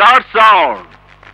Start sound.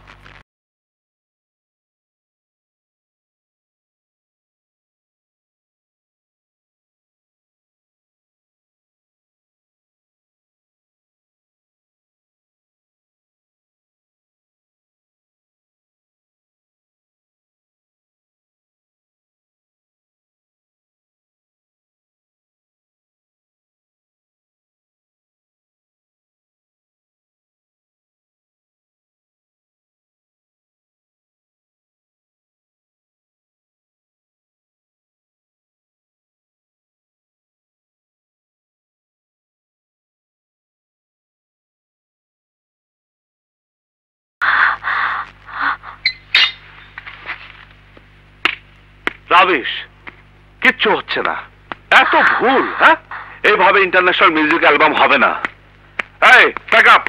Rubbish, কিচ্ছু হচ্ছে না, এত ভুল। হ্যাঁ, এইভাবে ইন্টারন্যাশনাল মিউজিক অ্যালবাম হবে না। এই প্যাক আপ।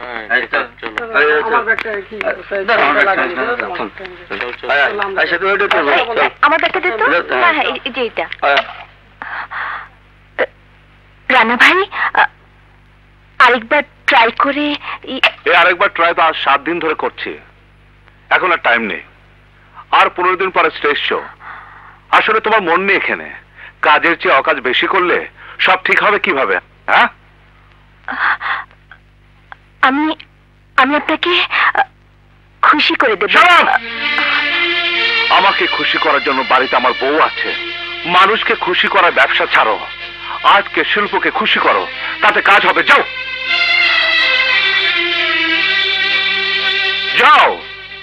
আমার ব্যাগটা দে তো। হ্যাঁ হ্যাঁ, এই যে এটা। রানা ভাই, আরেকবার ট্রাই করে। আরেকবার ট্রাই তো আজ 7 দিন ধরে করছি, এখন আর টাইম নেই। আর 15 দিন পরে স্টেজ শো। আসলে তোমার মন নেই এখানে। কাজের চেয়ে অকাজ বেশি করলে সব ঠিক হবে কিভাবে? হ্যাঁ, আমি আপনাকে খুশি করে দেব। আমাকে খুশি করার জন্য বাড়িতে আমার বউ আছে। মানুষকে খুশি করার ব্যবসা ছাড়ো, আজকে শিল্পকে খুশি করো, তাতে কাজ হবে। যাও যাও।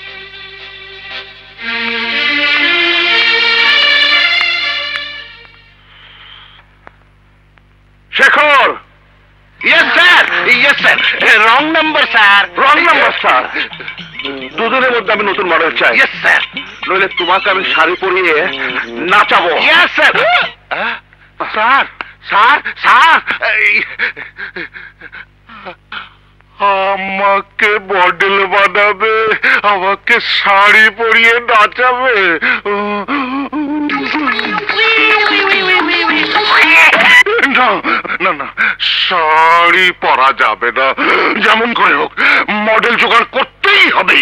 Shekhar. Yes sir, yes sir. Wrong number sir, wrong number sir. দুদিনের মধ্যে আমি নতুন মডেল চাই। ইয়েস স্যার, নইলে তোমাকে আমি শাড়ি পরিয়ে নাচাবো। Yes sir. Sir sir sir, আমাকে মডেল বানাবে, আমাকে শাড়ি পরিয়ে নাচাবে। না না না, শাড়ি পরা যাবে না। যেমন করে হোক মডেল জোগাড় করতেই হবে।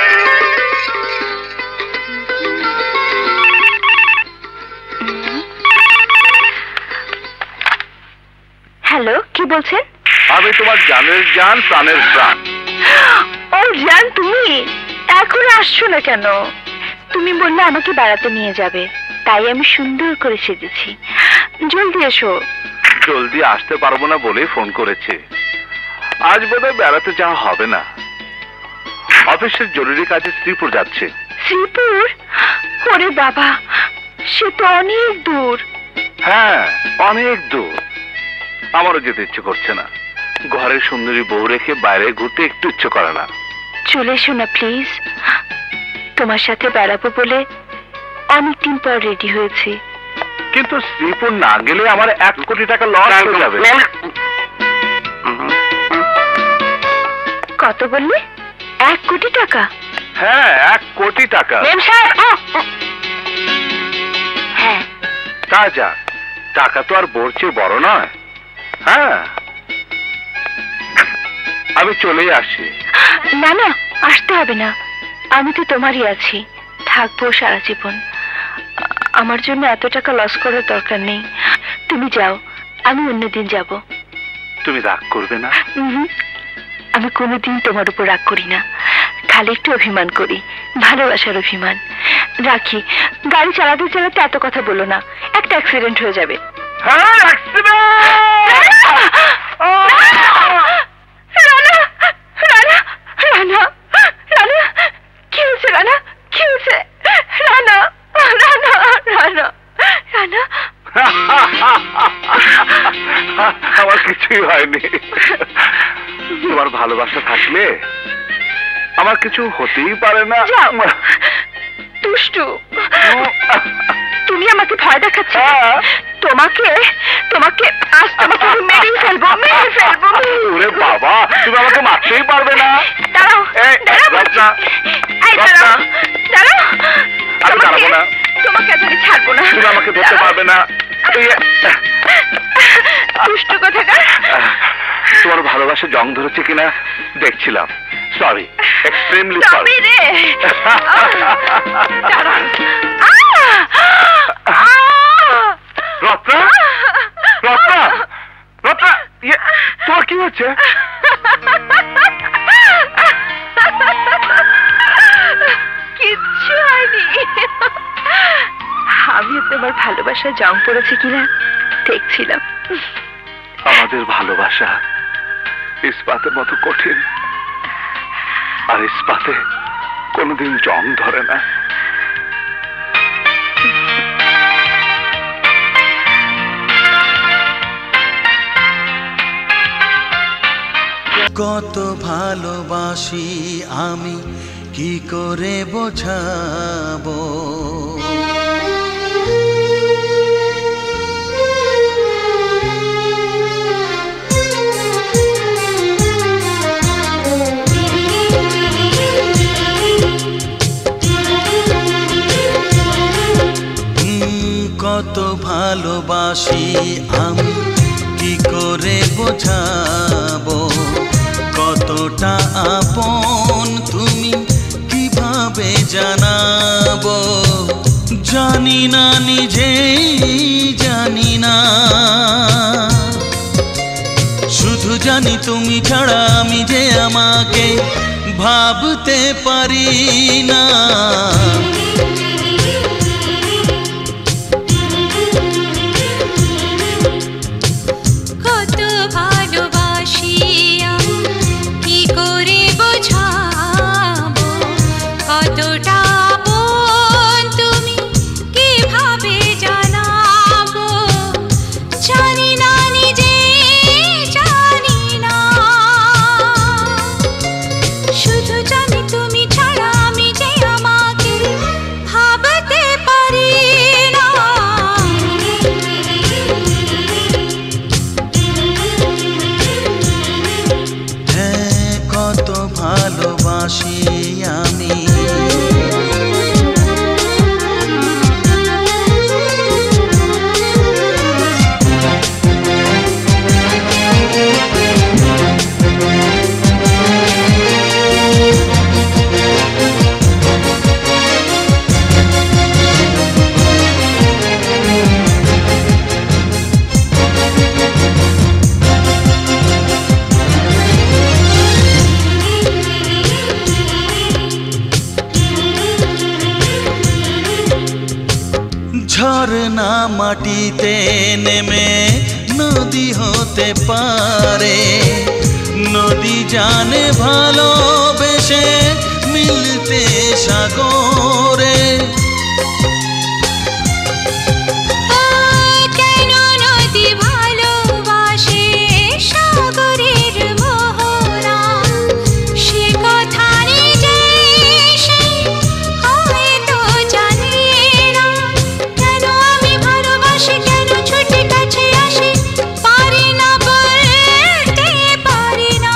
হ্যালো, কি বলছেন? আমি তোমার জানের জান, প্রাণের প্রাণ। ও জান, তুমি এখন আসছো না কেন? তুমি বললে আমাকে বেড়াতে নিয়ে যাবে, তাই আমি সুন্দর করে সেজেছি। জলদি এসো। জলদি আসতে পারবো না বলেই ফোন করেছি। আজ বোধহয় বেড়াতে যাওয়া হবে না। অফিসের জরুরি কাজে শ্রীপুর যাচ্ছে। শ্রীপুর? ওরে বাবা, সে তো অনেক দূর। হ্যাঁ, অনেক দূর। আমারও যেতে ইচ্ছে করছে না। ঘরের সুন্দরী বউ রেখে বাইরে ঘুরতে একটু ইচ্ছে করে না। চলে এসো না প্লিজ। তোমার সাথে বেড়াবো বলে অনেকদিন পর রেডি হয়েছি। কিন্তু শ্রীপুর না গেলে আমার 1 কোটি টাকা লস হয়ে যাবে। কত বললে? 1 কোটি টাকা? হ্যাঁ, 1 কোটি টাকা। হ্যাঁ, তা যা, টাকা তো আর বোর চেয়ে বড় নয়। হ্যাঁ, আমি চলেই আসি। না না, আসতে হবে না। আমি তো তোমারই আছি, থাকবো সারা জীবন। আমার জন্য এত টাকা লস করার দরকার নেই। তুমি যাও, আমি অন্যদিন যাব। তুমি রাগ করবে না? আমি কোনোদিন তোমার উপর রাগ করি না, খালি একটু অভিমান করি, ভালোবাসার অভিমান। রাখি, গাড়ি চালাতে চালাতে এত কথা বলো না, একটা অ্যাক্সিডেন্ট হয়ে যাবে। হ্যাঁ, অ্যাক্সিডেন্ট! রানা, রানা, রানা, রানা, কি হয়েছে রানা? কি হয়েছে? রানা, রানা, রানা, রানা। আমার কিছুই হয়নি। তোমার ভালোবাসা থাকলে আমার কিছু হতেই পারে না। দুষ্টু, তুমি আমাকে ভয় দেখাচ্ছ। তোমাকে তোমাকে আজ তোমাকে মেরেই ফেলবো, মেরে ফেলবো। ওরে বাবা, তুমি আমাকে মারতেই পারবে না। দাঁড়াও, দাঁড়াও, দাঁড়াও, দাঁড়াও। আমি দাঁড়াবো না। তোমাকে আমি ছাড়বো না। তুমি আমাকে ধরতে পারবে না। দুষ্টু কোথাকার। তোমার ভালোবাসা জং ধরেছে কিনা দেখছিলাম। Sorry, extremely sorry. Ratna, Ratna, Ratna, তোমার কি হচ্ছে? কিচ্ছু হয়নি। আমি তোমার ভালোবাসা জং পড়েছে কিনা দেখছিলাম। আমাদের ভালোবাসা ইস্পাতের মতো কঠিন, আর ইস্পাতে কোনোদিন জং ধরে না। কত ভালোবাসি আমি কি করে বোঝাবো, কত ভালোবাসি আমি কি করে বোঝাবো, কতটা আপন তুমি কিভাবে জানাবো, জানি না নিজেই জানি না, শুধু জানি তুমি ছাড়া আমি যে আমাকে ভাবতে পারি না। ভালোবাসি আমি ঝরনা মাটিতে নেমে নদী হতে পারে, নদী জানে ভালোবেসে মিলতে সাগরে, কেন নদী ভালোবাসে সাগরের মোহনা, সে কথা নিজে সে হয়তো জানে না, কেন আমি ভালোবাসি কেন ছুটে কাছে আসি পারি না বলতে পারি না,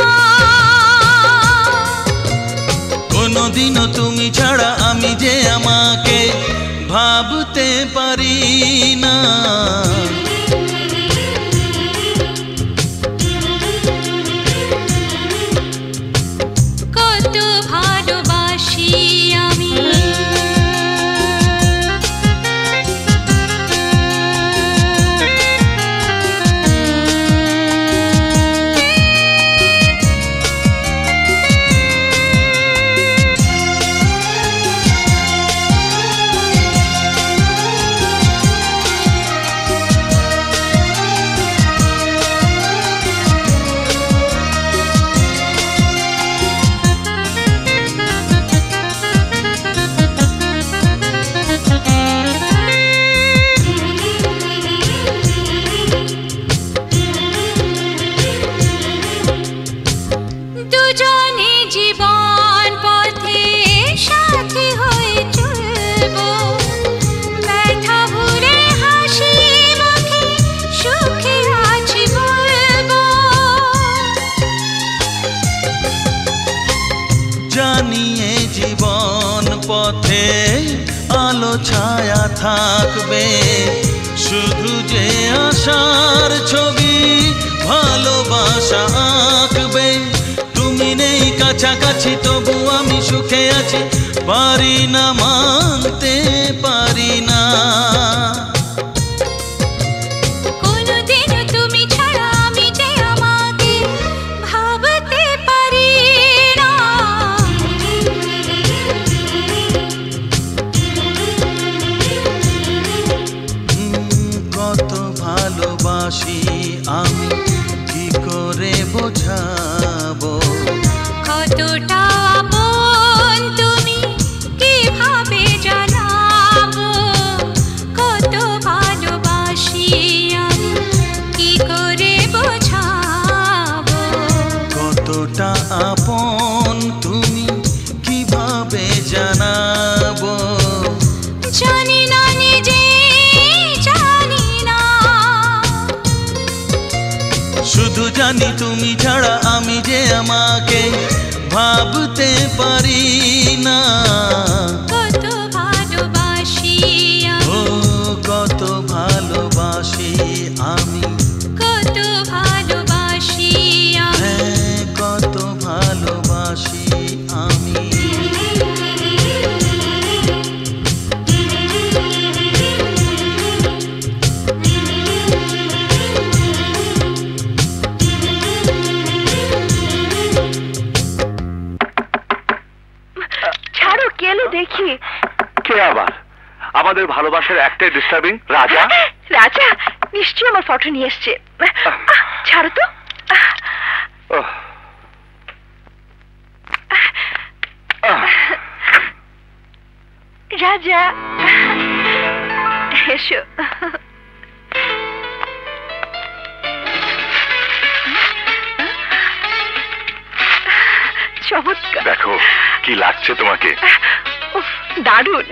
কোনোদিনও তুমি ছাড়া আমি যে আমাকে ভাবতে পারি না। কত ভালোবাসি আমি দুজনে জীবন পথে সাথী হয়ে চলবো, ব্যথা ভুলে হাসি মুখে সুখে আছি বলবো, জানিয়ে জীবন পথে আলো ছায়া থাকবে, শুধু যে আশার ছবি ভালোবাসা সুখে আছি পারি না মানতে পারি না। কোনদিন তুমি ছাড়া আমি যে আমাকে ভাবতে পারি না। কত ভালোবাসি আমি কি করে বোঝাবো, কতটা আপন তুমি কিভাবে জানাবো, কত ভালোবাসি আমি কি করে বোঝাবো, কতটা আপন তুমি কিভাবে জানাবো। জানি না নিজে জানি না, শুধু জানি তুমি ছাড়া আমি যে আমাকে ভাবতে পারি না। কত ভালোবাসি ও আমি, কত ভালোবাসি আমি, কত ভালোবাসি আমি। হ্যাঁ কত ভালোবাসি আমি। ছাড়ো, কে এলো দেখি। কে আবার? আমাদের ভালোবাসার একটাই ডিস্টার্বিং রাজা। রাজা নিশ্চয়ই আমার ফটো নিয়ে এসছে। ছাড়ো তো। ওহ, আহ, রাজা এসো। চমৎকার। দেখো কি লাগছে তোমাকে। উফ, দারুণ।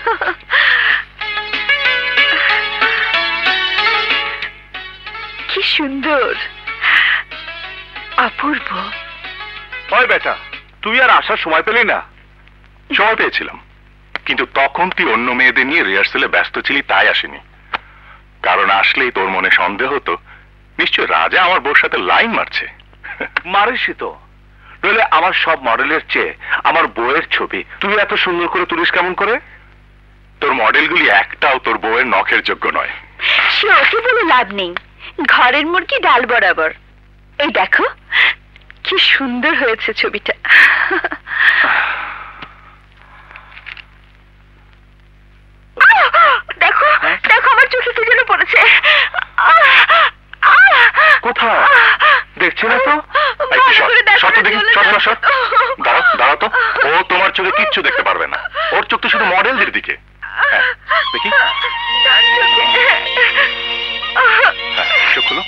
কি সুন্দর, অপূর্ব। ওই বেটা, তুই আর আসার সময় পেলি না? সময় পেয়েছিলাম, কিন্তু তখন তুই অন্য মেয়েদের নিয়ে রিহার্সেলে ব্যস্ত ছিলি, তাই আসেনি। কারণ আসলেই তোর মনে সন্দেহ হতো নিশ্চয় রাজা আমার বউর সাথে লাইন মারছে। মারিসই তো, নইলে আমার সব মডেলের চেয়ে আমার বউয়ের ছবি তুই এত সুন্দর করে তুলিস কেমন করে? তোর মডেলগুলি একটাও তোর বউয়ের নখের যোগ্য নয়। সে ওকে বলে লাভ নেই, ঘরের মুরগি ডাল বরাবর। এই দেখো কি সুন্দর হয়েছে ছবিটা। দেখো দেখো আমার চোখে কি যেন পড়েছে। কোথায় দেখছি না তো। এই তুই সর তো দেখি, সর। দাঁড়াও তো। ও তোমার চোখে কিচ্ছু দেখতে পারবে না, ওর চোখ তো শুধু মডেলদের দিকে। হ্যাঁ, দেখি। হ্যাঁ, চোখ খুলো।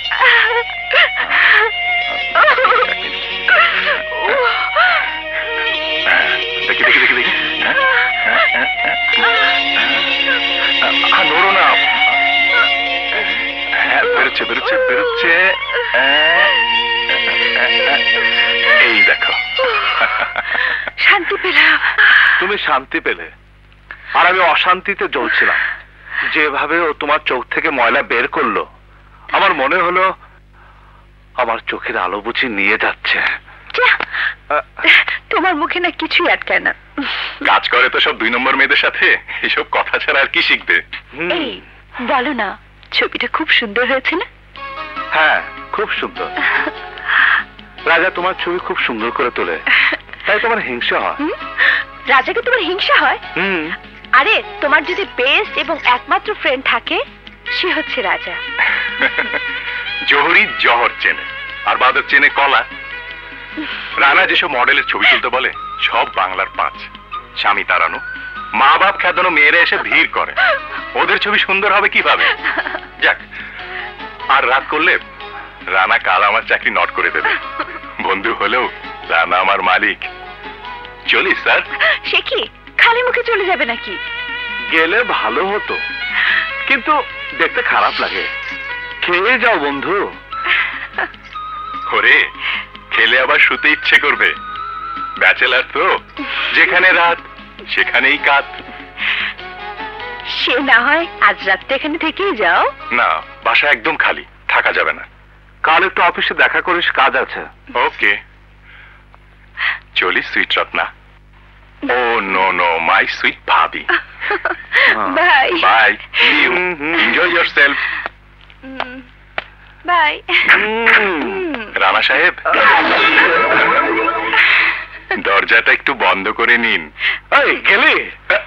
দেখি। হ্যাঁ, নড়ো না। হ্যাঁ, বেরোচ্ছে। এই দেখো। শান্তি পেলাম। তুমি শান্তি পেলে, আর আমি অশান্তিতে জ্বলছিলাম। যেভাবে ও তোমার চোখ থেকে ময়লা বের করলো, আমার মনে হলো আমার চোখের আলো বুঝি নিয়ে যাচ্ছে। তোমার মুখে না কিছুই আটকায় না। কাজ করে তো সব 2 নম্বর মেয়েদের সাথে, এসব কথা ছাড়া আর কি শিখবে? এই বলো না, ছবিটা খুব সুন্দর হয়েছে না? হ্যাঁ, খুব সুন্দর। রাজা তোমার ছবি খুব সুন্দর করে তোলে, তাই তোমার হিংসা হয়। রাজাকে তোমার হিংসা হয়? হুম। আরে তোমার যদি বেস্ট এবং একমাত্র ফ্রেন্ড থাকে, সে হচ্ছে রাজা। জহরি জহর চেনে, আর বাদর চেনে কলা। রানা যেসব মডেলের ছবি তুলতে বলে, সব বাংলার 5। স্বামী তাড়ানো, মা বাপ খেদানো মেয়েরা এসে ভিড় করে। ওদের ছবি সুন্দর হবে কিভাবে? যাক, আর রাত করলে রানা কাল আমার চাকরি নট করে দেবে। বন্ধু হলেও রানা আমার মালিক। চলি স্যার। সে কি খালি মুখে চলে যাবে নাকি? গেলে ভালো হতো, কিন্তু দেখতে খারাপ লাগে। খেয়ে যাও বন্ধু। ওরে, খেলে আবার শুতে ইচ্ছে করবে। ব্যাচেলার তো, যেখানে রাত সেখানেই কাত। সে না হয় আজ রাতটা এখানে থেকেই যাও। না, বাসা একদম খালি, থাকা যাবে না। কাল একটু অফিসে দেখা করিস, কাজ আছে। ওকে, চলি সুইট রত্না। ও নো নো মাই সুইট ভাবি। Bye bye, enjoy yourself. Bye. Rana সাহেব, দরজাটা একটু বন্ধ করে নিন। এই গেলি?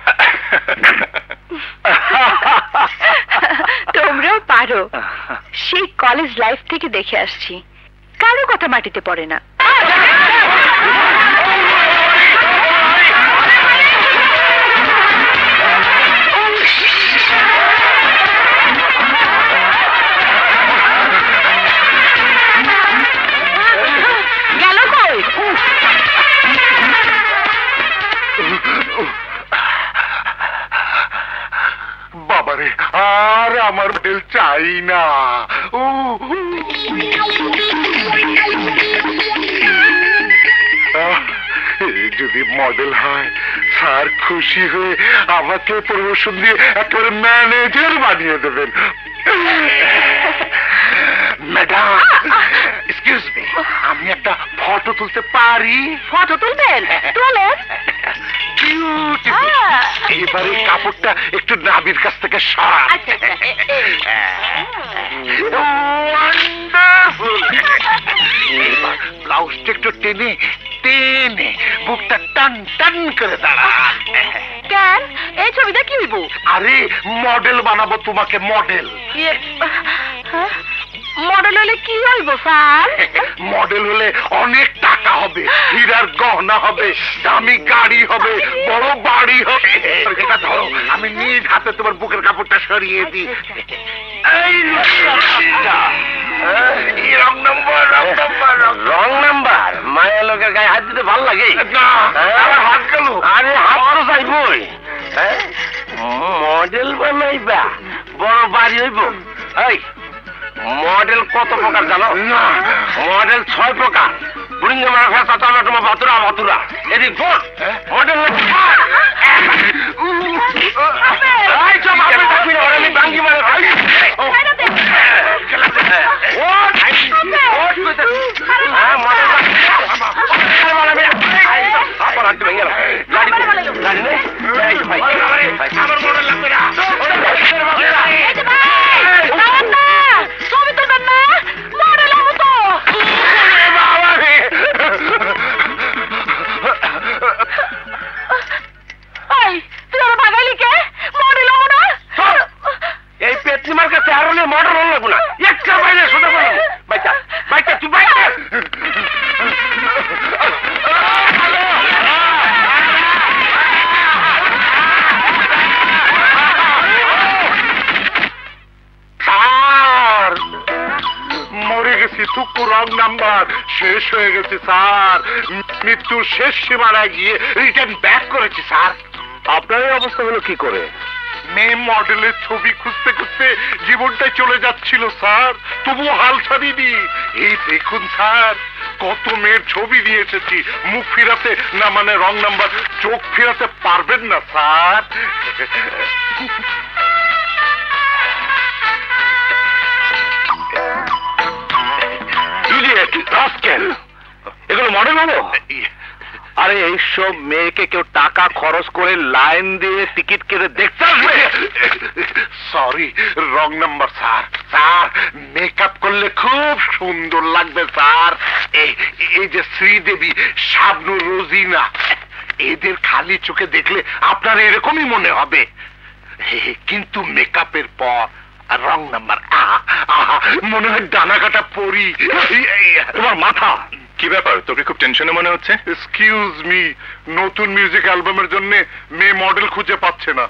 তোমরাও পারো, সেই কলেজ লাইফ থেকে দেখে আসছি, কারো কথা মাটিতে পড়ে না। গেল কই? বাবারে, আর আমার হোটেল চাই না। যদি মডেল হয়, স্যার খুশি হয়ে আমাকে প্রমোশন দিয়ে একেবারে ম্যানেজার বানিয়ে দেবেন। ম্যাডাম, এক্সকিউজ মি, আমি একটা ফটো তুলতে পারি? ফটো তুলবেন? তোলেন। এবারে কাপড়টা একটু নাবির কাছ থেকে সরান। ব্লাউজটা একটু টেনে টেনে বুকটা টান টান করে দাঁড়ান। কেন, এই ছবিটা কি হইব? আরে মডেল বানাবো তোমাকে, মডেল। মডেল হলে কি হইব স্যার? মডেল হলে অনেক টাকা হবে, হীরার গহনা হবে, দামি গাড়ি হবে, বড় বাড়ি হবে। এটা ধরো, আমি নিজ হাতে তোমার বুকের কাপড়টা সরিয়ে দিই। এই wrong number, wrong number, wrong number. মায়া লোকের গায়ে হাত দিতে ভালো লাগে না? হাত গেল। আরে হাত তো চাইবই। মডেল বানাইবা, বড় বাড়ি হইব। এই মডেল কত প্রকার জানো? না, মডেল 6 প্রকার। বুড়িঙ্গা মারা ফেসা টমেটো বাতুরা বাতুরা। এদিক ভোট মডেল আমি বাঙ্গি মারে ভাই। এই পেটনিমার কাছে আর মডেল লাগবো না, একটা বাইরে শুনে বলো বাইটা বাইটা তুই বাইটা। স্যার মরে গেছি, টুকু রং নাম্বার শেষ হয়ে গেছে স্যার। মৃত্যুর শেষ সীমানায় গিয়ে রিটার্ন ব্যাক করেছি স্যার। আপনার এই অবস্থা হলো কি করে? মেয়ে মডেলের ছবি খুঁজতে খুঁজতে জীবনটাই চলে যাচ্ছিল স্যার, তবুও হাল ছাড়িনি। এই দেখুন স্যার, কত মেয়ের ছবি নিয়ে এসেছি। মুখ ফিরাতে না, মানে রং নাম্বার, চোখ ফিরাতে পারবেন না স্যার। এগুলো মডেল হলো? আরে এইসব মেয়েকে কেউ টাকা খরচ করে লাইন দিয়ে টিকিট কেটে দেখতে আসবে। Sorry, wrong number sir. Sir makeup করলে খুব সুন্দর লাগবে স্যার। এই যে শ্রীদেবী, শাবনূর, রোজিনা, এদের খালি চোখে দেখলে আপনার এরকমই মনে হবে, কিন্তু মেকআপের পর রং নাম্বার মনে হয় ডানা কাটা পরি। তোমার মাথা কি ব্যাপার, তোকে খুব টেনশনে মনে হচ্ছে? এক্সকিউজ মি, নতুন মিউজিক অ্যালবামের জন্য মেয়ে মডেল খুঁজে পাচ্ছে না।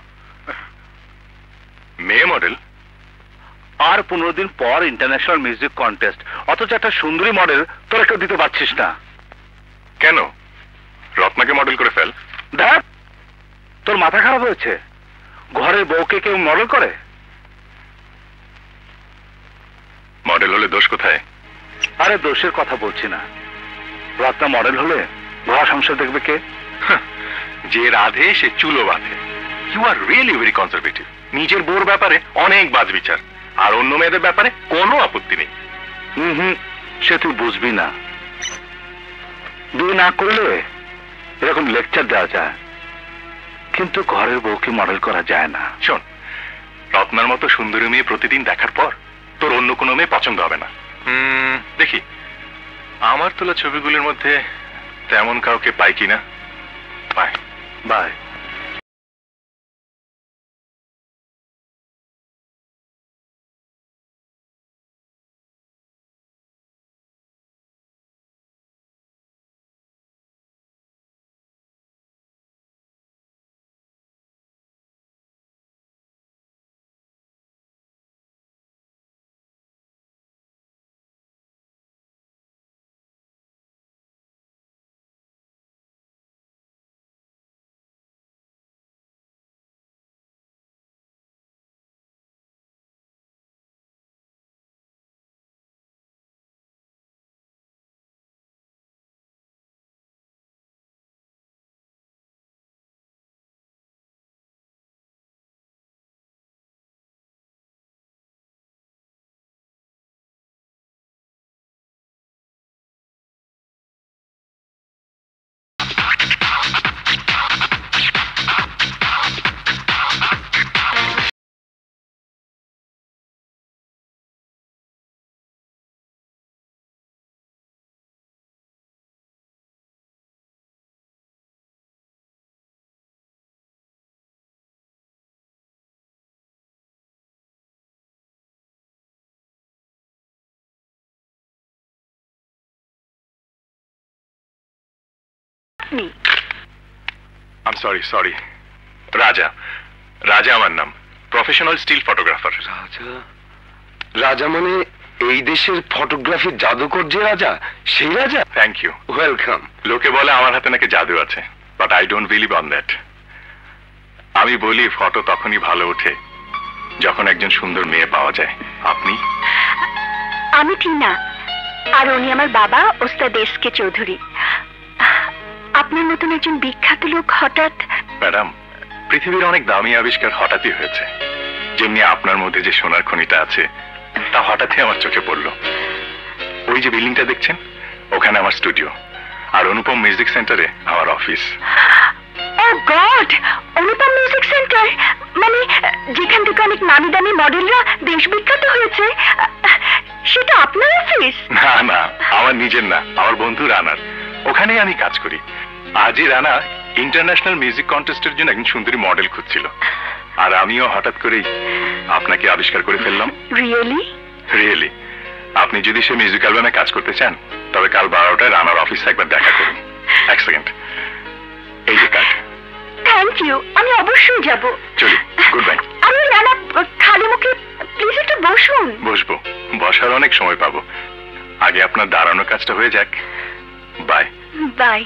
মেয়ে মডেল? আর 15 দিন পর ইন্টারন্যাশনাল মিউজিক কন্টেস্ট, অথচ একটা সুন্দরী মডেল তোরা কেউ দিতে পারছিস না কেন? রত্নাকে মডেল করে ফেল। দেখ, তোর মাথা খারাপ হয়েছে? ঘরের বউকে কেউ মডেল করে? মডেল হলে দোষ কোথায়? আরে দোষের কথা বলছি না, রত্না মডেল হলে ঘর সংসার দেখবে কে? যে রাধে সে চুলো বাঁধে। You are really very conservative. নিজের বউর ব্যাপারে অনেক বাজ বিচার, আর অন্য মেয়েদের ব্যাপারে কোনো আপত্তি নেই। সে তুই বুঝবি না। বিয়ে না করলে এরকম লেকচার দেওয়া যায়, কিন্তু ঘরের বউকে মডেল করা যায় না। শোন, রত্নার মতো সুন্দরী মেয়ে প্রতিদিন দেখার পর তোর অন্য কোনো মেয়ে পছন্দ হবে না। দেখি আমার তোলা ছবিগুলোর মধ্যে তেমন কাউকে পাই কিনা। Bye bye. I am sorry. Raja, Raja আমার নাম, প্রফেশনাল স্টিল ফটোগ্রাফার। রাজা? রাজা মানে এই দেশের ফটোগ্রাফির জাদুকর যে রাজা, সেই রাজা? Thank you, welcome. লোকে বলে আমার হাতে নাকি জাদু আছে, but I don't believe on that. আমি বলি ফটো তখনই ভালো ওঠে যখন একজন সুন্দর মেয়ে পাওয়া যায়। আপনি? আমি টিনা, আর উনি আমার বাবা ওস্তাদ এসকে চৌধুরী। আপনার মতন একজন বিখ্যাত লোক হঠাৎ। ম্যাডাম, পৃথিবীর অনেক দামি আবিষ্কার হঠাৎই হয়েছে, যেমনি আপনার মধ্যে যে সোনার খনিটা আছে তা হঠাৎই আমার চোখে পড়লো। ওই যে বিল্ডিংটা দেখছেন, ওখানে আমার স্টুডিও, আর অনুপম মিউজিক সেন্টারে আমার অফিস। Oh God, Anupam music centre মানে যেখান থেকে অনেক নামি দামি মডেলরা দেশ বিখ্যাত হয়েছে, সেটা আপনার অফিস? না না, আমার নিজের না, আমার বন্ধু রানার। ওখানেই আমি কাজ করি। আজই রানা ইন্টারন্যাশনাল মিউজিক কন্টেস্টের জন্য একজন সুন্দরী মডেল খুঁজছিল, আর আমিও হঠাৎ করেই আপনাকে আবিষ্কার করে ফেললাম। রিয়েলি? রিয়েলি। আপনি যদি সে মিউজিক অ্যালবামে কাজ করতে চান, তবে কাল 12টায় রানার অফিসে একবার দেখা করুন। এক সেকেন্ড, এই যে কার্ড। থ্যাংক ইউ, আমি অবশ্যই যাব। চলি, গুড বাই। আমি রানা, খালি মুখে প্লিজ একটু বসুন। বসবো, বসার অনেক সময় পাবো, আগে আপনার দাঁড়ানোর কাজটা হয়ে যাক। Bye bye.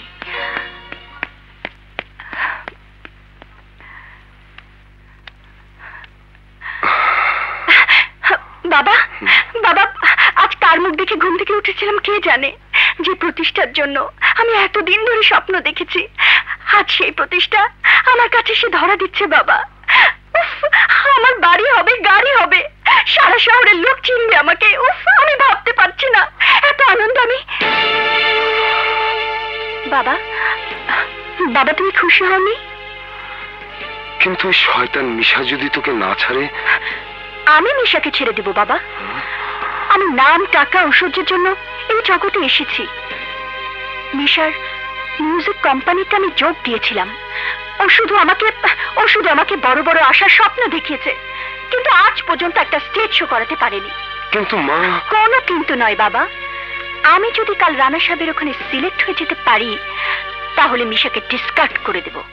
বাবা, বাবা, আজ কার মুখ দেখে ঘুম থেকে উঠেছিলাম কে জানে। যে প্রতিষ্ঠার জন্য আমি এতদিন ধরে স্বপ্ন দেখেছি, আজ সেই প্রতিষ্ঠা আমার কাছে সে ধরা দিচ্ছে। বাবা, উফ, আমার বাড়ি হবে, গাড়ি হবে, সারা শহরের লোক চিনবে আমাকে। উফ, আমি ভাবতে পারছি না, এত আনন্দ আমি। বাবা, বাবা তুমি খুশি হওনি? কিন্তু ওই শয়তান মিশা যদি তোকে না ছাড়ে? আমি মিশাকে ছেড়ে দেব বাবা। আমি নাম, টাকা, ঐশ্বর্যের জন্য এই জগতে এসেছি। মিশার মিউজিক কোম্পানিতে আমি যোগ দিয়েছিলাম। ও শুধু আমাকে বড় বড় আশার স্বপ্ন দেখিয়েছে, কিন্তু আজ পর্যন্ত একটা স্টেজ শো করাতে পারেনি। কিন্তু মা। কোনো কিন্তু নয় বাবা। আমি যদি কাল রানা সাহেবের ওখানে সিলেক্ট হয়ে যেতে পারি, তাহলে মিশাকে ডিসকার্ড করে দেব।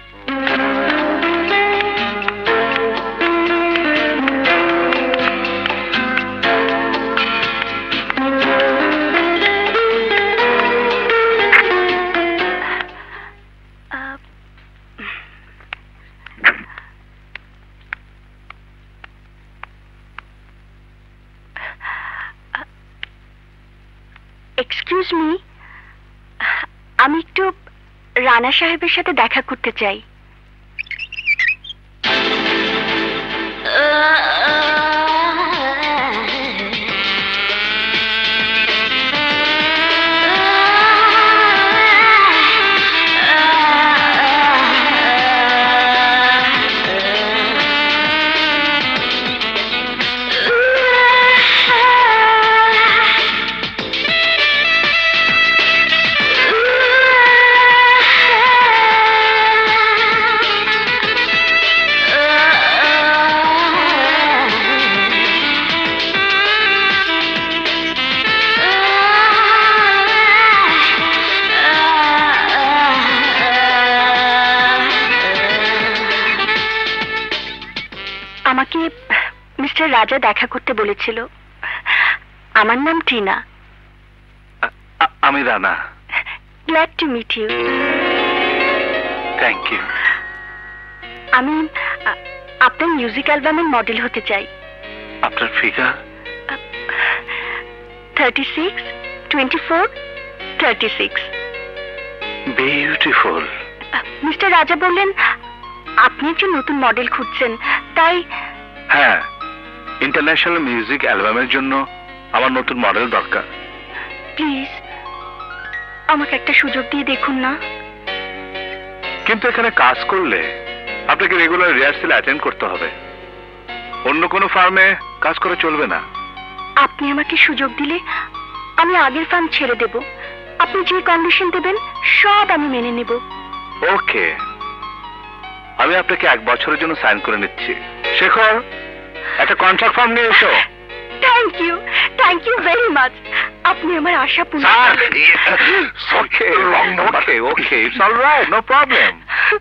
এক্সকিউজ মি, আমি একটু রানা সাহেবের সাথে দেখা করতে চাই। রাজা দেখা করতে বলেছিল। আমার নাম টিনা। আমি Rana. Glad to meet you. Thank you. আমি আপনার মিউজিক অ্যালবামের মডেল হতে চাই। আপনার ফিগার? 36, 24, 36। বিউটিফুল। মিস্টার রাজা বললেন আপনি একজন নতুন মডেল খুঁজছেন, তাই। হ্যাঁ, ইন্টারন্যাশনাল মিউজিক অ্যালবামের জন্য আমার নতুন মডেল দরকার। প্লিজ আমাকে একটা সুযোগ দিয়ে দেখুন না। কিন্তু এখানে কাজ করলে আপনাকে রেগুলার রিহার্সাল অ্যাটেন্ড করতে হবে। অন্য কোনো ফার্মে কাজ করে চলবে না। আপনি আমাকে সুযোগ দিলে আমি আগের ফার্ম ছেড়ে দেব। আপনি যে কন্ডিশন দেবেন সব আমি মেনে নেব। ওকে, আমি আপনাকে 1 বছরের জন্য সাইন করে নিচ্ছি। শেখর, একটা কন্ট্রাক্ট ফর্ম নিয়ে এসো। Thank you very much. আপনি আমার আশা পূর্ণ করলেন। Okay, it's alright, no problem.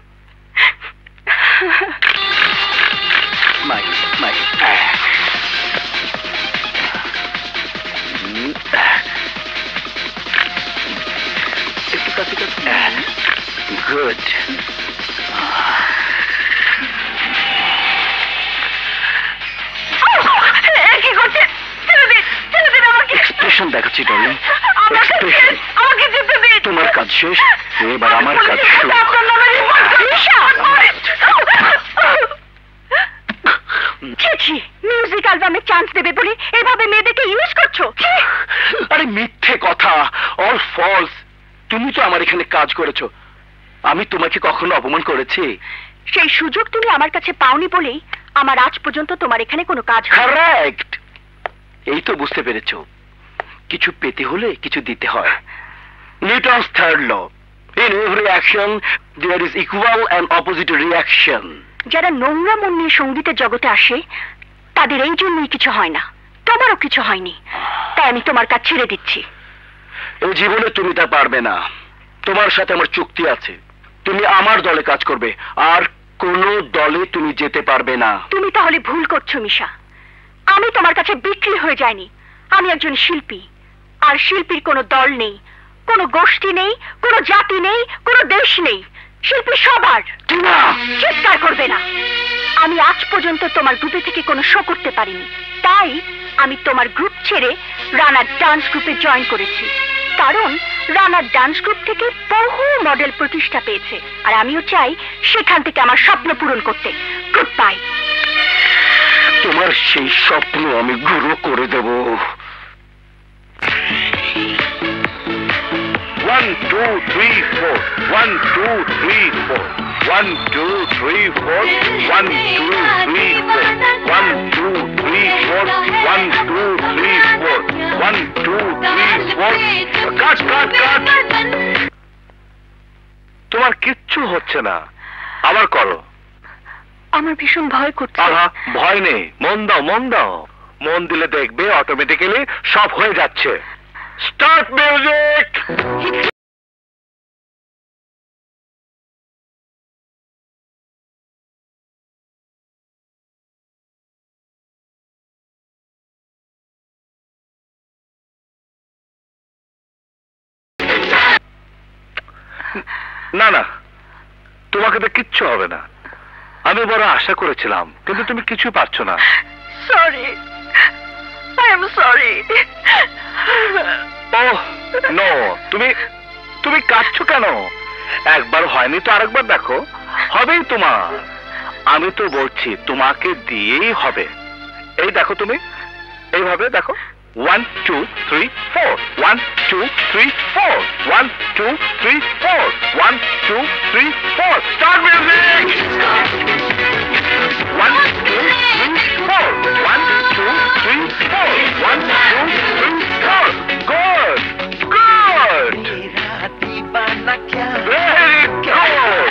Good. কি করছে? ছেড়ে দিন আমাকে। এক্সপ্রেশন দেখাচ্ছি ডার্লিং। আমাকে যেতে দিন। তোমার কাজ শেষ, এবার আমার কাজ শুরু। মিউজিক অ্যালবামে চান্স দেবে বলে এভাবে মেয়েদেরকে ইউজ করছো? আরে মিথ্যে কথা, অল ফলস। তুমি তো আমার এখানে কাজ করেছো, আমি তোমাকে কখনো অপমান করেছি? সেই সুযোগ তুমি আমার কাছে পাওনি বলেই আমার আজ পর্যন্ত তোমার এখানে কোনো কাজ হয়নি। কারেক্ট। এই তো বুঝতে পেরেছো, কিছু পেতে হলে কিছু দিতে হয়। Newton's third law, in every action there is equal and opposite reaction. যারা নোংরা মন নিয়ে সঙ্গীতের জগতে আসে তাদের এই জন্যই কিছু হয় না। তোমারও কিছু হয়নি, তাই আমি তোমার কাজ ছেড়ে দিচ্ছি। এই জীবনে তুমি তা পারবে না। তোমার সাথে আমার চুক্তি আছে, তুমি আমার দলে কাজ করবে, আর কোনো দলে তুমি যেতে পারবে না। তুমি তাহলে ভুল করছো মিশা। আমি তোমার কাছে বিক্রি হয়ে যাইনি। আমি একজন শিল্পী, আর শিল্পীর কোনো দল নেই, কোনো গোষ্ঠী নেই, কোনো জাতি নেই, কোনো দেশ নেই। শিল্পী সবার। চিৎকার করবে না। আমি আজ পর্যন্ত তোমার গ্রুপে থেকে কোনো শো করতে পারিনি, তাই আমি তোমার গ্রুপ ছেড়ে রানার ডান্স গ্রুপে জয়েন করেছি। কারণ রানার ডান্স গ্রুপ থেকে বহু মডেল প্রতিষ্ঠা পেয়েছে, আর আমিও চাই সেখান থেকে আমার স্বপ্ন পূরণ করতে। Good bye. তোমার সেই স্বপ্ন আমি গুঁড়ো করে দেব। 1 2 3 4 1 2 3 4 1 2 3 4 1 2 3 4 1 2 3 4 1 2 3 4 1 2 3 4 কাট কাট কাট। তোমার কিচ্ছু হচ্ছে না, আবার করো। আমার ভীষণ ভয় করছে। ভয় নেই, মন দাও, মন দাও। মন দিলে দেখবে অটোমেটিক্যালি সব হয়ে যাচ্ছে। Start music. না না, তোমাকে তো কিচ্ছু হবে না। আমি বড় আশা করেছিলাম, কিন্তু তুমি কিছু পারছো না। Sorry, I am sorry. Oh no, তুমি তুমি কাঁদছো কেন? একবার হয়নি তো আরেকবার দেখো, হবেই তোমার। আমি তো বলছি তোমাকে দিয়েই হবে। এই দেখো, তুমি এইভাবে দেখো। 1 2 3 4 1 2 3 4 1 2 3 4 1 2 3 4 start music. 1 2 3 4 1 2 3 4 1 2 3 4 Good, good. Very good.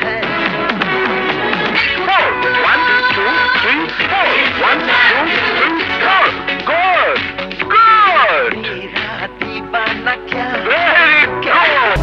4 1 2 3 4 1 2 3 4 Good, good. Very good.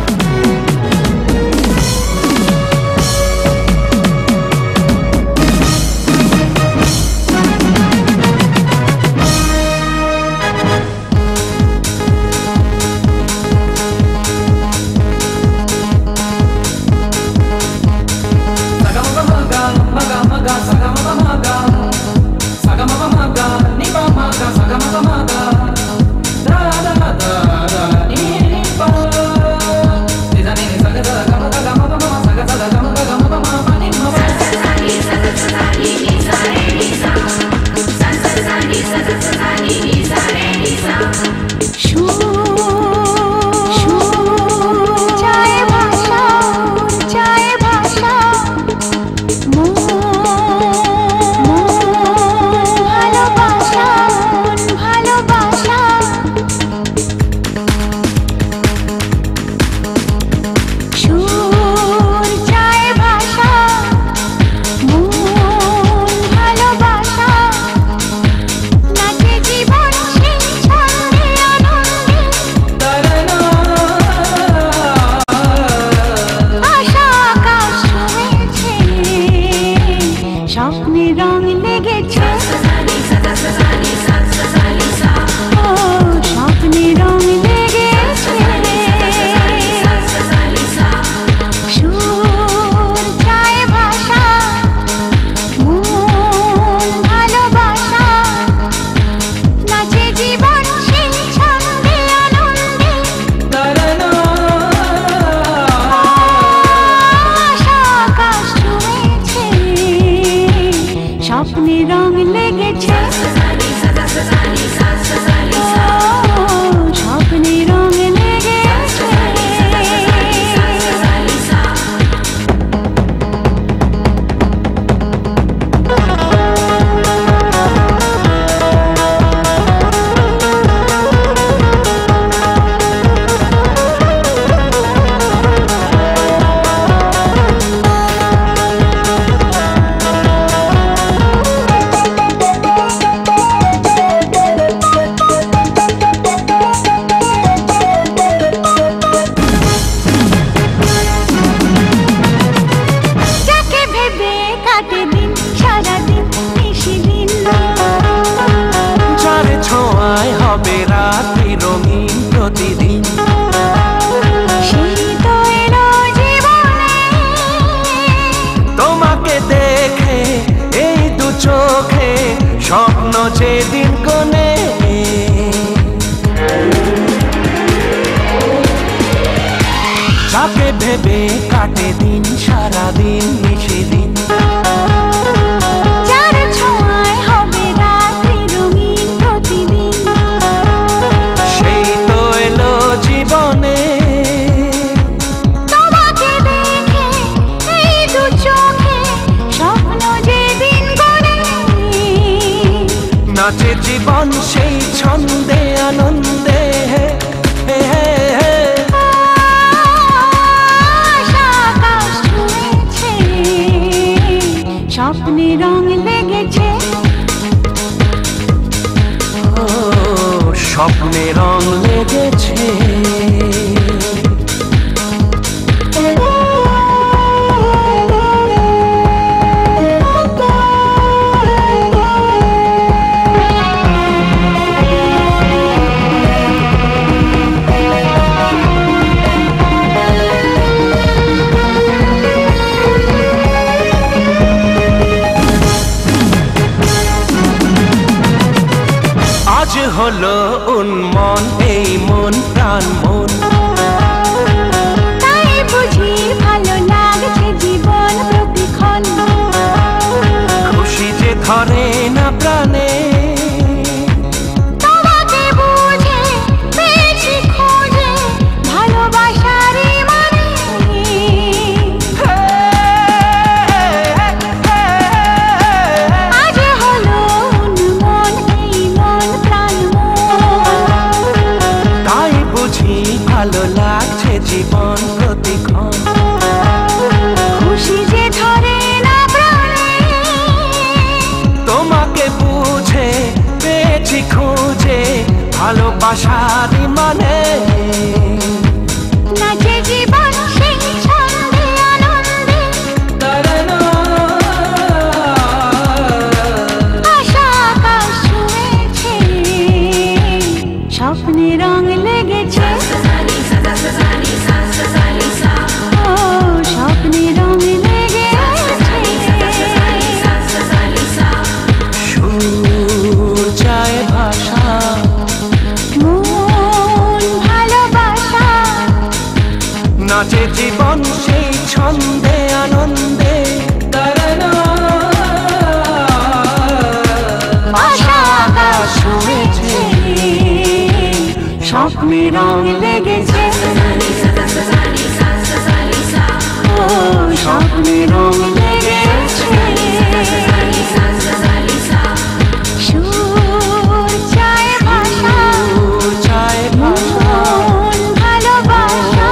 স্বপ্নে রং লেগেছে। আজ হলো উন্মন এই মন প্রাণ মন, তাই বুঝি ভালো লাগছে জীবন প্রতিক্ষণ। খুশি যে ধরে না প্রাণে, তোমাকে বুঝে পেয়েছি খোঁজে ভালোবাসারই মানে। আজ হলো উন্মন এই মন প্রাণ মন, তাই বুঝি ভালো লাগছে জীবন প্রতিক্ষণ। খুশি যে ধরে না প্রাণে, তোমাকে বুঝে পেয়েছি খুঁজে ভালোবাসারই মানে। নাচে জীবন সেই ছন্দে আনন্দে, আশা আকাশ ছুঁয়েছে, স্বপ্নে রং লেগেছে। ও স্বপ্নে রং লেগেছে, সুর চায় ভাষা, মন ভালোবাসা, নাচে জীবন সেই ছন্দে আনন্দে। আশা আকাশ ছুঁয়েছে, স্বপ্নে রং লেগেছে। ও স্বপ্নে রং লেগেছে, সুর চায় ভাষা, সুর চায় ভাষা, মন ভালোবাসা।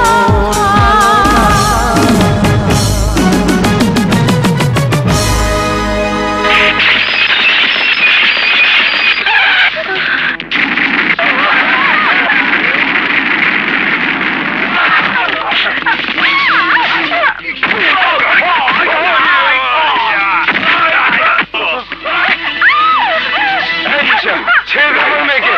ছেড়ে দাও আমার মেয়েকে।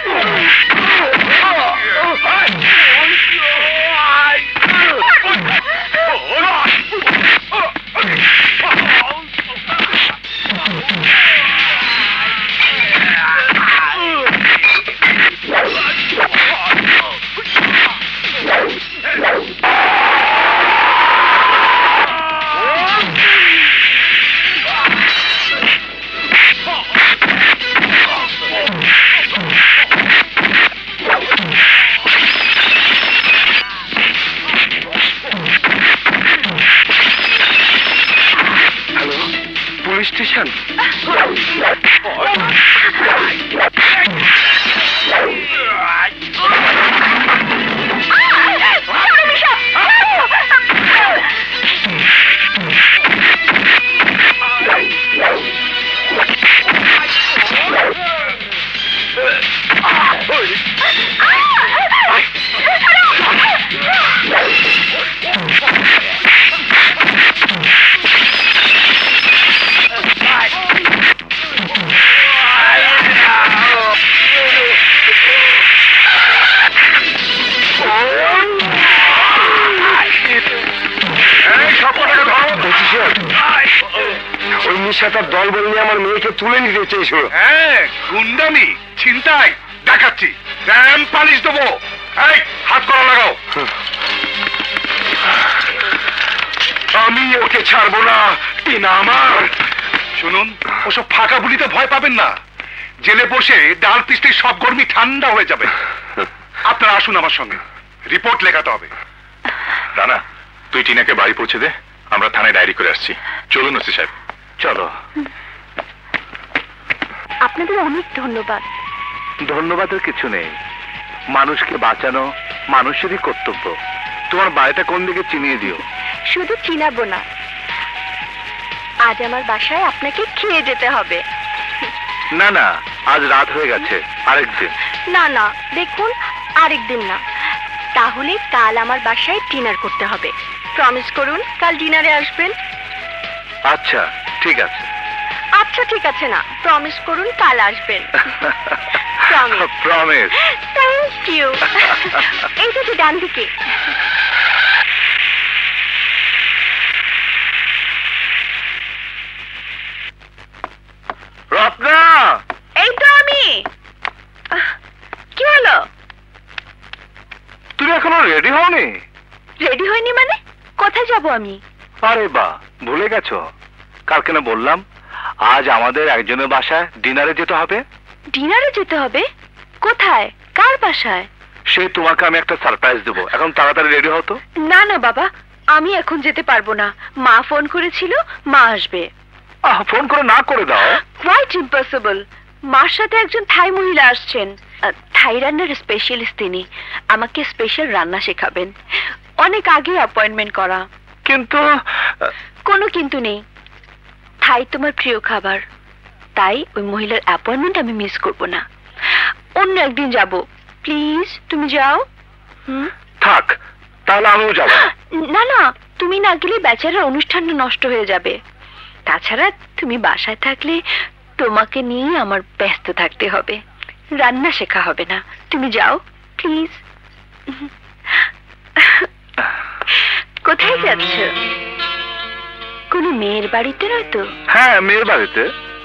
Hello, police station? ওই নিশাটার দল বল নিয়ে আমার মেয়েকে তুলে নিতে চেয়েছিল। হ্যাঁ, গুন্ডামি, ছিনতাই, দেখাচ্ছি, র্যাম পালিশ দেবো। এই হাত করা লাগাও। আমি ওকে ছাড়বো না, টিনা আমার। শুনুন, ওসব ফাঁকা বুলিতে ভয় পাবেন না। জেলে বসে ডাল পিসতে সব গরমি ঠান্ডা হয়ে যাবে। আপনারা আসুন আমার সঙ্গে, রিপোর্ট লেখাতে হবে। রানা, তুই টিনাকে বাড়ি পৌঁছে দে, আমরা থানায় ডায়েরি করে আসছি। চলুন ওসি সাহেব। চলো। আপনাদের অনেক ধন্যবাদ। ধন্যবাদের কিছু নেই, মানুষকে বাঁচানো মানুষেরই কর্তব্য। তোমার বাড়িটা কোন দিকে চিনিয়ে দিও। শুধু চিনাবো না, আজ আমার বাসায় আপনাকে খেয়ে যেতে হবে। না না, আজ রাত হয়ে গেছে, আরেকদিন। না না, দেখুন আরেকদিন না, তাহলে কাল আমার বাসায় ডিনার করতে হবে। প্রমিস করুন কাল ডিনারে আসবেন। আচ্ছা ঠিক আছে। আচ্ছা ঠিক আছে না, প্রমিস করুন কাল আসবেন। প্রমিস। Thank you. এই তো ডান দিকে। রত্না, এই তো আমি। কি হলো? তুমি এখনো রেডি হওনি? রেডি হয়নি মানে? কোথায় যাব আমি? আরে বা, ভুলে গেছো? কালকে না বললাম আজ আমাদের একজনের বাসায় ডিনারে যেতে হবে। ডিনারে যেতে হবে? কোথায়? কার বাসায়? সে তোমাকে আমি একটা সারপ্রাইজ দেবো, এখন তাড়াতাড়ি রেডি হতো। না না বাবা, আমি এখন যেতে পারবো না। মা ফোন করেছিল, মা আসবে। ফোন করে না করে দাও। Quite impossible. মার সাথে একজন থাই মহিলা আসছেন, থাই রান্নার স্পেশালিস্ট তিনি। আমাকে স্পেশাল রান্না শেখাবেন। অনেক আগে অ্যাপয়েন্টমেন্ট করা। কিন্তু কোনো কিন্তু নেই। থাই তোমার প্রিয় খাবার, তাই ওই মহিলার অ্যাপয়েন্টমেন্ট আমি মিস করব না। অন্য একদিন যাব, প্লিজ তুমি যাও। থাক, তাহলে আমিও যাব। না না, তুমি না গেলে বেচারার অনুষ্ঠানটা নষ্ট হয়ে যাবে। তাছাড়া তুমি বাসায় থাকলে তোমাকে নিয়ে আমার ব্যস্ত থাকতে হবে, রান্না শেখা হবে না। তুমি যাও প্লিজ। কোথায় যাচ্ছ? কোন মেয়ের বাড়িতে নয়তো? হ্যাঁ, মেয়ের বাড়িতে।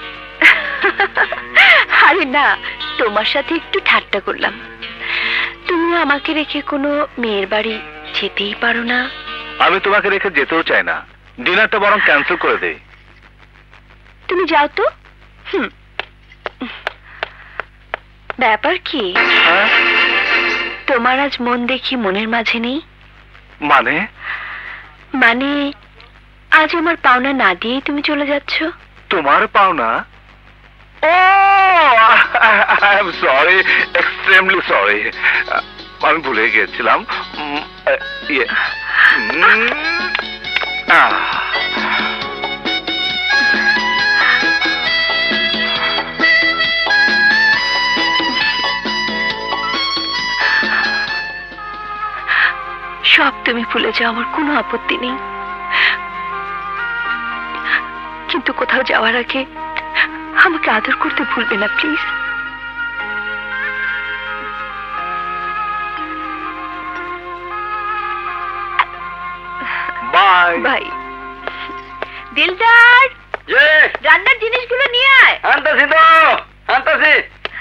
আরে না, তোমার সাথে একটু ঠাট্টা করলাম। তুমি আমাকে রেখে কোনো মেয়ের বাড়ি যেতেই পারো না। আমি তোমাকে রেখে যেতেও চাই না। ডিনারটা বরং ক্যান্সেল করে দেই। তুমি যাও তো। ব্যাপার কি? হ্যাঁ? তোমার আজ মন দেখি মনের মাঝে নেই। মানে? মানে আজ আমার পাওনা না দিয়েই তুমি চলে যাচ্ছ। তোমার পাওনা? ও, I am sorry, extremely sorry. আমি ভুলে গিয়েছিলাম। ইয়ে সব তুমি ভুলে যাও, আমার কোনো আপত্তি নেই। কিন্তু কোথাও যাওয়ার আগে আমাকে আদর করতে ভুলবে না প্লিজ। Bye bye. দিলদার, রান্নার জিনিসগুলো নিয়ে আয়। আনতাছি তো, আনতাছি।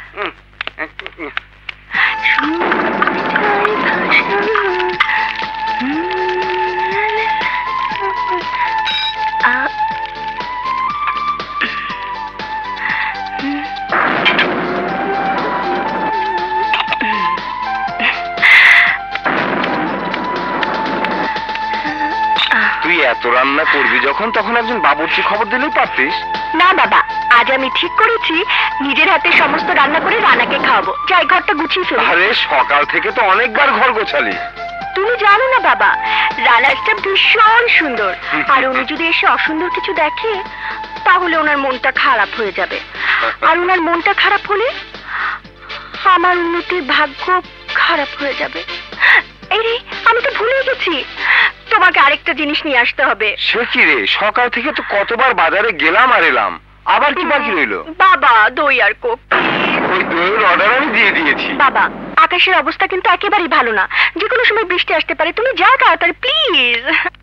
তুই এত রান্না করবি যখন, তখন একজন বাবুর্চি খবর দিলেই পারতিস। না বাবা, আজ আমি ঠিক করেছি নিজের হাতে সমস্ত রান্না করে রানাকে খাওয়াবো। যাই, ঘরটা গুছিয়ে ফেলো। আরে সকাল থেকে তো অনেকবার ঘর গোছালি। তুমি জানো না বাবা, রানারটা ভীষণ সুন্দর, আর উনি যদি এসে অসুন্দর কিছু দেখে তাহলে ওনার মনটা খারাপ হয়ে যাবে। আর ওনার মনটা খারাপ হলে আমার উন্নতির ভাগ্য খারাপ হয়ে যাবে। এই রে, আমি তো ভুলে গেছি, তোমাকে আরেকটা জিনিস নিয়ে আসতে হবে। সে কি রে, সকাল থেকে তো কতবার বাজারে গেলাম আর এলাম, আবার কি বাকি রইলো? বাবা, দই আর কোক। ওই দইয়ের অর্ডার আমি দিয়ে দিয়েছি। বাবা, আকাশের অবস্থা কিন্তু একেবারেই ভালো না, যে কোনো সময় বৃষ্টি আসতে পারে। তুমি যাও তাড়াতাড়ি প্লিজ।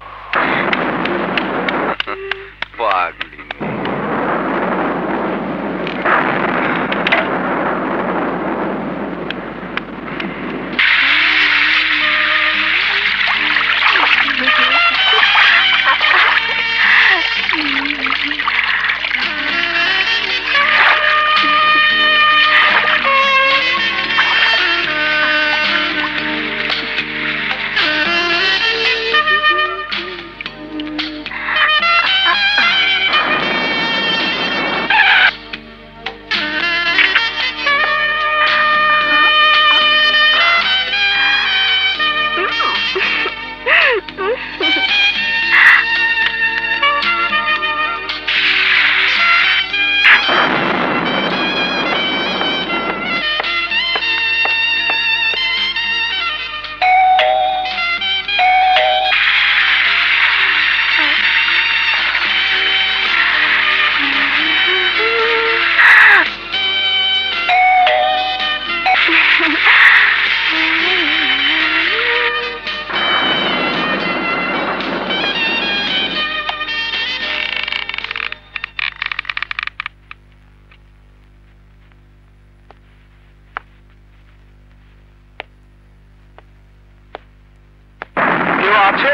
পাগলি।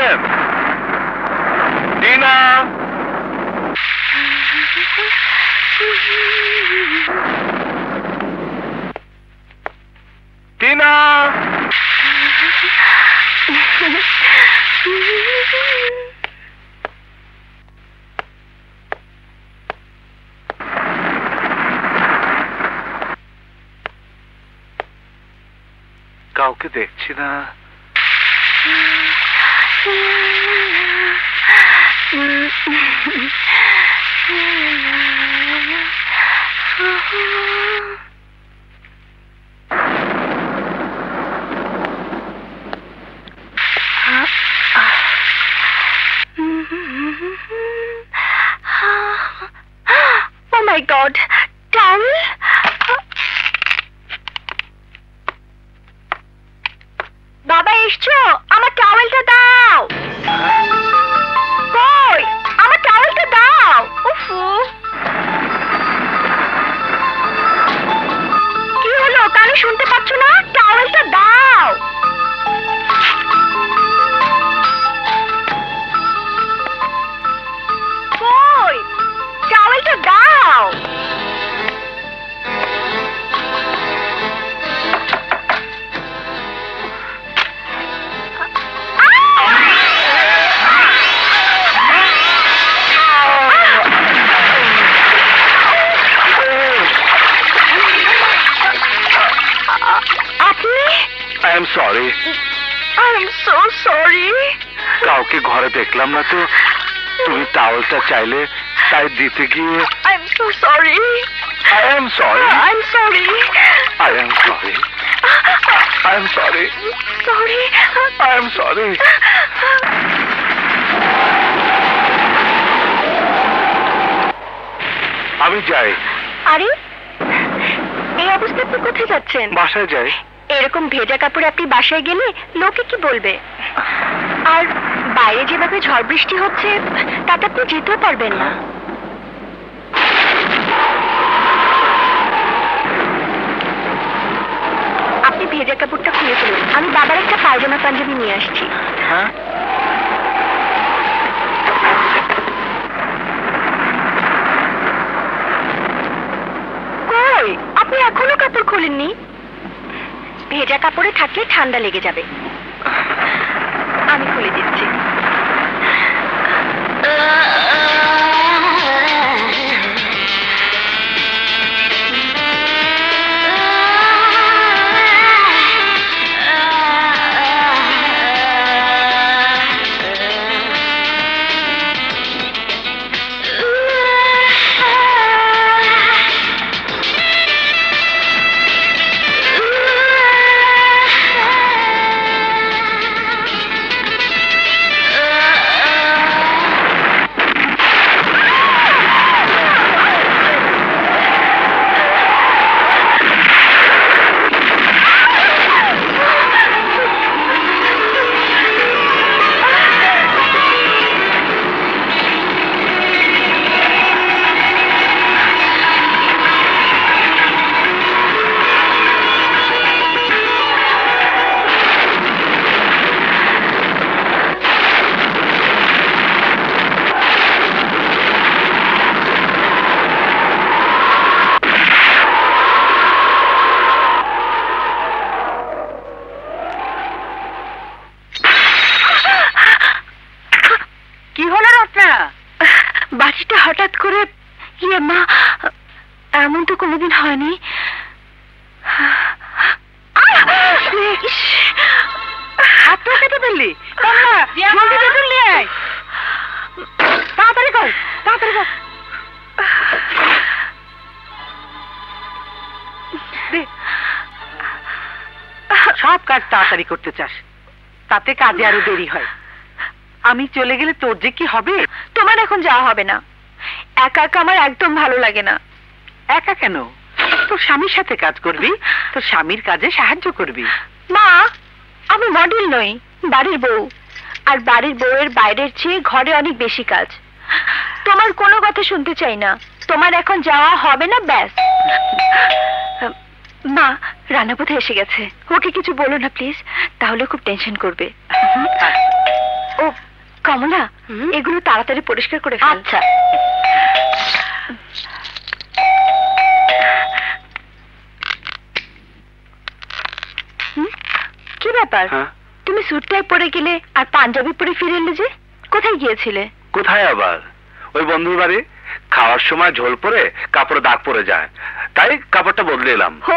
আছেন? টিনা, টিনা, কাউকে দেখছি না। Oh my God, towel? বাবা এসছো, আমার টাওয়েলটা দাও। কই, আমার টাওয়েলটা দাও। উফু, কি হলো, কানে শুনতে পাচ্ছ না? টাওয়েলটা দাও। কই, টাওয়েলটা দাও। I am sorry. I am so sorry. কাউকে ঘরে দেখলাম না তো, তুমি টাওয়েলটা চাইলে তাই দিতে গিয়ে। I am so sorry. I am sorry. I'm sorry. I am sorry. I am sorry. Sorry. I am sorry. আমি যাই। আরে, এই অবস্থায় আপনি কোথায় যাচ্ছেন? বাসায় যাই। এরকম ভেজা কাপড়ে আপনি বাসায় গেলে লোকে কি বলবে? আর বাইরে যেভাবে ঝড় বৃষ্টি হচ্ছে তাতে আপনি যেতেও পারবেন না। আপনি ভেজা কাপড়টা খুলে ফেলুন, আমি বাবার একটা পায়জামা পাঞ্জাবি নিয়ে আসছি। হ্যাঁ, কই, আপনি এখনো কাপড় খোলেননি? ভেজা কাপড়ে থাকলে ঠান্ডা লেগে যাবে, আমি খুলে দিচ্ছি। বাড়িটা হঠাৎ করে, ইয়ে মা, এমন তো কোনোদিন হয়নি। হাতটা কেটে ফেললি, তাড়াতাড়ি কর, তাড়াতাড়ি কর। সব কাজ তাড়াতাড়ি করতে চাস, তাতে কাজে আরো দেরি হয়। আমি চলে গেলে তোর যে কি হবে? তোমার এখন যাওয়া হবে না, একা একা আমার একদম ভালো লাগে না। একা কেন? তোর স্বামীর সাথে কাজ করবি, তোর স্বামীর কাজে সাহায্য করবি। মা, আমি মডেল নই, বাড়ির বউ, আর বাড়ির বউয়ের বাইরের চেয়ে ঘরে অনেক বেশি কাজ। তোমার কোনো কথা শুনতে চাই না, তোমার এখন যাওয়া হবে না, ব্যাস। মা, রান্নাপথে এসে গেছে, ওকে কিছু বলো না প্লিজ, তাহলে খুব টেনশন করবে। ও কমলা, এগুলো তাড়াতাড়ি পরিষ্কার করে ফেল। আচ্ছা। কি ব্যাপার, তুমি স্যুটটাই পরে গেলে আর পাঞ্জাবি পরে ফিরে এলে যে? কোথায় গিয়েছিলে? কোথায় আবার, ওই বন্ধুর বাড়ি। খাওয়ার সময় ঝোল পরে কাপড়ে দাগ পড়ে যায়, তাই কাপড়টা বদলে এলাম। ও,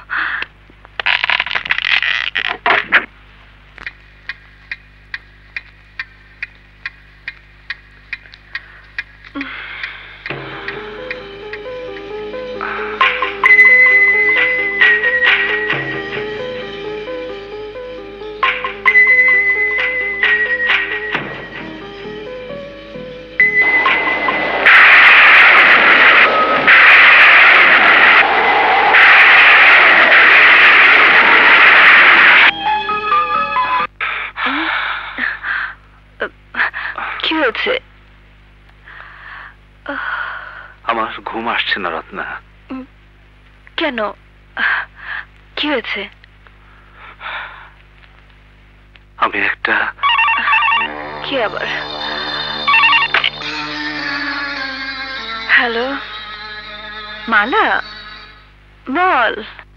কি হয়েছে? আমার ঘুম আসছে না রত্না। কেন, কি হয়েছে? আমি একটা... কি আবার? হ্যালো মালা, বল।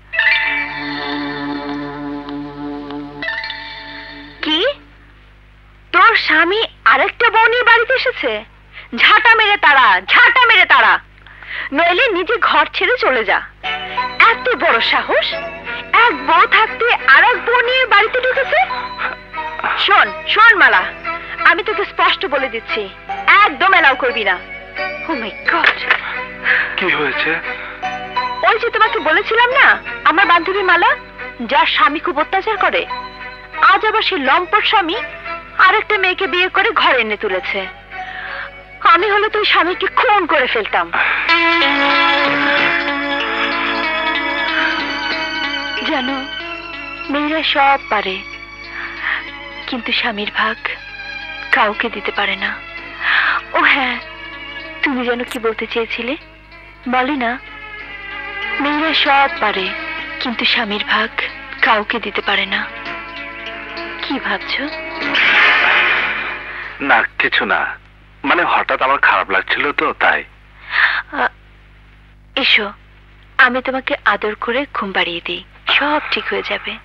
কি, তোর স্বামী আরেকটা বউ নিয়ে বাড়িতে এসেছে? ঝাঁটা মেরে তারা, ঝাঁটা মেরে তারা, নইলে নিজে ঘর ছেড়ে চলে যা। এত বড় সাহস, এক বউ থাকতে আর এক বউ নিয়ে বাড়িতে ঢুকেছে। শোন শোন মালা, আমি তোকে স্পষ্ট বলে দিচ্ছি, একদম এলাও করবি না। ও মাই গড, কি হয়েছে? ওই যে তোমাকে বলেছিলাম না, আমার বান্ধবী মালা, যার স্বামী খুব অত্যাচার করে, আজ আবার সে লম্পট স্বামী আরেকটা মেয়েকে বিয়ে করে ঘরে এনে তুলেছে। আমি হলে তুই স্বামীকে খুন করে ফেলতাম। জানো, মেয়েরা সব পারে, কিন্তু স্বামীর ভাগ কাউকে দিতে পারে না। ও হ্যাঁ, তুমি যেন কি বলতে চেয়েছিলে? বলে না, মেয়েরা সব পারে, কিন্তু স্বামীর ভাগ কাউকে দিতে পারে না। কি ভাবছো? না কিছু না, মানে হঠাৎ আমার খারাপ লাগছিল তো তাই। এসো, আমি তোমাকে আদর করে ঘুম পাড়িয়ে দিই, সব ঠিক হয়ে যাবে।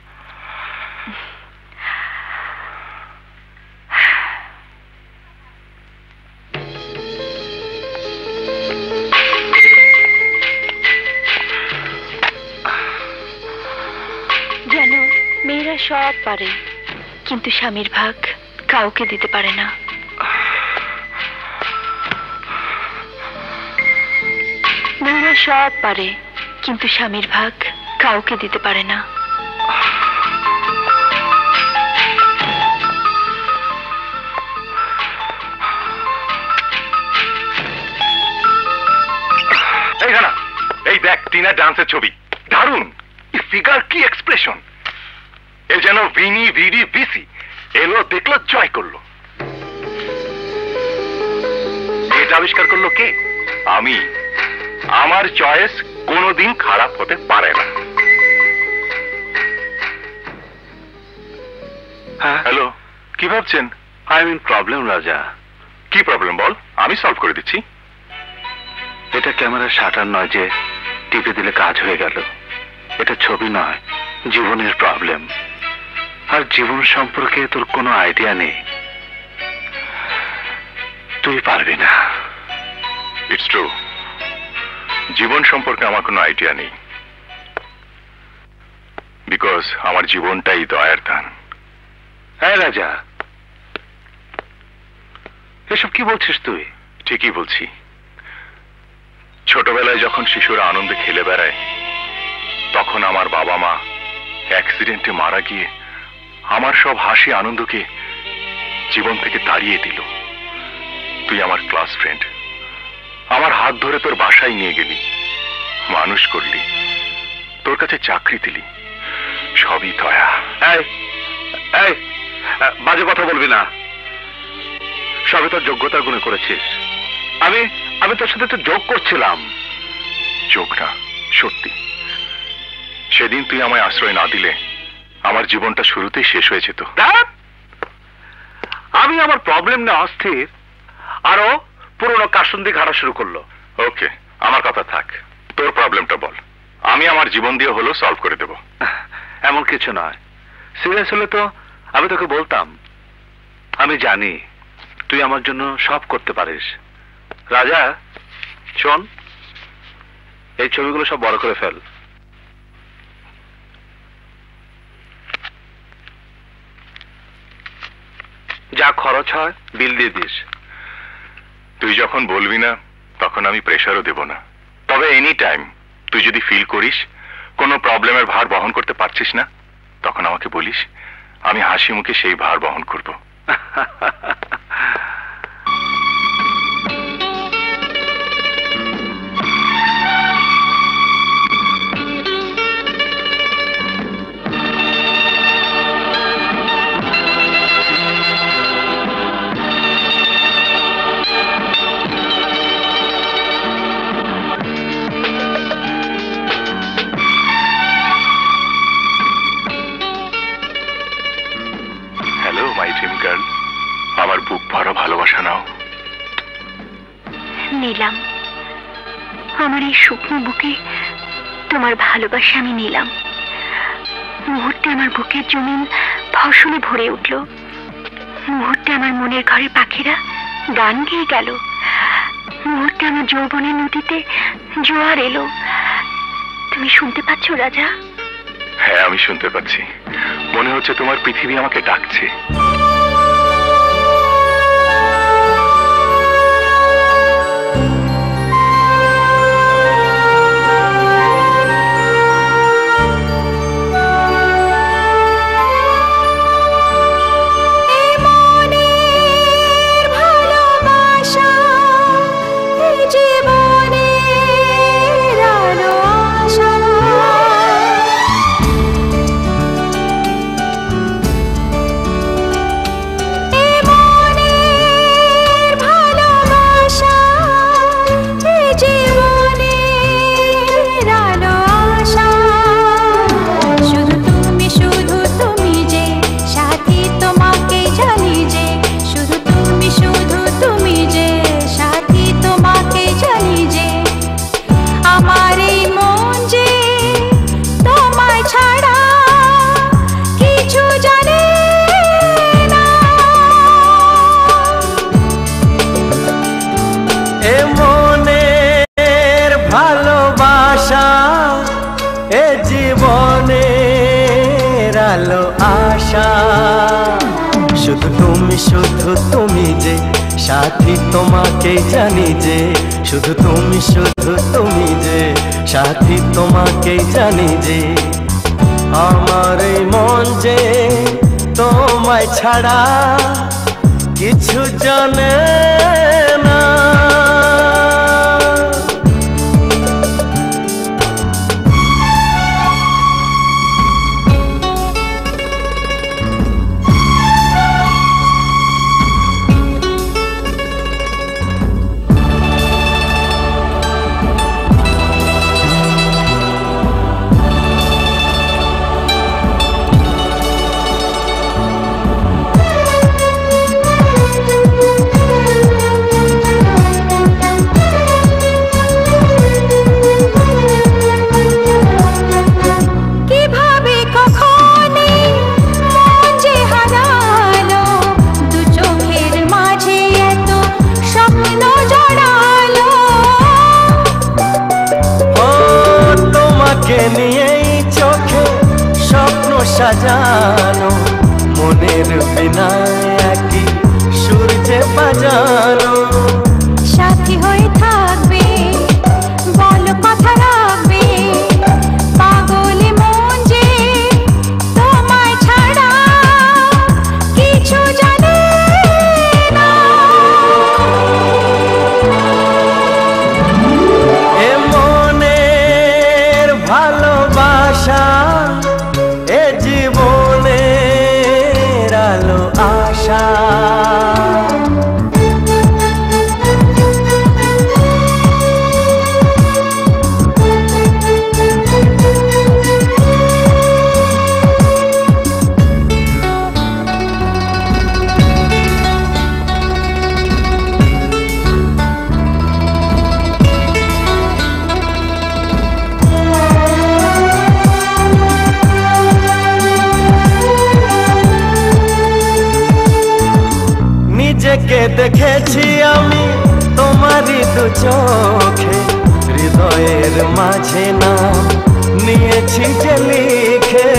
জানো, মেয়েরা সব পারে, কিন্তু স্বামীর ভাগ কাউকে দিতে পারে না। মেয়েরা সব পারে, কিন্তু স্বামীর ভাগ কাউকে দিতে পারে না। এই গানা, এই দেখ টিনা ডান্সের ছবি, দারুণ ফিগার, কি এক্সপ্রেশন। এ যেন ভিনি ভিডি ভিসি এলো, দেখলো, জয় করলো। এটা আবিষ্কার করলো কে? আমি। আমার চয়েস কোনোদিন খারাপ হতে পারে না। হ্যাঁ হ্যালো, কি ভাবছেন? আই মিন প্রবলেম রাজা। কি প্রবলেম বল, আমি সলভ করে দিচ্ছি। এটা ক্যামেরা শাটার নয় যে টিপে দিলে কাজ হয়ে গেল। এটা ছবি নয়, জীবনের প্রবলেম। আর জীবন সম্পর্কে তোর কোনো আইডিয়া নেই, তুই পারবি না। ইটস ট্রু, জীবন সম্পর্কে আমার কোনো আইডিয়া নেই, বিকজ আমার জীবনটাই দয়ার দান। হ্যাঁ রাজা, এসব কি বলছিস তুই? ঠিকই বলছি। ছোটবেলায় যখন শিশুরা আনন্দে খেলে বেড়ায়, তখন আমার বাবা মা অ্যাক্সিডেন্টে মারা গিয়ে আমার সব হাসি আনন্দকে জীবন থেকে তাড়িয়ে দিল। তুই আমার ক্লাস ফ্রেন্ড, আমার হাত ধরে তোর বাসায় নিয়ে গেলি, মানুষ করলি, তোর কাছে চাকরি দিলি, সবই দয়া। এই এই বাজে কথা বলবি না, সবই তোর যোগ্যতার গুণে করেছিস। আমি আমি তোর সাথে তো যোগ করছিলাম। যোগ না, সত্যি। সেদিন তুই আমায় আশ্রয় না দিলে আমার জীবনটা শুরুতেই শেষ হয়ে যেত। আমি আমার প্রবলেম নিয়ে অস্থির, আরো পুরনো কাসুন্দি ঘাড়া শুরু করলো। ওকে, আমার কথা থাক, তোর প্রবলেমটা বল, আমি আমার জীবন দিয়ে হলো সলভ করে দেব। এমন কিছু নয়, সিরিয়াস হলে তো আমি তোকে বলতাম। আমি জানি তুই আমার জন্য সব করতে পারিস। রাজা শোন, এই ছবিগুলো সব বড় করে ফেল। যা খরচ হয় বিল দিয়ে দিস। তুই যখন বলবি না তখন আমি প্রেশারও দেব না, তবে এনি টাইম তুই যদি ফিল করিস কোনো প্রবলেমের ভার বহন করতে পারছিস না, তখন আমাকে বলিস, আমি হাসি মুখে সেই ভার বহন করব। আমার বুক ভরা ভালোবাসা নাও। নিলাম, আমার এই শুকনো বুকে তোমার ভালোবাসা আমি নিলাম। মুহূর্তে আমার বুকের জমিন ফসলে ভরে উঠল। মুহূর্তে আমার মনের ঘরে পাখিরা গান গেয়ে গেল। মুহূর্তে আমার যৌবনের নদীতে জোয়ার এলো। তুমি শুনতে পাচ্ছ রাজা? হ্যাঁ, আমি শুনতে পাচ্ছি। মনে হচ্ছে তোমার পৃথিবী আমাকে ডাকছে। শুধু তুমি যে সাথী, তোমাকে জানি যে শুধু তুমি যে সাথী, তোমাকে জানি যে আমার এই মন যে তোমায় ছাড়া কিছু জানে না। সাজানো মনের বিনা একই সূর্যে বাজানো, সাথী হয়ে থাকবে, বলো কথা রাখবে, পাগলে মন যে তোমায় ছাড়া কিছু জানে না। এ মনের ভালোবাসা, এ জীবনের আলো আশা। তোকে দেখেছি আমি তোমারই দু চোখে, হৃদয়ের মাঝে নাম নিয়েছি যে লিখে।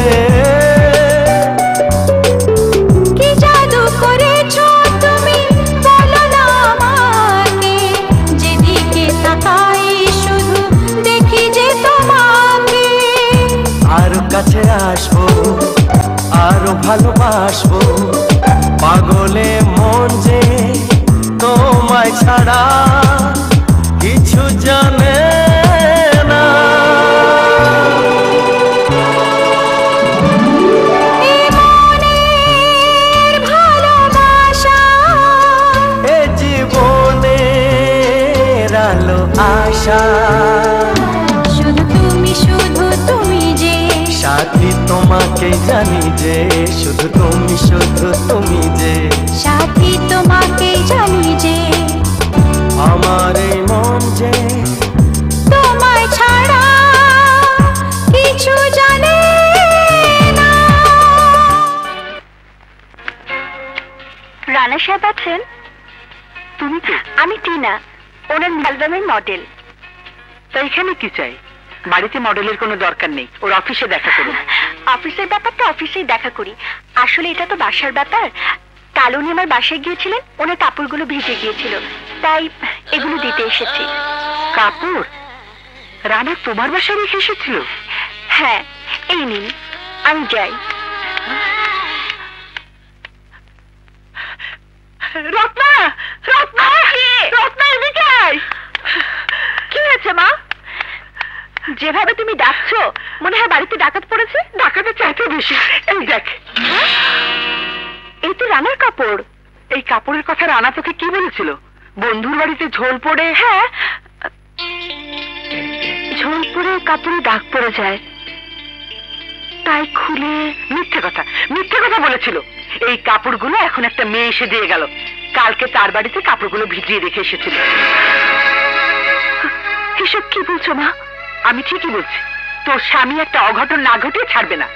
কি জাদু করেছো তুমি বলো না আমাকে, যেদিকে তাকাই শুধু দেখি যে তোমাকে। আরো কাছে আসবো, আরো ভালোবাসবো, পাগলে মন যে তোমায় ছাড়া কিছু জানে না। এই মনের ভালোবাসা, এ জীবনের আলো আশা, শুধু তুমি যে সাথী তোমাকে জানি যে, শুধু তুমি যে সাথী, তোমাকে জানি যে আমার এই মন যে তোমায় ছাড়া কিছু জানে না। রানা সাহেব আছেন? তুমি তো? আমি টিনা, ওনার অ্যালবামের মডেল। তা এখানে কি চাই? বাড়িতে মডেলের কোনো দরকার নেই, ওর অফিসে দেখা করুন। অফিসের ব্যাপারটা অফিসেই দেখা করি, আসলে এটা তো বাসার ব্যাপার। কাল উনি আমার বাসায় গিয়েছিলেন, ওনার কাপড়গুলো ভিজে গিয়েছিল, তাই এগুলো দিতে এসেছি। কাপড় রানা তোমার বাসায় রেখে এসেছিল? হ্যাঁ, এই নিন, আমি যাই। রত্না, রত্না, রত্না এদিকে আয়। কি হয়েছে মা? যেভাবে তুমি ডাকছো মনে হয় বাড়িতে ডাকাত পড়েছে। ডাকাতের চাইতে বেশি। এই দেখ, এই তো রানার কাপড়। এই কাপড়ের কথা রানা তোকে কি বলেছিল? বন্ধুর বাড়িতে ঝোল পড়ে? হ্যাঁ, ঝোল পরে কাপড়ে দাগ পড়ে যায়, তাই খুলে। মিথ্যে কথা, মিথ্যে কথা বলেছিল। এই কাপড়গুলো এখন একটা মেয়ে এসে দিয়ে গেল, কালকে তার বাড়িতে কাপড়গুলো ভিজিয়ে রেখে এসেছিল। এসব কি বলছো মা? আমি ঠিকই বলছি, তোর স্বামী একটা অঘটন না ঘটিয়ে ছাড়বে না।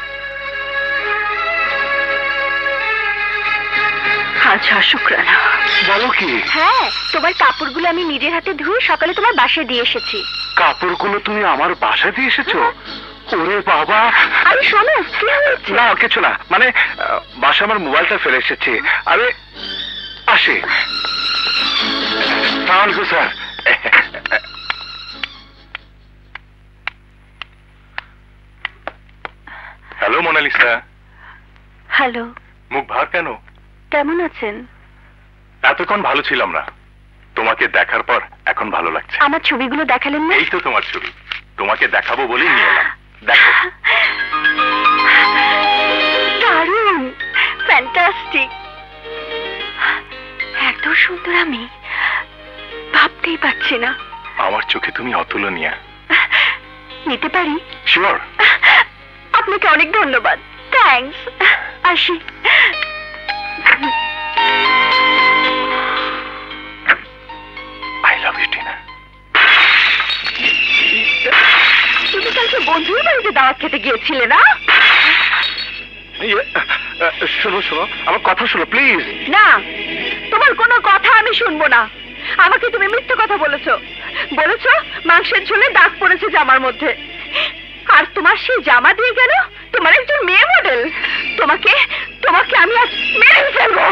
আচ্ছা, শুক্রানা। বলো কি? হ্যাঁ, তোমার কাপড়গুলো আমি নিজের হাতে ধুয়ে সকালে তোমার বাসায় দিয়ে এসেছি। কাপড়গুলো তুমি আমার বাসায় দিয়ে এসেছো? ওরে বাবা! আরে শোনো, কি হয়েছে? না কিছু না, মানে বাসা আমার মোবাইলটা ফেলে এসেছি। আরে আসি। সালাম স্যার। Hello Mona Lisa. হ্যালো, মুখ ভার কেন? কেমন আছেন? এতক্ষণ ভালো ছিলাম না, তোমাকে দেখার পর এখন ভালো লাগছে। আমার ছবিগুলো দেখালেন না? এই তো তোমার ছবি, তোমাকে দেখাবো বলেই নিয়ে এলাম। দেখো। দারুণ, ফ্যান্টাস্টিক। এত সুন্দর আমি ভাবতেই পারছি না। আমার চোখে তুমি অতুলনীয়। নিতে পারি? শিওর। আপনাকে অনেক ধন্যবাদ। থ্যাঙ্কস। আসি। I love you Tina. তুমি কালকে বন্ধুর বাড়িতে দাওয়াত খেতে গিয়েছিলে না? শোনো শোনো, আমার কথা শোনো প্লিজ। না, তোমার কোনো কথা আমি শুনবো না। আমাকে তুমি মিথ্যে কথা বলেছো। বলেছো মাংসের ঝোলে দাগ পড়েছে জামার মধ্যে, আর তোমার সেই জামা দিয়ে গেল তোমার একজন মেয়ে মডেল। তোমাকে তোমাকে আমি আজ মেরে ফেলবো।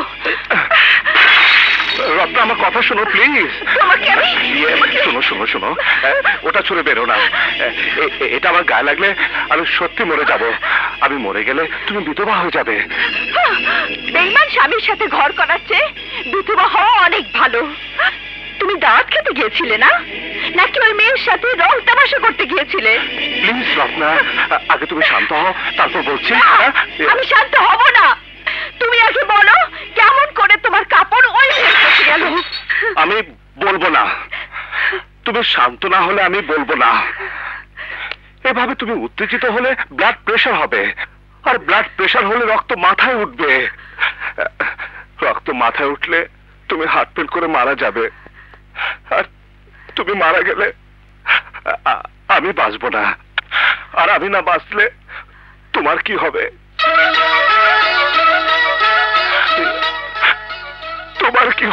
রত্না, আমার কথা শোনো প্লিজ। তোমাকে আমি শোনো শোনো শোনো, ওটা ছুড়ে বেরো না। এটা আমার গায়ে লাগলে আমি সত্যি মরে যাব। আমি মরে গেলে তুমি বিধবা হয়ে যাবে। বেঈমান স্বামীর সাথে ঘর করার চেয়ে বিধবা হওয়া অনেক ভালো। তুমি দাওয়াত খেতে গিয়েছিলে না, নাকি ওই মেয়ের সাথে রং তামাশা করতে গিয়েছিলে? প্লিজ রত্না, আগে তুমি শান্ত হও, তারপর বলছি। আমি শান্ত হব না। তুমি আগে বলো কেমন করে তোমার কাপড় ওই মেয়ের কাছে গেল। আমি বলবো না। তুমি শান্ত না হলে আমি বলবো না। এভাবে তুমি উত্তেজিত হলে ব্লাড প্রেশার হবে, আর ব্লাড প্রেশার হলে রক্ত মাথায় উঠবে। রক্ত মাথায় উঠলে তুমি হার্ট ফেল করে মারা যাবে, আর তুমি মারা গেলে আমি বাঁচবো না। আর আমি না বাঁচলে তোমার কি হবে? তোমার কি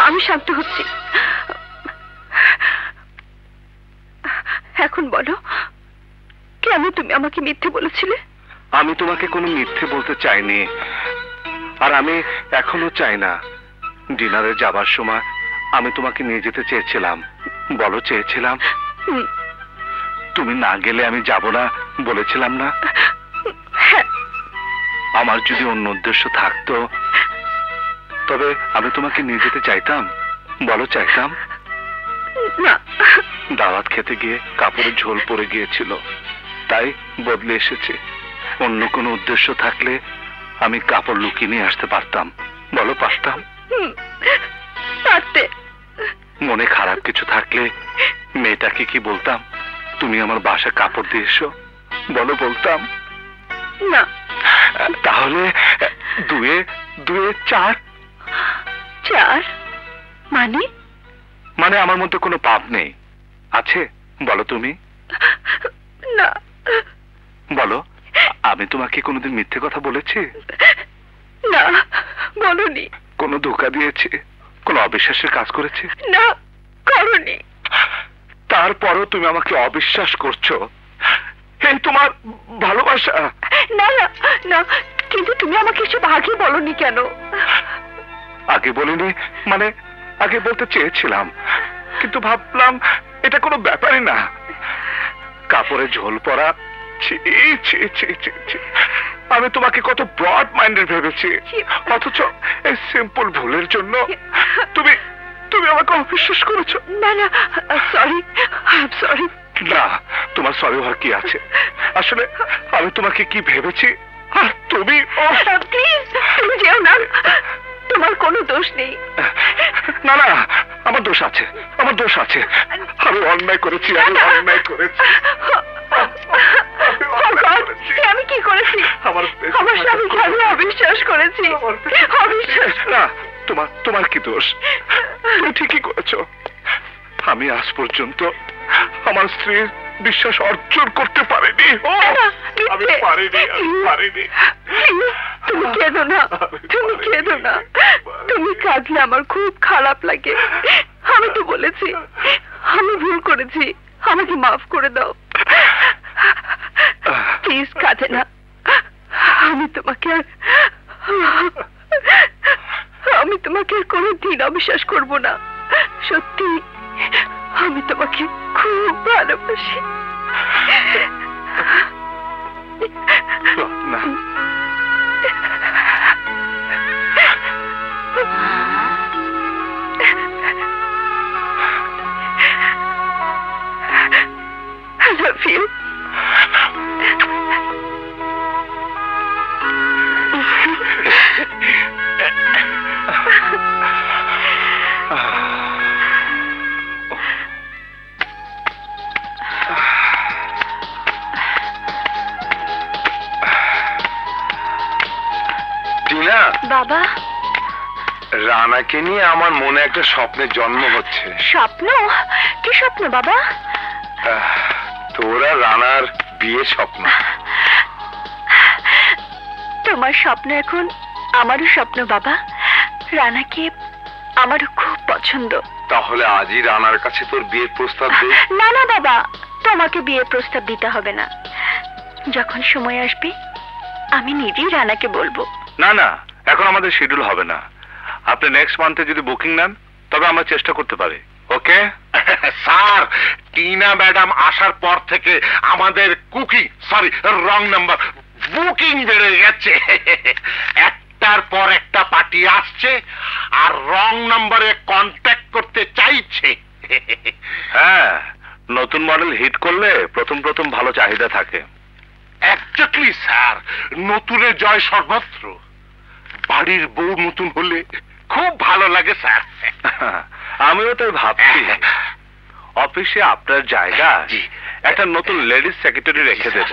আমি শান্ত হচ্ছি। এখন বলো, কেন তুমি আমাকে মিথ্যে বলেছিলে? আমি তোমাকে কোনো মিথ্যে বলতে চাইনি, আর আমি এখনো চাই না। ডিনারে যাবার সময় আমি তোমাকে নিয়ে যেতে চেয়েছিলাম। বলো, চেয়েছিলাম? তুমি না গেলে আমি যাব না বলেছিলাম না? আমার যদি অন্য উদ্দেশ্য থাকতো তবে আমি তোমাকে নিয়ে যেতে চাইতাম। বলো, চাইতাম না। দাওয়াত খেতে গিয়ে কাপড়ের ঝোল পড়ে গিয়েছিল, তাই বদলে এসেছে। অন্য কোনো উদ্দেশ্য থাকলে আমি কাপড় লুকিয়ে নিয়ে আসতে পারতাম। বলো, পারতাম? পারতে। মনে খারাপ কিছু থাকলে মেয়েটাকে কি বলতাম তুমি আমার বাসা কাপড় দিয়ে এসো? বলো, বলতাম না। তাহলে দুয়ে দুয়ে চার। চার মানে? মানে আমার মধ্যে কোনো পাপ নেই, আছে? বলো তুমি। না। বলো, আমি তোমাকে কোনোদিন মিথ্যে কথা বলেছি? না, বলনি। কোনো ধোঁকা দিয়েছে? কোনো অবিশ্বাসের কাজ করেছে? না, করনি। তারপরও তুমি আমাকে অবিশ্বাস করছো। এই তোমার ভালোবাসা? না না না, কিন্তু তুমি আমাকে এসব আগে বলনি কেন? আগে বলিনি মানে আগে বলতে চেয়েছিলাম, কিন্তু ভাবলাম এটা কোনো ব্যাপারই না। কাপড়ে ঝোল পড়া, ছি ছি ছি ছি ছি। আমি তোমাকে কত ব্রড মাইন্ডেড ভেবেছি, অথচ এই সিম্পল ভুলের জন্য তুমি তুমি আমাকে অবিশ্বাস করেছো। না না, সরি, সরি। না, তোমার সরি হওয়ার কি আছে? আসলে আমি তোমাকে কি ভেবেছি, আর তুমি প্লিজ তুমি যেও না, তোমার কোনো দোষ নেই। না না, আমার দোষ আছে, আমার দোষ আছে। আমি অন্যায় করেছি, আমি অন্যায় করেছি। আমি কি করেছি? আমার স্বামীকে আমি অবিশ্বাস করেছি। অবিশ্বাস না, তোমার তোমার কি দোষ? তুমি ঠিকই করেছো। আমি আজ পর্যন্ত আমার স্ত্রীর বিশ্বাস অর্জন করতে পারিনি। আমি পারিনি, আমি পারিনি। তুমি কেঁদো না, তুমি কেঁদো না। তুমি কাঁদলে আমার খুব খারাপ লাগে। আমি তো বলেছি আমি ভুল করেছি, আমাকে মাফ করে দাও। প্লিজ কাঁদে না। আমি তোমাকে আর কোনোদিন অবিশ্বাস করব না। সত্যি আমি তোমাকে খুব ভালোবাসি। না, I love you. টিনা, বাবা, রানাকে নিয়ে আমার মনে একটা স্বপ্নের জন্ম হচ্ছে। স্বপ্ন? কি স্বপ্ন বাবা? তোরা রানার বিয়ে স্বপ্ন। তোমার স্বপ্ন এখন আমারও স্বপ্ন বাবা। রানাকে আমারও খুব পছন্দ। তাহলে আজই রানার কাছে তোর বিয়ের প্রস্তাব দে। না না বাবা, তোমাকে বিয়ের প্রস্তাব দিতে হবে না। যখন সময় আসবে আমি নিজেই রানাকে বলবো। না না, এখন আমাদের শিডিউল হবে না। আপনি নেক্সট মান্থে যদি বুকিং নেন তবে আমরা চেষ্টা করতে পারি। ওকে স্যার, টিনা ম্যাডাম আসার পর থেকে আমাদের রং নাম্বার বুকিং বেড়ে গেছে। একটার পর একটা পার্টি আসছে আর রং নাম্বারে কন্ট্যাক্ট করতে চাইছে। হ্যাঁ, নতুন মডেল হিট করলে প্রথম প্রথম ভালো চাহিদা থাকে। এক্স্যাক্টলি স্যার, নতুনের জয় সর্বত্র। বাড়ির বউ নতুন হলে খুব ভালো লাগে স্যার। আমিও তাই ভাবছি, অফিসে আপনার জায়গা একটা নতুন লেডিস সেক্রেটারি রেখে দেব।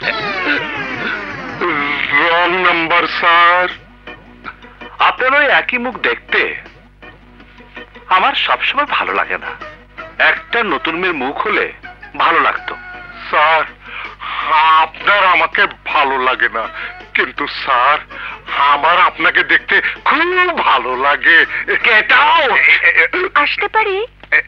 রং নাম্বার স্যার। আপনার ওই একই মুখ দেখতে আমার সবসময় ভালো লাগে না। একটা নতুন মেয়ের মুখ হলে ভালো লাগতো। স্যার, আপনার আমাকে ভালো লাগে না, কিন্তু স্যার আমার আপনাকে দেখতে খুব ভালো লাগে। কেটাও আসতে পারি?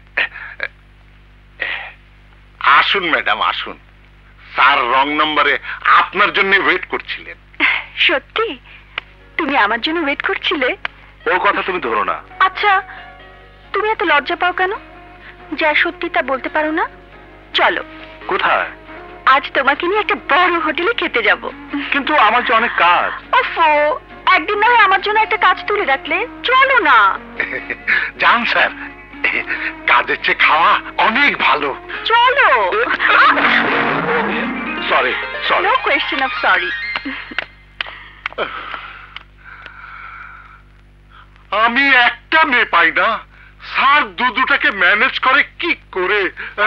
আসুন ম্যাডাম আসুন, স্যার রং নম্বরে আপনার জন্য ওয়েট করছিলেন। সত্যি তুমি আমার জন্য ওয়েট করছিলে? ও কথা তুমি ধরো না। আচ্ছা, তুমি এত লজ্জা পাও কেন? যা সত্যি তা বলতে পারো না? চলো। কোথায়? আজ তোমাকে নিয়ে একটা বড় হোটেলে খেতে যাব। কিন্তু আমার যে অনেক কাজ। ওফো, একদিন না হয় আমার জন্য একটা কাজ তুলে রাখলে। চলো না। জান স্যার, কাজের চেয়ে খাওয়া অনেক ভালো। চলো। Sorry sorry. No question of sorry. আমি একটা মেয়ে পাই না, স্যার দুটাকে ম্যানেজ করে কি করে?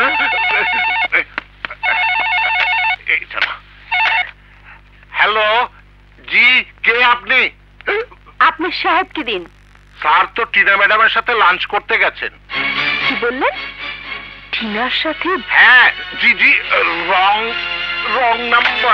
হ্যালো জি, কে আপনি? আপনার সাহেবকে দিন। স্যার তো টিনা ম্যাডামের সাথে লাঞ্চ করতে গেছেন। কি বললেন? টিনার সাথে? হ্যাঁ জি জি, রং রং নাম্বার।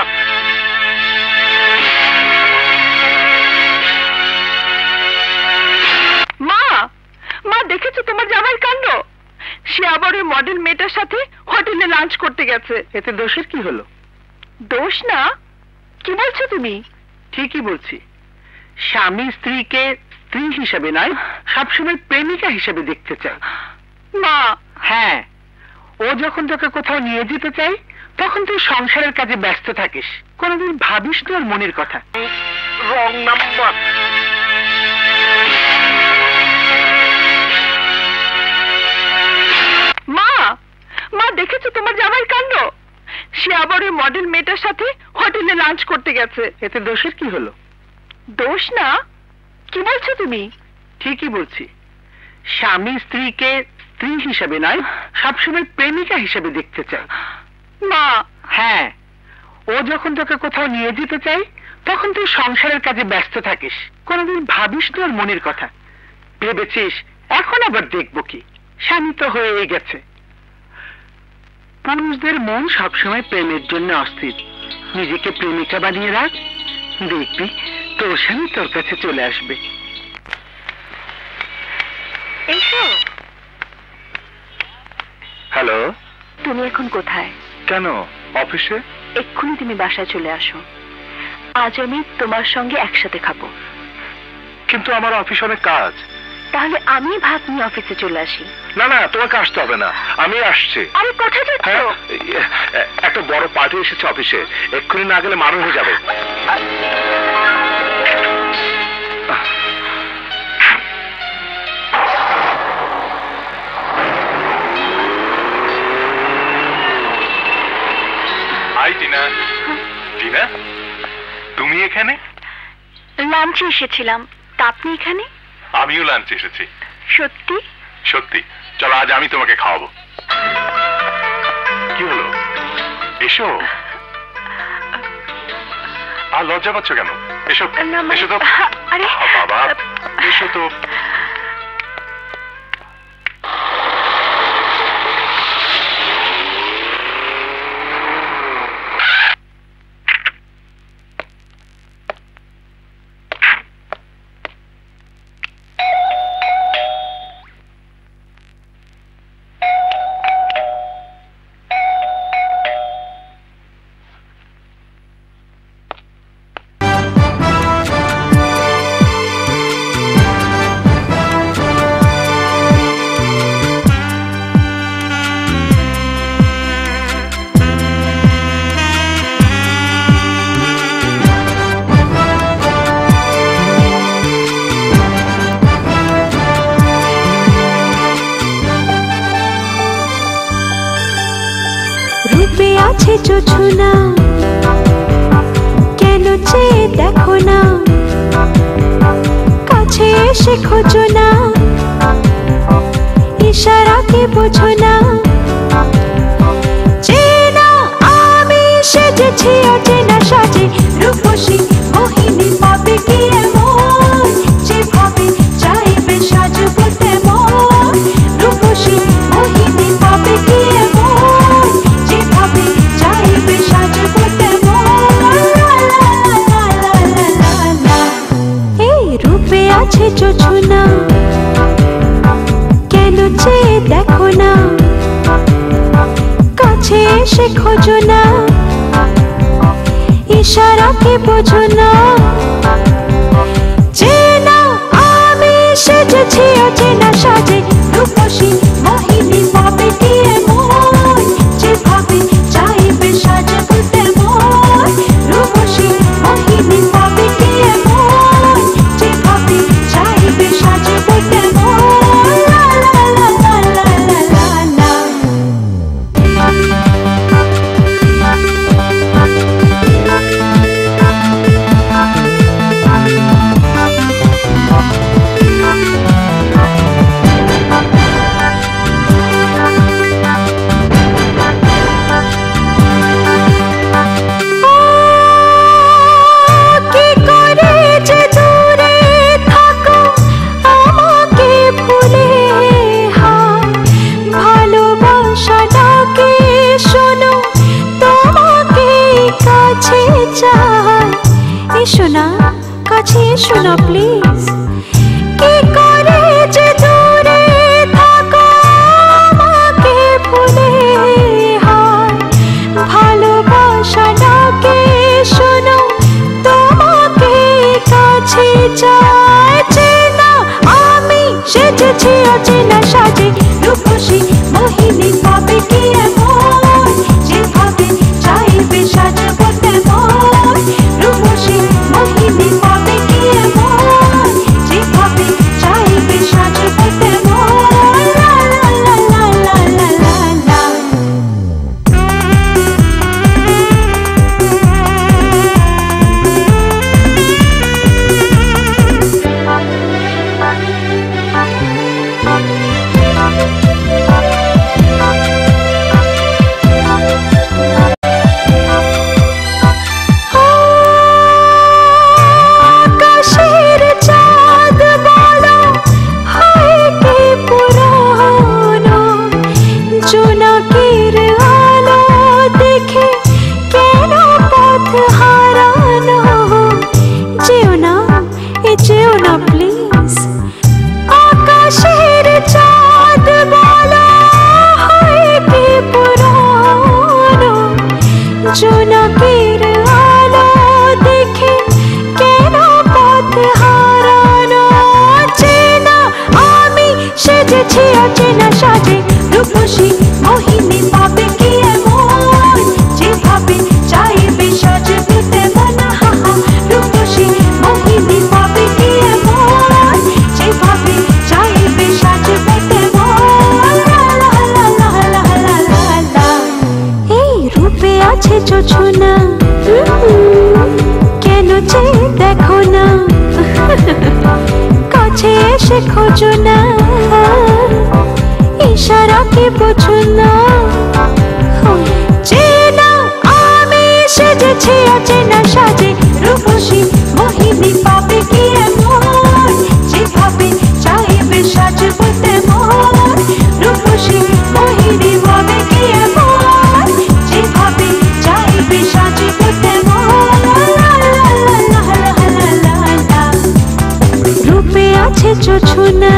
মা, মা দেখেছো তোমার জামাইয়ের কাণ্ড? সে আবার ওই মডেল মেয়েটার সাথে হোটেলে লাঞ্চ করতে গেছে। এতে দোষের কি হলো? দোষ না? কি বলছো তুমি? ঠিকই বলছি। স্বামী স্ত্রীকে স্ত্রী হিসেবে নয়, সবসময় প্রেমিকা হিসেবে দেখতে চায়। মা। হ্যাঁ, ও যখন তোকে কোথাও নিয়ে যেতে চাই তখন তুই সংসারের কাজে ব্যস্ত থাকিস, কোনোদিন ভাবিস না ওর মনের কথা। Wrong number. মা, মা দেখেছো তোমার জামাইয়ের কাণ্ড? সে আবার ওই মডেল মেয়েটার সাথে হোটেলে লাঞ্চ করতে গেছে। এতে দোষের কি হলো? দোষ না? কি বলছো তুমি? ঠিকই বলছি। স্বামী স্ত্রীকে স্ত্রী হিসেবে নয়, সবসময় প্রেমিকা হিসেবে দেখতে চায়। মা। হ্যাঁ, ও যখন তোকে কোথাও নিয়ে যেতে চাই তখন তুই সংসারের কাজে ব্যস্ত থাকিস, কোনোদিন ভাবিস না ওর মনের কথা। ভেবেছিস এখন আবার দেখবো কি? স্বামী তো হয়ে গেছে। পুরুষদের মন সবসময় প্রেমের জন্য অস্থির। নিজেকে প্রেমিকা বানিয়ে রাখ, দেখবি তোর স্বামী তোর কাছে চলে আসবে। এসো। হ্যালো। তুমি এখন কোথায়? কেন, অফিসে? এক্ষুনি তুমি বাসায় চলে আসো। আজ আমি তোমার সঙ্গে একসাথে খাবো। কিন্তু আমার অফিস অনেক কাজ। তাহলে আমি ভাত নিয়ে অফিসে চলে আসি। না না, তোমাকে আসতে হবে না, আমি আসছি। আরে কোথায় যাচ্ছ? হ্যাঁ, একটা বড় পার্টি এসেছে অফিসে, এক্ষুনি না গেলে মারণ হয়ে যাবে। হাই টিনা। টিনা, তুমি এখানে? লাঞ্চে এসেছিলাম। তা আপনি এখানে? আমিও লাঞ্চে এসেছি। সত্যি? সত্যি। চলো আজ আমি তোমাকে খাওয়াবো। কি হলো? এসো। আর লজ্জা পাচ্ছ কেন? এসো এসো তো। আরে বাবা, এসো তো। রূপে আছে জোছনা, কেন চেয়ে দেখো না, কাছে এসে খোঁজো না, ইশারাকে বোঝো না। চেনা আমি সেজেছি অচেনা সাজে, রূপসী মোহিনী পাবে কি এমন, যেভাবে চাইবে সাজবো তেমন। রূপসী মোহিনী পাবে কি এমন, যেভাবে চাইবে সাজবো তেমন। লা লা লা লা লা লা লা। ইশারা কি বোঝো না চেনা আমি সেজেছি অচেনা সাজে রূপসী মোহিনী পাবে দিয়ে মন যেভাবে চাইবে সাজাবো তেমন রূপসী মোহিনী পাবে দিয়ে মন যেভাবে চাইবে সাজাবো তেমন লা লা লা লা লা লা লা শোনা কাছে শোনা প্লিজ কি করে যে দূরে থাকো আমাকে ভুলে হয় ভালোবাসাটাকে শোনো তোমাকে কাছে চাই চেনা আমি সেজেছি অচেনা সাজে রূপসী মোহিনী পাবে কি এমন যেভাবে চাইবে সাজাবো তেমন রূপসী মোহিনী পাবে কি এমন যেভাবে চাইবে সাজাবো তেমন লা লা লা লা লা লা লা আকাশের চাঁদ বড় হয় কি পুরানো জোনাকির আলো দেখে কেন পথ হারানো যেও না প্লিজ আকাশের চাঁদ বড় হয় কি পুরানো জোনাকির আলো দেখে কেন পথ হারানো চেনা আমি সেজেছি অচেনা সাজে রূপসী মোহিনী পাবে কি এমন যেভাবে চাইবে সাজাবো তেমন হাহা রূপসী মোহিনী পাবে কি এমন যেভাবে চাইবে সাজাবো তেমন লা লা লা লা লা লা লা লা এই রূপে আছে যোছনা কেন যে দেখো না কাছে এসে খোঁজো না ইশারা কি বোঝো না চেনা আমি সেজেছি অচেনা সাজে রূপসী মোহিনী পাবে কি এমন যেভাবে চাইবে সাজাবো তেমন রূপসী মোহিনী পাবে কি এমন যেভাবে চাইবে সাজাবো তেমন লা লা লা লা লা লা লা রূপে আছে যোছনা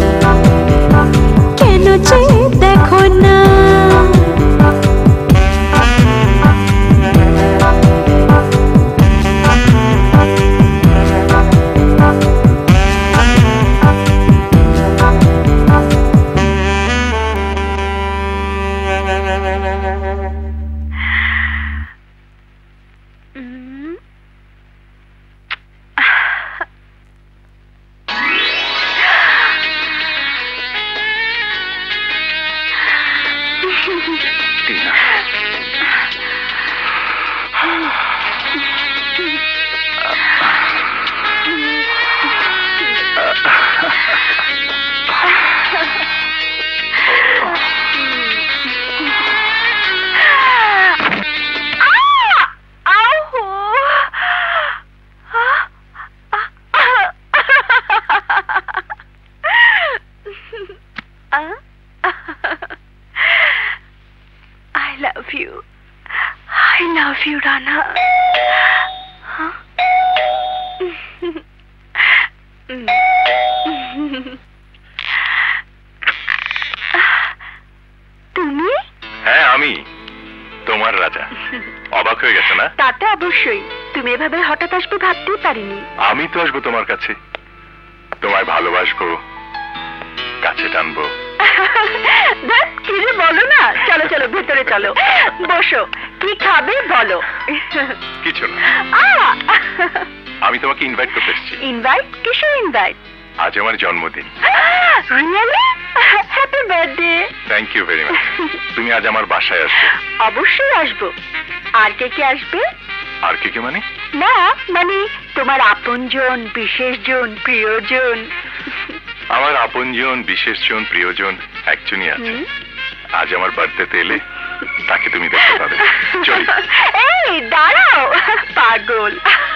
কেন যে দেখো না I love you, Rana. Huh? তুমি? হ্যাঁ আমি তোমার রাজা। অবাক হয়ে গেছে না? তো অবশ্যই, তুমি এভাবে হঠাৎ আসবে ভাবতেই পারিনি। আমি তো আসবো তোমার কাছে, তোমায় ভালোবাসবো, কাছে টানবো। ধ্যাৎ, কি যে বলো না। চলো চলো ভেতরে চলো, বসো। কি খাবে বলো? কিছু না, আহ! আমি তোমাকে ইনভাইট করতে এসেছি। ইনভাইট? কিসের ইনভাইট? আজ আমার জন্মদিন। Really? Happy birthday. Thank you very much. তুমি আজ আমার বাসায় আসবে। অবশ্যই আসবো। আর কে কে আসবে? আর কে কে মানে? না মানে তোমার আপনজন, বিশেষজন, প্রিয়জন। আমার আপনজন, বিশেষজন, প্রিয়জন একজনই আছে। আজ আমার বার্থডেতে এলে তাকে তুমি দেখতে পাবে। চলি। এই দাঁড়াও পাগল,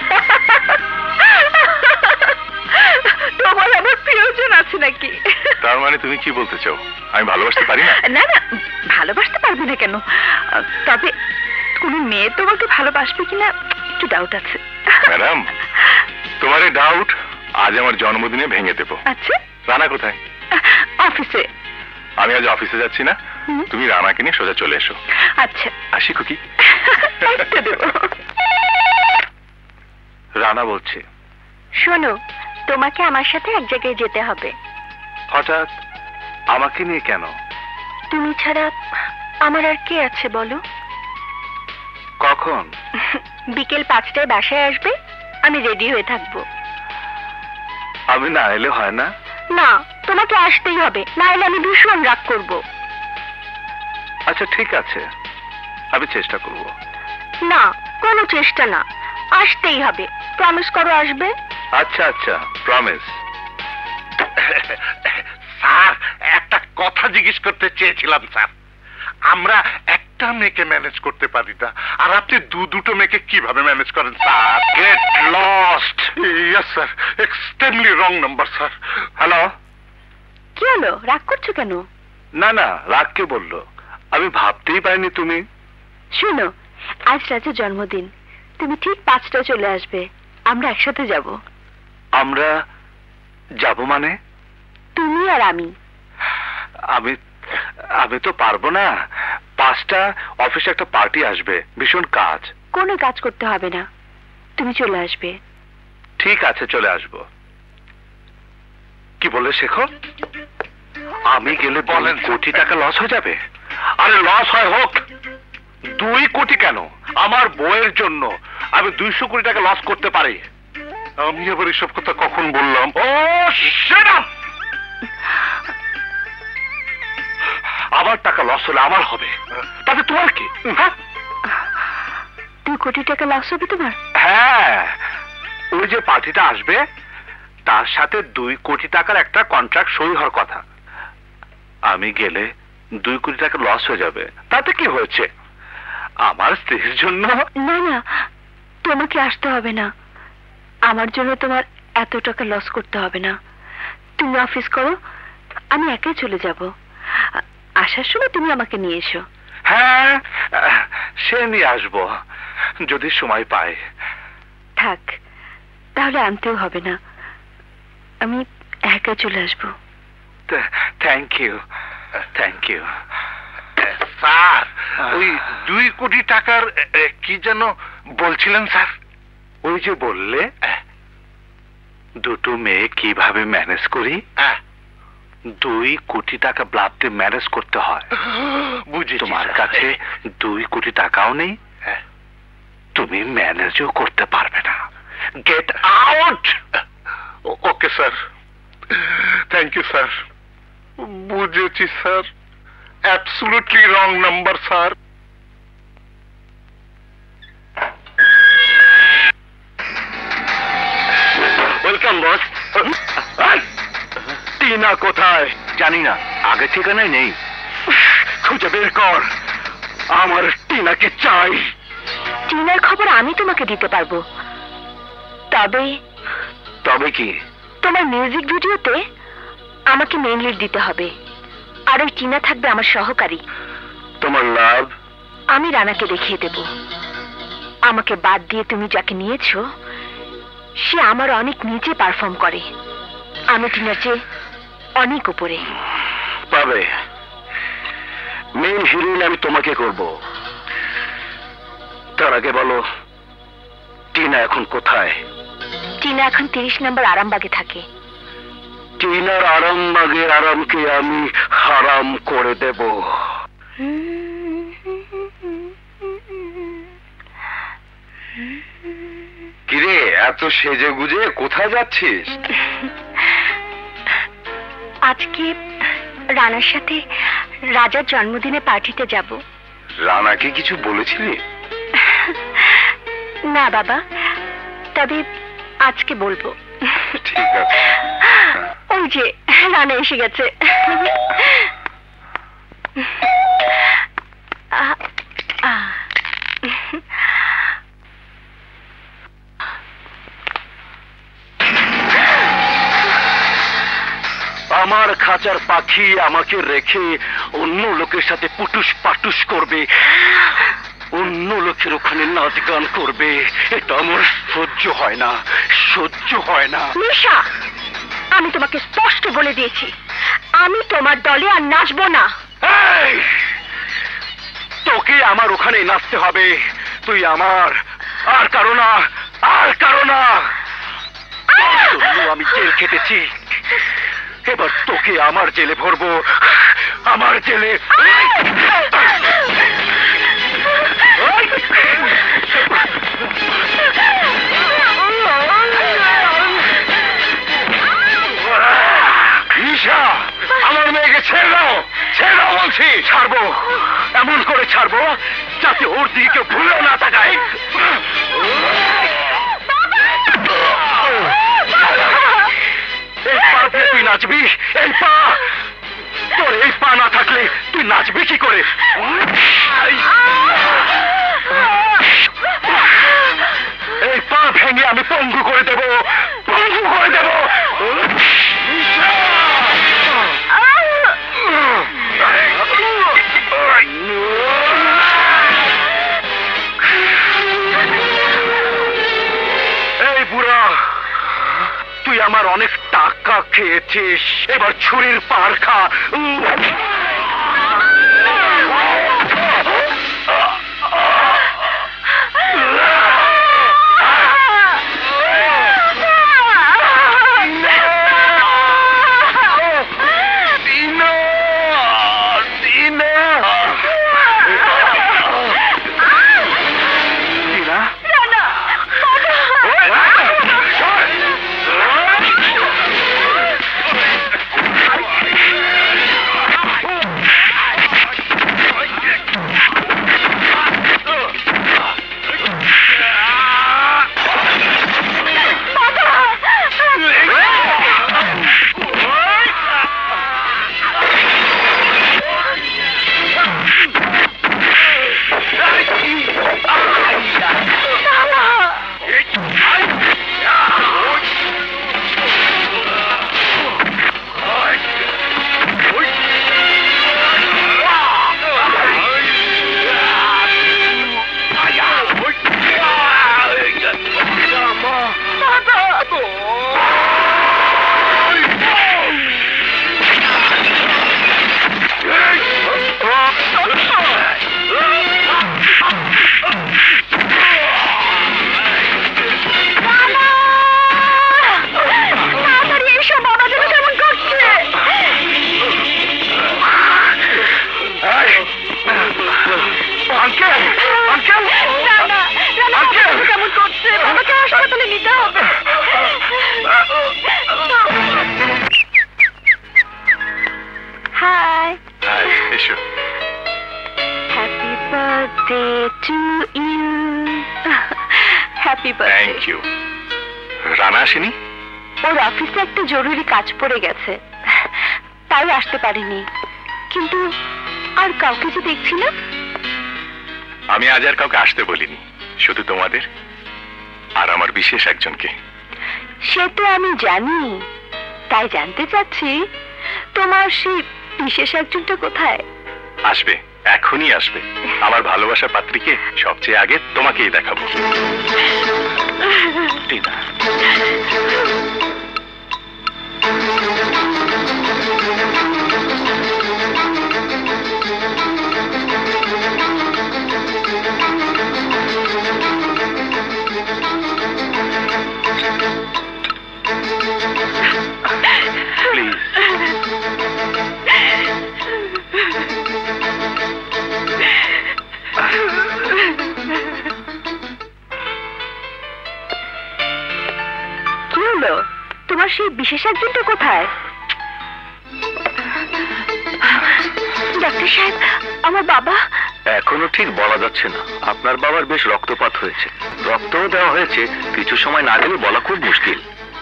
তোমার আবার প্রিয়জন আছে নাকি? তার মানে তুমি কি বলতে চাও আমি ভালোবাসতে পারি না? না না, ভালোবাসতে পারবে না কেন? তবে কোনো মেয়ে তোমাকে ভালোবাসবে কিনা একটু ডাউট আছে। ম্যাডাম, তোমার এই ডাউট আজ আমার জন্মদিনে ভেঙে দেবো। আচ্ছা, রানা কোথায়? অফিসে। আমি আজ অফিসে যাচ্ছি না, তুমি রানাকে নিয়ে সোজা চলে এসো। আচ্ছা, আসি খুকি। একটা দেবো। রানা বলছে। শোনো, তোমাকে আমার সাথে এক জায়গায় যেতে হবে। হঠাৎ আমাকে নিয়ে কেন? তুমি ছাড়া আমার আর কে আছে বলো? কখন? বিকেল 5টায় বাসায় আসবে, আমি রেডি হয়ে থাকবো। আমি না এলে হয় না? না, তোমাকে আসতেই হবে, না এলে আমি ভীষণ রাগ করব। আচ্ছা ঠিক আছে, আমি চেষ্টা করব। না, কোনো চেষ্টা না, আসতেই হবে। প্রমিস করো আসবে। আচ্ছা আচ্ছা, প্রমিস। স্যার, একটা কথা জিজ্ঞেস করতে চেয়েছিলাম স্যার। আমরা একটা মেয়েকে ম্যানেজ করতে পারি না, আর আপনি দুটো মেয়েকে কিভাবে ম্যানেজ করেন sir? Get lost. Yes sir, extremely wrong number sir. Hello. কি হলো, রাগ করছো কেন? না না, রাগ কে বললো? আমি ভাবতেই পারিনি তুমি। শোনো, আজ রাজের জন্মদিন, তুমি ঠিক 5টায় চলে আসবে, আমরা একসাথে যাব। আমরা যাব মানে? তুমি আর আমি। আমি আমি তো পারবো না। 5টা অফিসে একটা পার্টি আসবে, ভীষণ কাজ। কোনো কাজ করতে হবে না, তুমি চলে আসবে। ঠিক আছে, চলে আসবো। কি বলে শেখো? আমি গেলে বলেন কোটি টাকা লস হয়ে যাবে? আরে লস হয় হোক, 2 কোটি কেন, আমার বউয়ের জন্য আমি 200 কোটি টাকা লস করতে পারি। আমি আবার এসব কথা কখন বললাম? Oh shut up! আমার টাকা লস হলে আমার হবে, তাতে তোমার কি? 2 কোটি টাকা লস হবে তোমার? হ্যাঁ, ওই যে পার্টিটা আসবে তার সাথে 2 কোটি টাকার একটা কন্ট্রাক্ট সই হওয়ার কথা। আমি গেলে 2 কোটি টাকা লস হয়ে যাবে, তাতে কি হয়েছে? আমার স্ত্রীর জন্য। না না, তোমাকে আসতে হবে না, আমার জন্য তোমার এত টাকা লস করতে হবে না। তুমি অফিস করো, আমি একাই চলে যাব। আসার সময় তুমি আমাকে নিয়ে এসো। হ্যাঁ, সে নিয়ে আসবো যদি সময় পাই। থাক, তাহলে আনতেও হবে না, আমি একা চলে আসবো। Thank you, thank you. Sir, ওই 2 কোটি টাকার কি যেন বলছিলেন স্যার? ওই যে বললে 2 মেয়ে কিভাবে ম্যানেজ করি, 2 কোটি টাকা ব্লাডে ম্যানেজ করতে হয়। বুঝেছি। তোমার কাছে 2 কোটি টাকাও নেই, তুমি ম্যানেজও করতে পারবে না। Get out. Okay sir, thank you sir. বুঝেছি sir, absolutely wrong number sir. Welcome boss. Tina কোথায়? জানি না, আগে ঠিকানায় নেই। খুঁজে বের কর, আমার টিনাকে চাই। টিনার খবর আমি তোমাকে দিতে পারবো, তবে তবে কি? তোমার মিউজিক ভিডিওতে আমাকে মেইন লিড দিতে হবে, আর ওই টিনা থাকবে আমার সহকারী। তোমার লাভ আমি রানাকে দেখিয়ে দেব, আমাকে বাদ দিয়ে তুমি যাকে নিয়েছো সে আমার অনেক নিচে পারফর্ম করে, আমি টিনার চেয়ে অনেক উপরে। পাবে, মেইন হিরোইন আমি তোমাকে করব। তার আগে বলো টিনা এখন কোথায়? টিনা এখন 30 নম্বর আরামবাগে থাকে। টিনার আরামবাগের আরামকে আমি হারাম করে দেব। কিরে, এত সেজে গুজে কোথায় যাচ্ছিস? আজকে রানার সাথে রাজার জন্মদিনে পার্টিতে যাব। রানাকে কিছু বলেছিলি? না বাবা, তবে আজকে বলবো। ঠিক আছে। ওই যে রানা এসে গেছে। আমার খাঁচার পাখি আমাকে রেখে অন্য লোকের সাথে পুটুস পাটুস করবে, অন্য লোকের ওখানে নাচ গান করবে, এটা আমার সহ্য হয় না, সহ্য হয় না। নিশা, আমি তোমাকে স্পষ্ট বলে দিয়েছি, আমি তোমার দলে আর নাচবো না। এই, তোকে আমার ওখানে নাচতে হবে, তুই আমার, আর কারো না, আর কারো না। আমি জেল খেটেছি, এবার তোকে আমার জেলে ভরবো, আমার জেলে। ঈশা, আমার মেয়েকে ছেড়ে দাও, ছেড়ে দাও বলছি। ছাড়বো, এমন করে ছাড়বো যাতে ওর দিকে কেউ ভুলেও না তাকায়। এই পা দিয়ে তুই নাচবি, এই পা, তোর এই পা না থাকলে তুই নাচবি কি করে? এই পা ভেঙে আমি পঙ্গু করে দেব, পঙ্গু করে দেব। এই বুড়া, তুই আমার অনেক টাকা খেয়েছিস, এবার ছুরির পার খা। Thank you. রানা আসেনি? ওর অফিসে একটা জরুরি কাজ পড়ে গেছে, তাই আসতে পারিনি। কিন্তু আর কাউকে যে দেখছি না। আমি আজ আর কাউকে আসতে বলিনি, শুধু তোমাদের আর আমার বিশেষ একজনকে। সে তো আমি জানি, তাই জানতে চাচ্ছি তোমার সেই বিশেষ একজনটা কোথায়? আসবে, এখনই আসবে। আমার ভালোবাসার পাত্রীকে সবচেয়ে আগে তোমাকেই দেখাবো। টিনা, হলো? তোমার সেই বিশেষ একজনটা কোথায়? ডাক্তার সাহেব, আমার বাবা। এখনো ঠিক বলা যাচ্ছে না। আপনার বাবার বেশ রক্তপাত হয়েছে, রক্তও দেওয়া হয়েছে। কিছু সময় না গেলে বলা খুব মুশকিল।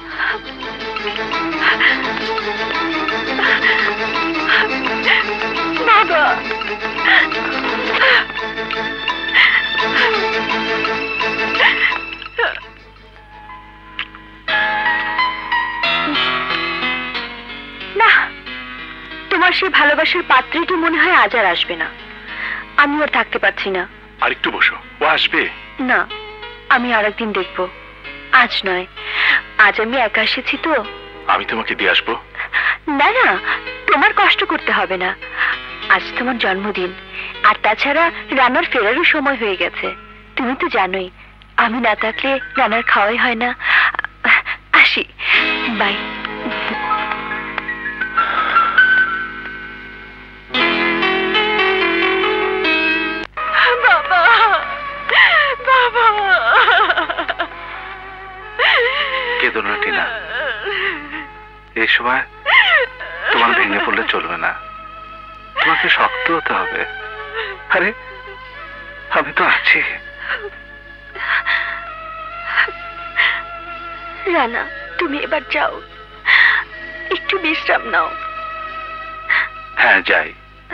বাবা, না, তোমার সেই ভালোবাসার পাত্রীটি মনে হয় আজ আর আসবে না। আমি আর থাকতে পারছি না। আর একটু বসো, ও আসবে। না, আমি আরেকদিন দেখব, আজ নয়। আজ আমি একা এসেছি তো। আমি তোমাকে দিয়ে আসবো। না না, তোমার কষ্ট করতে হবে না। আজ তোমার জন্মদিন, আর তাছাড়া রানার ফেরারও সময় হয়ে গেছে। তুমি তো জানোই, আমি না থাকলে রানার খাওয়াই হয় না। আসি, বাই। বাবা, বাবা। কেঁদো না টিনা, এই সময় তোমার ভেঙে পড়লে চলবে না। তোমাকে শক্ত হতে হবে। আরে আমি তো আছি। রানা, তুমি এবার যাও, একটু বিশ্রাম নাও। হ্যাঁ যাই,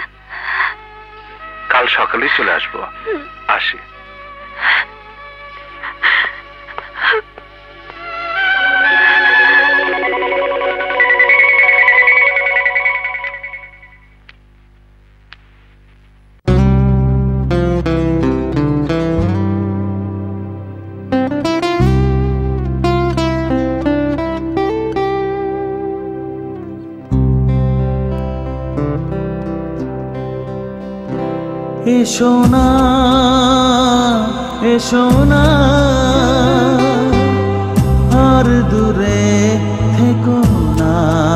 কাল সকালে চলে আসবো। আসি। এসো না, এসো না, আর দূরে থেকো না।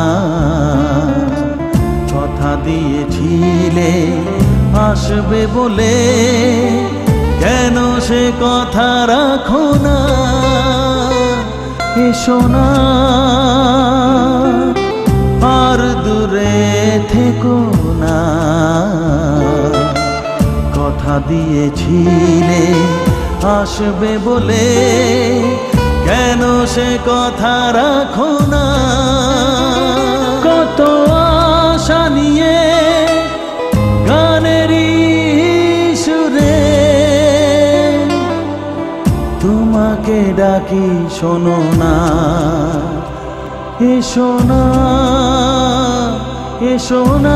কথা দিয়েছিলে আসবে বলে, কেন সে কথা রাখো না? এসো না, আর দূরে থেকো না। কথা দিয়েছিলে আসবে বলে, কেন সে কথা রাখো না? কত আশা নিয়ে গানেরই সুরে তোমাকে ডাকি, শোনো না। এসো না, এসো না।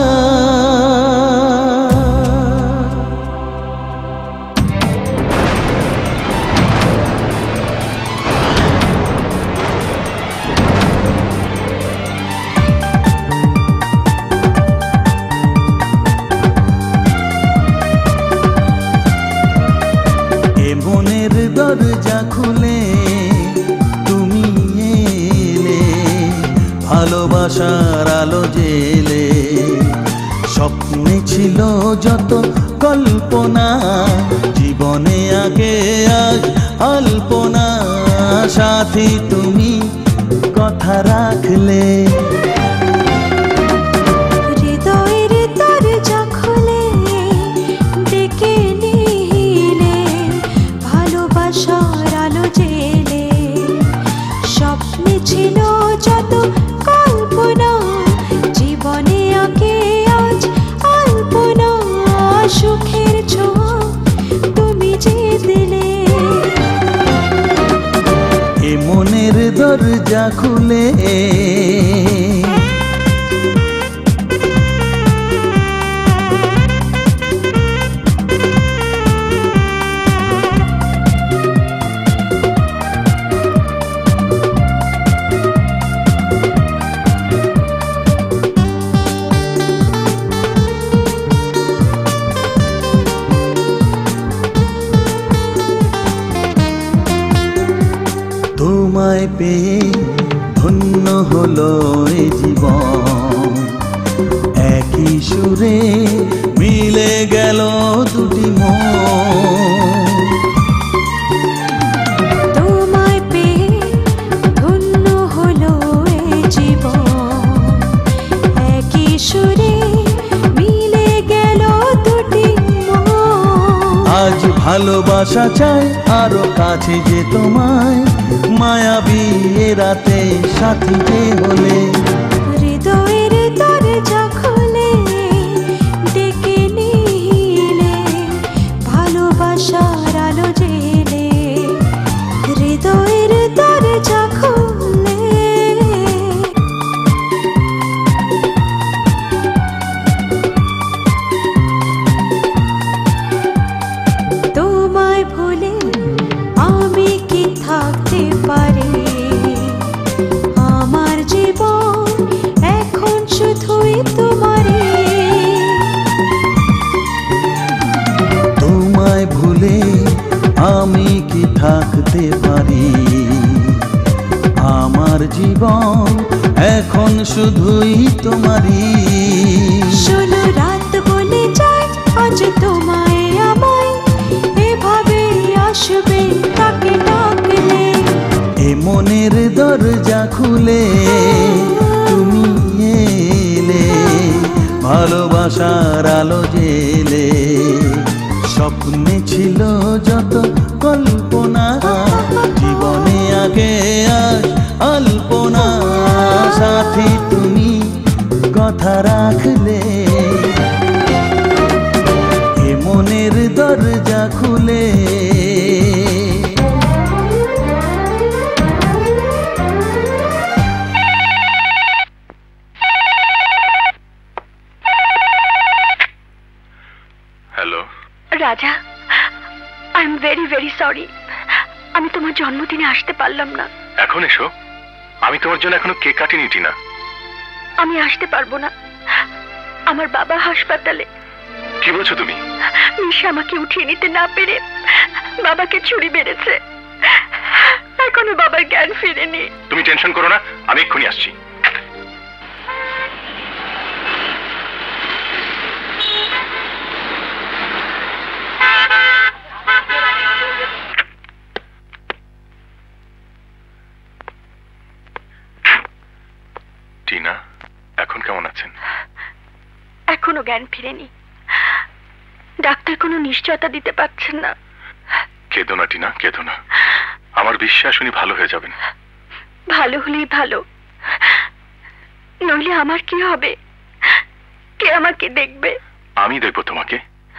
মনের দরজা খুলে তুমি এলে, ভালোবাসার আলো জেলে। স্বপ্নে ছিল যত কল্পনা, জীবনে আগে আজ অল্পনা। সাথী তুমি কথা রাখলে, দরজা খুলে তোমায় পেয়ে ধন্য হলো এ জীবন। একই সুরে মিলে গেল দুটি মন। তোমায় পেয়ে ধন্য আসা চাই আরো কাছে যে তোমায়, মায়াবী এ রাতে সাথী যে হলে। হৃদয়ের দরজা খুলে ডেকে নিলে, ভালোবাসার আলো জেলে। হৃদয়ের দরজা খুলে তোমায় ভুলে আমি কি থাকতে পারি? আমার জীবন এখন শুধুই তোমারই। তোমায় ভুলে আমি কি থাকতে পারি? আমার জীবন এখন শুধুই তোমারই। শোনো রাত বলে যায় আজ তোমায় আমায়, এভাবে আসবে তাকে ডাকলে। এ মনের দরজা খুলে তুমি এলে, ভালোবাসার আলো জেলে। স্বপ্নে ছিল যত কল্পনা, জীবনে আগে আজ অল্পনা। সাথী তুমি কথা রাখলে, এ মনের দরজা খুলে। Hello, Raja, I am very very sorry. আমি তোমার জন্মদিনে আসতে পারলাম না। এখন এসো, আমি তোমার জন্য এখনো কেক কাটিনি টিনা। আমি আসতে পারবো না, আমার বাবা হাসপাতালে। কি বলছো তুমি? মিশা আমাকে উঠিয়ে নিতে না পেরে বাবাকে ছুরি মেরেছে। এখনো বাবার জ্ঞান ফিরেনি। তুমি টেনশন করো না, আমি এক্ষুনি আসছি। টিনা এখন কেমন আছেন? এখনো জ্ঞান ফিরেনি। ডাক্তার কোনো নিশ্চয়তা দিতে পারছেন না। কেঁদো না টিনা, কেঁদো না। আমার বিশ্বাস উনি ভালো হয়ে যাবেন। ভালো হলেই ভালো, নইলে আমার কি হবে? কে আমাকে দেখবে? আমি দেখবো তোমাকে।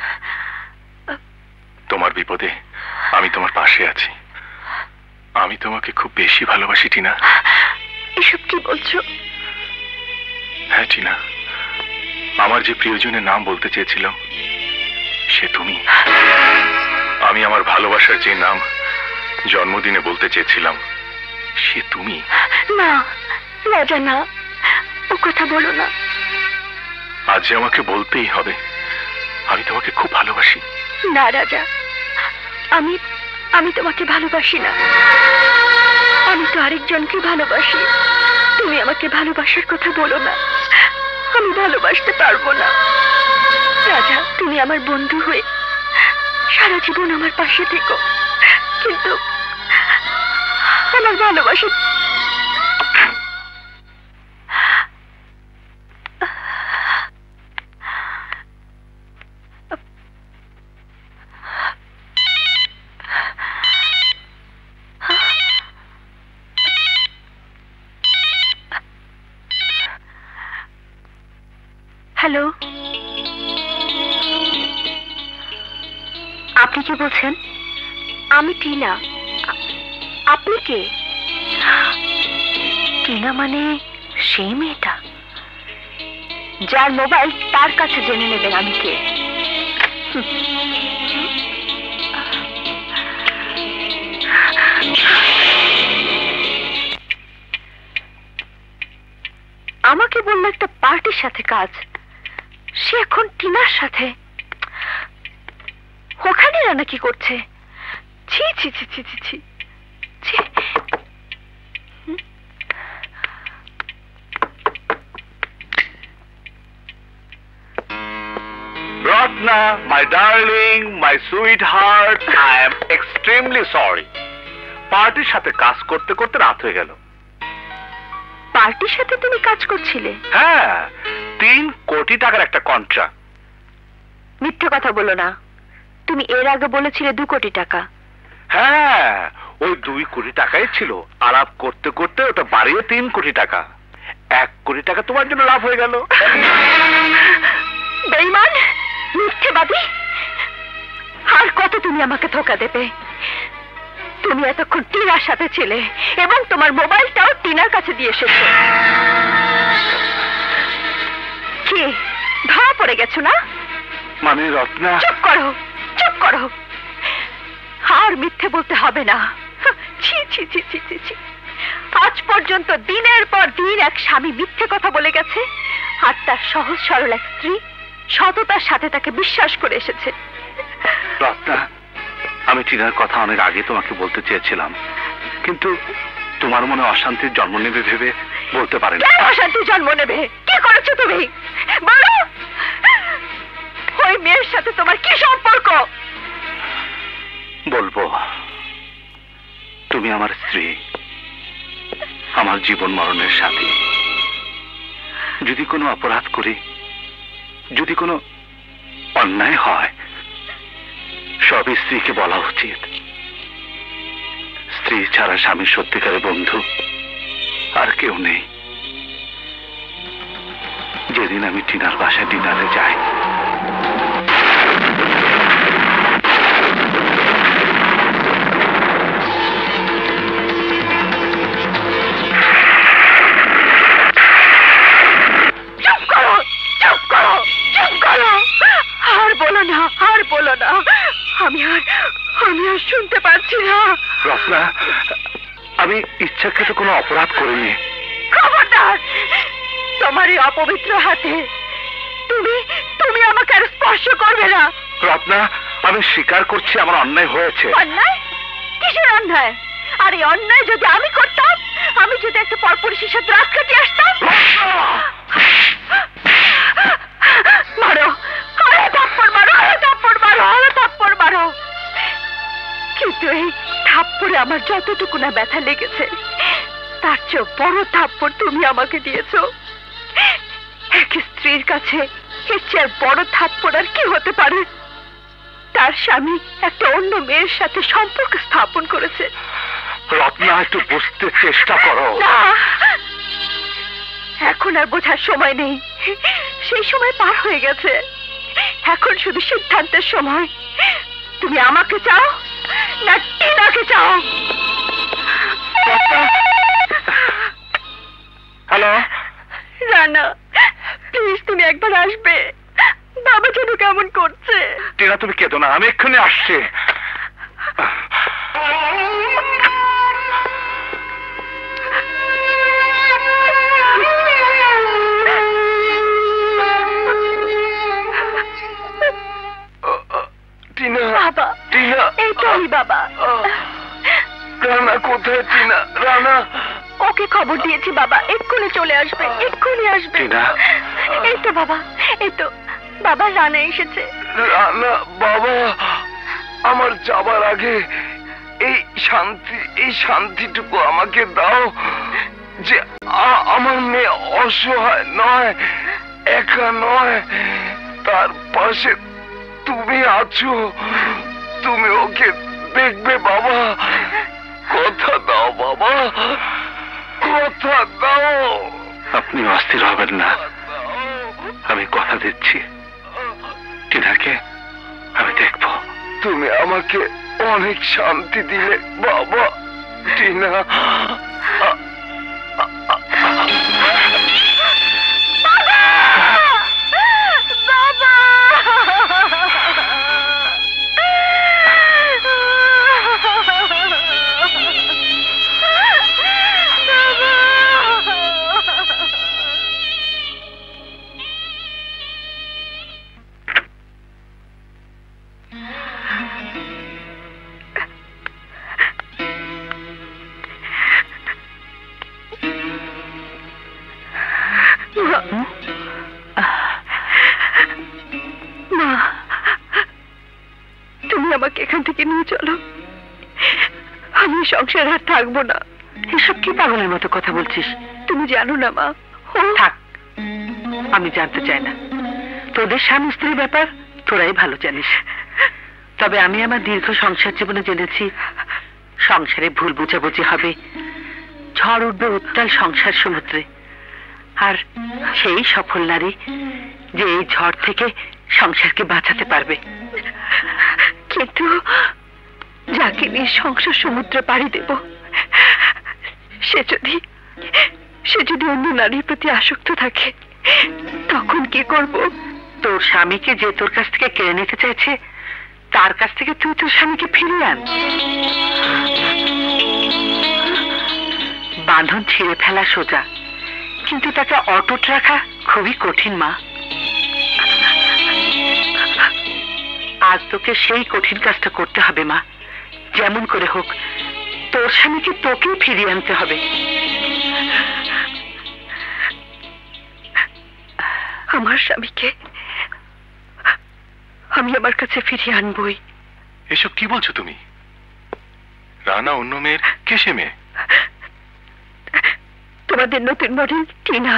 তোমার বিপদে আমি তোমার পাশে আছি। আমি তোমাকে খুব বেশি ভালোবাসি টিনা। এসব কি বলছো? হ্যাঁ টিনা, আমার যে প্রিয়জনের নাম বলতে চেয়েছিলাম সে তুমি। আমি আমার ভালোবাসার যে নাম জন্মদিনে বলতে চেয়েছিলাম সে তুমি। না রাজা, না, ও কথা বলো না। আজ আমাকে বলতেই হবে, আমি তোমাকে খুব ভালোবাসি। না রাজা, আমি আমি তোমাকে ভালোবাসি না। আমি তো আরেকজনকে ভালোবাসি। তুমি আমাকে ভালোবাসার কথা বলো না, আমি ভালোবাসতে পারবো না। রাজা, তুমি আমার বন্ধু হয়ে সারা জীবন আমার পাশে থেকো, কিন্তু আমার ভালোবাসা। হ্যালো, আপনি কি বলছেন? আমি টিনা। আপনি কে? টিনা মানে সেই মেয়েটা যার মোবাইল তার কাছে জেনে নেবেন আমি কে। আমাকে বললো একটা পার্টির সাথে কাজ, সে এখন টিনার সাথে। ওখানে রান্না কি করছে? ছি ছি ছি ছি ছি ছি ছি। Ratna, my darling, my sweetheart, I am extremely sorry. পার্টির সাথে কাজ করতে করতে রাত হয়ে গেল। পার্টির সাথে তুমি কাজ করছিলে? হ্যাঁ, 3 কোটি টাকার একটা কন্ট্রাক্ট। মিথ্যে কথা বলো না। তুমি এর আগে বলেছিলে 2 কোটি টাকা। হ্যাঁ, ওই 2 কোটি টাকাই ছিল। আলাপ করতে করতে ওটা বাড়িয়ে 3 কোটি টাকা। 1 কোটি টাকা তোমার জন্য লাভ হয়ে গেল। বেঈমান, মিথ্যেবাদী, আর কত তুমি আমাকে ধোঁকা দেবে? তুমি এতক্ষণ টিনার সাথে ছিলে এবং তোমার মোবাইলটাও টিনার কাছে দিয়ে এসেছো। কি ধরা পড়ে গেছো না? মানে রত্না, চুপ করো, চুপ করো, আর মিথ্যে বলতে হবে না। ছি ছি ছি ছি ছি ছি। আজ পর্যন্ত দিনের পর দিন এক স্বামী মিথ্যে কথা বলে গেছে, আর তার সহজ সরল এক স্ত্রী সততার সাথে তাকে বিশ্বাস করে এসেছে। রত্না, আমি টিনার কথা অনেক আগে তোমাকে বলতে চেয়েছিলাম, কিন্তু তোমার মনে অশান্তির জন্ম নেবে ভেবে বলতে পারিনি। কেন অশান্তির জন্ম নেবে? কি করেছো তুমি বলো? ওই মেয়ের সাথে তোমার কি সম্পর্ক? বলবো, তুমি আমার স্ত্রী, আমার জীবন মরণের সাথী। যদি কোনো অপরাধ করি, যদি কোনো অন্যায় হয়, সব স্ত্রীকে বলা উচিত। স্ত্রী ছাড়া স্বামীর সত্যিকারের বন্ধু আর কেউ নেই। যেদিন আমি টিনার বাসায় ডিনারে যাই, আর বলো না, আমি আর শুনতে পারছি না। রত্না, আমি ইচ্ছাকৃত কোনো অপরাধ করিনি। খবরদার, তোমার এই অপবিত্র হাতে তুমি আমাকে আর স্পর্শ করবে না। রত্না, আমি স্বীকার করছি আমার অন্যায় হয়েছে। অন্যায়? কিসের অন্যায়? আর এই অন্যায় যদি আমি করতাম, আমি যদি একটা পরপুরুষের সাথে রাত কাটিয়ে আসতাম। মারো, আরে থাপ্পড় মারো, আরে থাপ্পড় মারো, আরে থাপ্পড় মারো। কিন্তু এই থাপ্পড়ে আমার যতটুকু না ব্যথা লেগেছে, তার চেয়ে বড় থাপ্পড় তুমি আমাকে দিয়েছো। এক স্ত্রীর কাছে এর চেয়ে বড় থাপ্পড় আর কি হতে পারে? তার স্বামী একটা অন্য মেয়ের সাথে সম্পর্ক স্থাপন করেছে। রত্না, একটু বুঝতে চেষ্টা করো। না, এখন আর বোঝার সময় নেই, সেই সময় পার হয়ে গেছে। এখন শুধু সিদ্ধান্তের সময়। তুমি আমাকে চাও না টিনাকে চাও? হ্যালো রানা, প্লিজ তুমি একবার আসবে। বাবা যেন কেমন করছে। টিনা, তুমি কেঁদো না, আমি এক্ষুনি আসছি। টিনা, বাবা, টিনা, এই তো আমি বাবা। রানা কোথায়? টিনা, রানা। ওকে খবর দিয়েছি বাবা, এক্ষুনি চলে আসবে, এক্ষুনি আসবে। টিনা। এই তো বাবা, এই তো বাবা, রানা এসেছে। রানা, বাবা, আমার যাবার আগে এই শান্তিটুকু আমাকে দাও যে আমার মেয়ে অসহায় নয়, একা নয়, তার পাশে তুমি আছো। তুমি ওকে দেখবে বাবা। কথা দাও বাবা, কথা দাও। আপনি অস্থির হবেন না, আমি কথা দিচ্ছি, টিনাকে আমি দেখব। তুমি আমাকে অনেক শান্তি দিলে বাবা। টিনা, আমাকে এখান থেকে নিয়ে চলো, আমি সংসার আর থাকবো না। এসব কি পাগলের মতো কথা বলছিস? তুমি জানো না মা। থাক, আমি জানতে চাই না। তোদের স্বামী স্ত্রীর ব্যাপার তোরাই ভালো জানিস। তবে আমি আমার দীর্ঘ সংসার জীবনে জেনেছি সংসারে ভুল বুঝাবুঝি হবে, ঝড় উঠবে উত্তাল সংসার সমুদ্রে, আর সেই সফল নারী যে এই ঝড় থেকে সংসারকে বাঁচাতে পারবে। কিন্তু যাকে নিয়ে সংসার সমুদ্রে পাড়ি দেব সে যদি অন্য নারীর প্রতি আসক্ত থাকে তখন কি করব? তোর স্বামীকে যে তোর কাছ থেকে কেড়ে নিতে চাইছে তার কাছ থেকে তুই তোর স্বামীকে ফিরিয়ে আন। বাঁধন ছিঁড়ে ফেলা সোজা, কিন্তু তাকে অটুট রাখা খুবই কঠিন মা। আজ তোকে সেই কঠিন কাজটা করতে হবে মা। যেমন করে হোক তোর স্বামীকে তোকেই ফিরিয়ে আনতে হবে। আমার স্বামীকে আমি আমার কাছে ফিরিয়ে আনবই। এসব কি বলছো তুমি? রানা অন্য মেয়ের, কে সে মেয়ে? তোমাদের নতুন মডেল টিনা।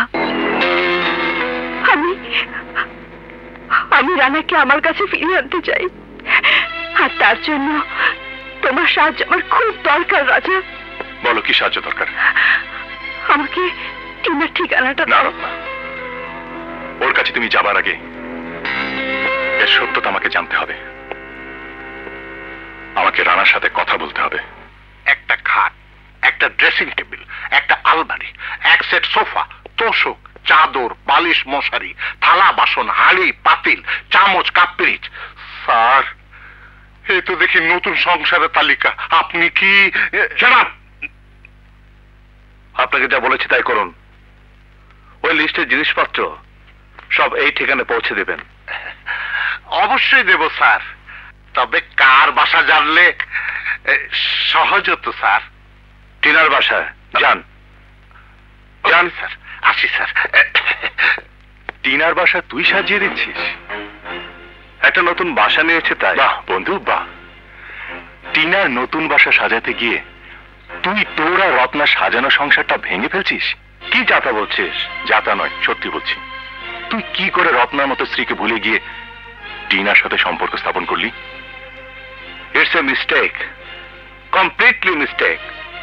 আমি রানাকে আমার কাছে ফিরিয়ে আনতে চাই, আর তার জন্য তোমার সাহায্য আমার খুব দরকার রাজা। বলো কি সাহায্য দরকার? আমাকে টিনার ঠিকানাটা না দাও। রত্না, ওর কাছে তুমি যাবার আগে এর সত্যতা আমাকে জানতে হবে। আমাকে রানার সাথে কথা বলতে হবে। একটা খাট, একটা ড্রেসিং টেবিল, একটা আলমারি, এক সেট সোফা, তোষক, চাদর, বালিশ, মশারি, থালা বাসন, হাঁড়ি, পাতিল, চামচ, কাপ পিরিচ। স্যার, এই তো দেখি নতুন সংসারের তালিকা। আপনি কি জানাব, আপনাকে যা বলেছি তাই করুন। ওই লিস্টের জিনিসপত্র সব এই ঠিকানায় পৌঁছে দেবেন। অবশ্যই দেব স্যার, তবে কার বাসা জানলে সহজ হতো স্যার। টিনার বাসায় যান। জান স্যার, আসি স্যার। টিনার বাসা তুই সাজিয়ে দিচ্ছিস? একটা নতুন বাসা নিয়েছে তাই। বাহ বন্ধু বাহ। টিনার নতুন বাসা সাজাতে গিয়ে তুই তোর আর রত্না সাজানো সংসারটা ভেঙে ফেলছিস। কি যাতা বলছিস? যাতা নয়, সত্যি বলছি। তুই কি করে রত্নার মতো স্ত্রীকে ভুলে গিয়ে টিনার সাথে সম্পর্ক স্থাপন করলি? It's a mistake, completely mistake.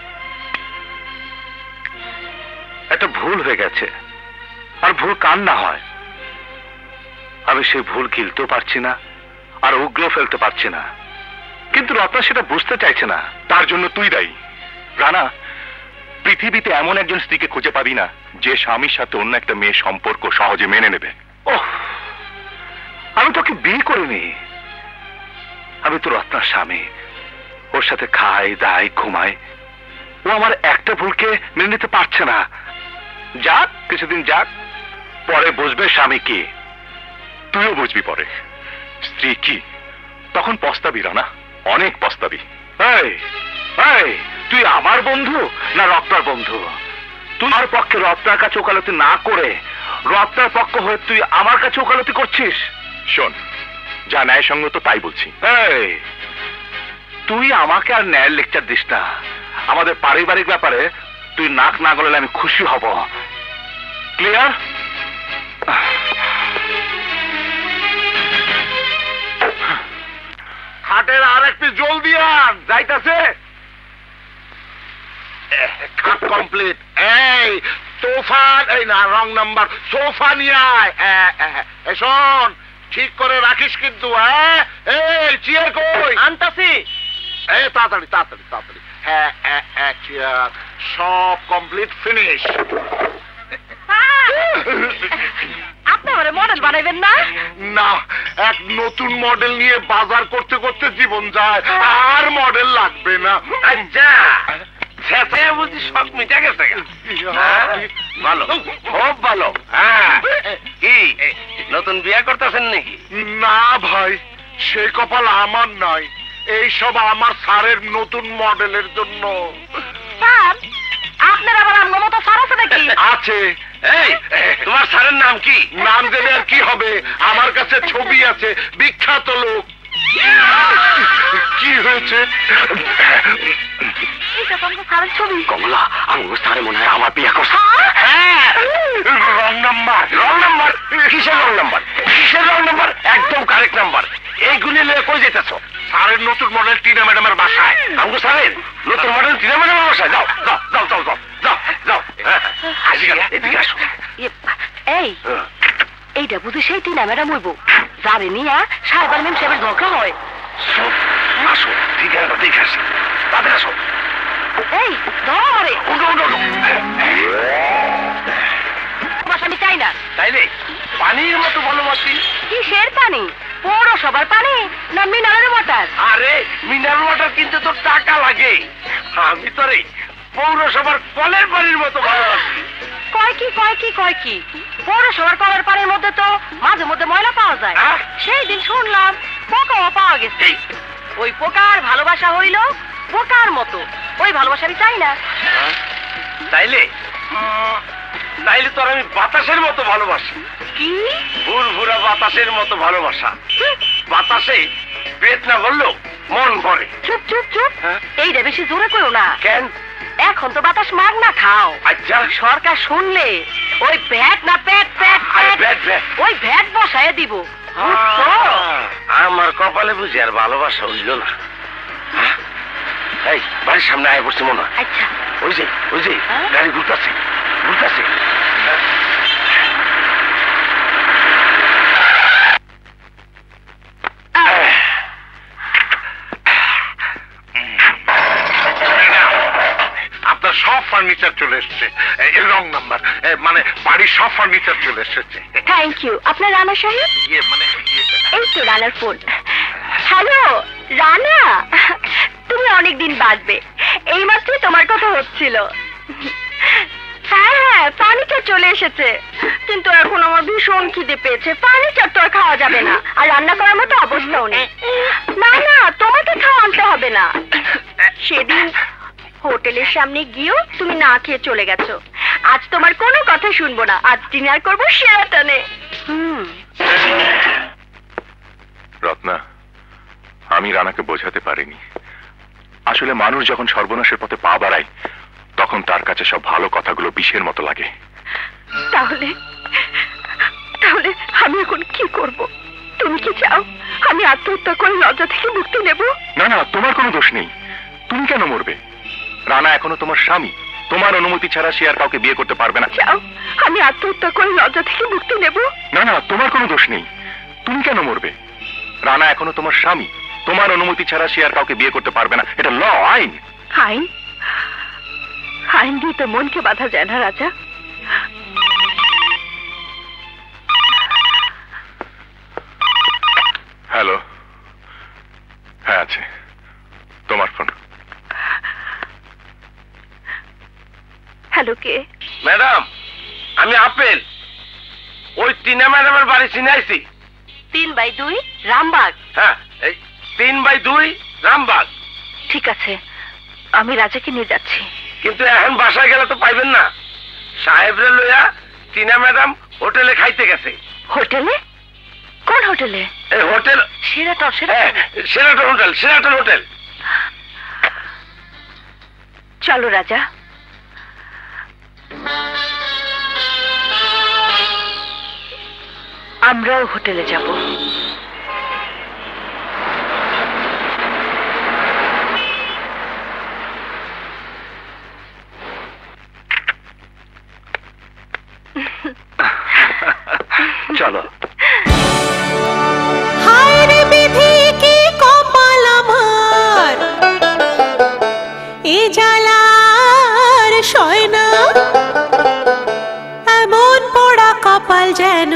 একটা ভুল হয়ে গেছে, আর ভুল কার না হয়। আমি সেই ভুল গিলতেও পারছি না, আর উগড়ে ফেলতে পারছি না, কিন্তু রত্না সেটা বুঝতে চাইছে না। তার জন্য তুই দায়ী। রানা, পৃথিবীতে এমন একজন স্ত্রীকে খুঁজে পাবি না যে স্বামীর সাথে অন্য একটা মেয়ের সম্পর্ক সহজে মেনে নেবে। ওহ, আমি তোকে বিয়ে করিনি। আমি তো রত্নার স্বামী। ওর সাথে খাই, দাই, ঘুমাই। ও আমার একটা ভুলকে মেনে নিতে পারছে না। যাক, কিছুদিন যাক, পরে বুঝবে স্বামী কি। তুইও বুঝবি পরে স্ত্রী কি। তখন পস্তাবি রানা, অনেক পস্তাবি। এই, এই, তুই আমার বন্ধু না রত্নার বন্ধু? তোমার পক্ষে রত্নার কাছে ওকালতি না করে রত্নার পক্ষ হয়ে তুই আমার কাছে ওকালতি করছিস? শোন, যা ন্যায়সঙ্গত তাই বলছি। এই, তুই আমাকে আর ন্যায়ের লেকচার দিস না। আমাদের পারিবারিক ব্যাপারে তুই নাক না গলালে আমি খুশি হব। ক্লিয়ার? খাটের আর একটু জলদি আন, যাইতাছে। খাট কমপ্লিট। এই তোফান, এই না রং নাম্বার, সোফা নিয়ে আয়। শোন, ঠিক করে রাখিস কিন্তু। এই চেয়ার কই? আনতাছি। এই তাড়াতাড়ি তাড়াতাড়ি তাড়াতাড়ি। হ্যাঁ, চেয়ার সব কমপ্লিট, ফিনিশ। আপনি আমারে মডেল বানাইবেন না? না, এক নতুন মডেল নিয়ে বাজার করতে করতে জীবন যায়, আর মডেল লাগবে না। আচ্ছা, বলছি সব মিটা গেছে। ভালো, খুব ভালো। কি নতুন বিয়ে করতেছেন নাকি? না ভাই, সেই কপাল আমার নয়। এই সব আমার স্যারের নতুন মডেলের জন্য। স্যার, আপনার আবার আমার মতো স্যার আছে নাকি? আছে। এই, তোমার স্যারের নাম কি? নাম জেনে আর কি হবে, আমার কাছে ছবি আছে, বিখ্যাত লোক। কি হয়েছে? এটা তো আমাকে স্যারের ছবি। কমলা, আমি স্যারে মনে হয় আমার বিয়ে করছে। হ্যাঁ, রং নাম্বার। Wrong number? কিসের রং নাম্বার? কিসের রং নাম্বার? একদম কারেক্ট নাম্বার। এইগুলি নিয়ে কই যেতেছ? স্যারের নতুন মডেল টিনা ম্যাডামের বাসায়। আমগো স্যারের নতুন মডেল টিনা ম্যাডামের বাসায়? যাও যাও যাও যাও যাও যাও যাও। এদিকে আসো। এই এইটা বুঝি সেই টিনা ম্যাডাম হইব যারে নিয়া সাহেব আর মেম সাহেবের ঝগড়া হয়। সব আসো, ঠিকানাটা দেখে আসি, তাদের আসো। এই ধরে আমি চাই না। তাইলে পানির মতো ভালোবাসি। কিসের পানি? পৌরসভার পানি না মিনারেল ওয়াটার? আরে মিনারেল ওয়াটার কিনতে তো টাকা লাগে, আমি তোরে পৌরসভার কলের পানির মতো ভালোবাসি। কয় কি পৌরসভার কলের পানির মধ্যে তো মাঝে মধ্যে ময়লা পাওয়া যায়। সেই দিন শুনলাম পোকাও পাওয়া গেছে। ওই পোকার ভালোবাসা হইল পোকার মতো, ওই ভালোবাসা আমি চাই না। তাইলে তোর আমি বাতাসের মতো ভালোবাসি। কি? ভুরভুরা বাতাসের মতো ভালোবাসা। বাতাসে পেট না ভরলেও মন ভরে। চুপ চুপ চুপ, এইটা বেশি জোরে করো না। কেন? এখন তো বাতাস মাগ না খাও। আচ্ছা, সরকার শুনলে ওই ভ্যাট না প্যাট ওই ভ্যাট বসায় দিব। আমার কপালে বুঝি আর ভালোবাসা হইল না। এই বাড়ির সামনে আয় পড়ছে মনে হয়। আচ্ছা ওই যে গাড়ি ঘুরতেছে। আপনার সব ফার্নিচার চলে এসছে, রং নাম্বার, মানে বাড়ির সব ফার্নিচার চলে এসেছে। Thank you. আপনার রানা সাহেব? এই তো রানার ফোন। হ্যালো রানা, তুমি অনেকদিন বাঁচবে, এইমাত্র তোমার কথা হচ্ছিল। হ্যাঁ ফার্নিচার চলে এসেছে, কিন্তু এখন আমার ভীষণ খিদে পেয়েছে। ফার্নিচার তো আর খাওয়া যাবে না, আর রান্না করার মতো অবস্থাও নেই। না তোমাকে খাওয়া আনতে হবে না। সেদিন হোটেলের সামনে গিয়েও তুমি না খেয়ে চলে গেছো। আজ তোমার কোনো কথা শুনবো না, আজ ডিনার করবো শেরাটনে। রত্না, আমি রানাকে বোঝাতে পারিনি। আসলে মানুষ যখন সর্বনাশের পথে পা বাড়ায় তখন তার কাছে সব ভালো কথাগুলো বিষের মতো লাগে। তাহলে আমি এখন কি করব? তুমি কি চাও আমি আত্মহত্যা করে লজ্জা থেকে মুক্তি নেব? না, তোমার কোনো দোষ নেই। তুমি কেন মরবে? রানা এখনো তোমার স্বামী, তোমার অনুমতি ছাড়া সে আর কাউকে বিয়ে করতে পারবে না। চাও আমি আত্মহত্যা করে লজ্জা থেকে মুক্তি নেব? না, তোমার কোনো দোষ নেই। তুমি কেন মরবে? রানা এখনো তোমার স্বামী, তোমার অনুমতি ছাড়া সে আর কাউকে বিয়ে করতে পারবে না। এটা ল, আইন। আইন দিয়ে তো মনকে বাধা যায় না রাজা। হ্যালো, হ্যাঁ আছে, তোমার ফোন। হ্যালো, কে? ম্যাডাম, আমি আপেল। ওই টিনা ম্যাডামের বাড়ি চিনাইছি। 3/2 রামবাগ। হ্যাঁ, এই 3/2 রামবাগ। ঠিক আছে, আমি রাজাকে নিয়ে যাচ্ছি। কিন্তু এখন বাসায় গেলে তো পাইবেন না। সাহেবরে লইয়া টিনা ম্যাডাম হোটেলে খাইতে গেছে। হোটেলে? কোন হোটেলে? এই হোটেল সেরাটন হোটেল। চলো রাজা। আমরাও হোটেলে যাব। চলো। হায় রে বিধি কি কপাল আমার, এ জ্বালার সয় না, এমন পোড়া কপাল যেন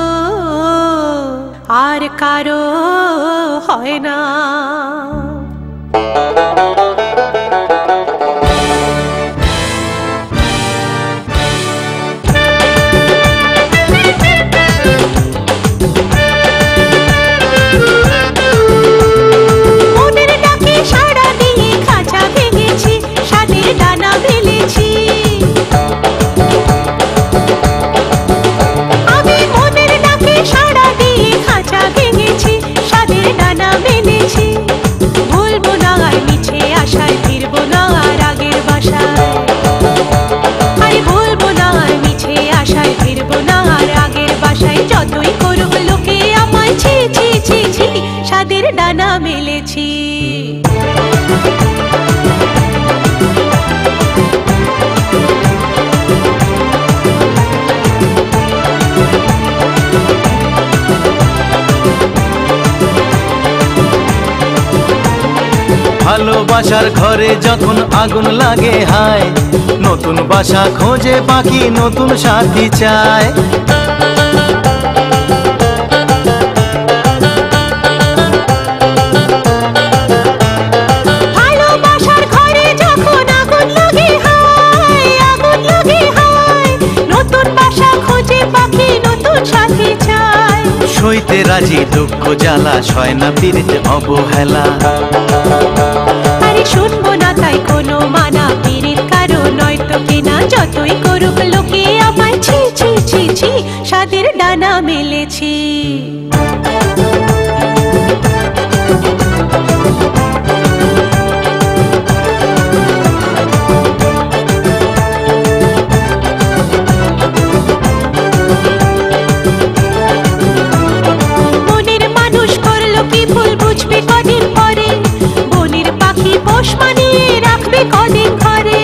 আর কারো হয় না। যতই করুক লোকে আমায় ছি ছি ছি ছি, সাদের স্বাদের ডানা মেলেছি। ভালোবাসার ঘরে যখন আগুন লাগে হায়, নতুন বাসা খোঁজে পাখি নতুন সাথী চায়। ভালোবাসার ঘরে যখন আগুন লাগে হায়, আগুন লাগে হায়, নতুন বাসা খোঁজে পাখি নতুন সাথী চায়। সইতে রাজি দুঃখ জ্বালা, সয় না পীড়িতে অবহেলা। আরে শুনবো না তাই কোনো মানা, পীড়িত কারো নয়তো কেনা, যতই করুক লোকে আমায় ছি ছি ছি ছি, স্বাদের ডানা মেলেছি। মনের মানুষ করলো কি ভুল বুঝবে কদিন পরে, বনের পাখি পোষ মানিয়ে রাখবে কদিন ঘরে।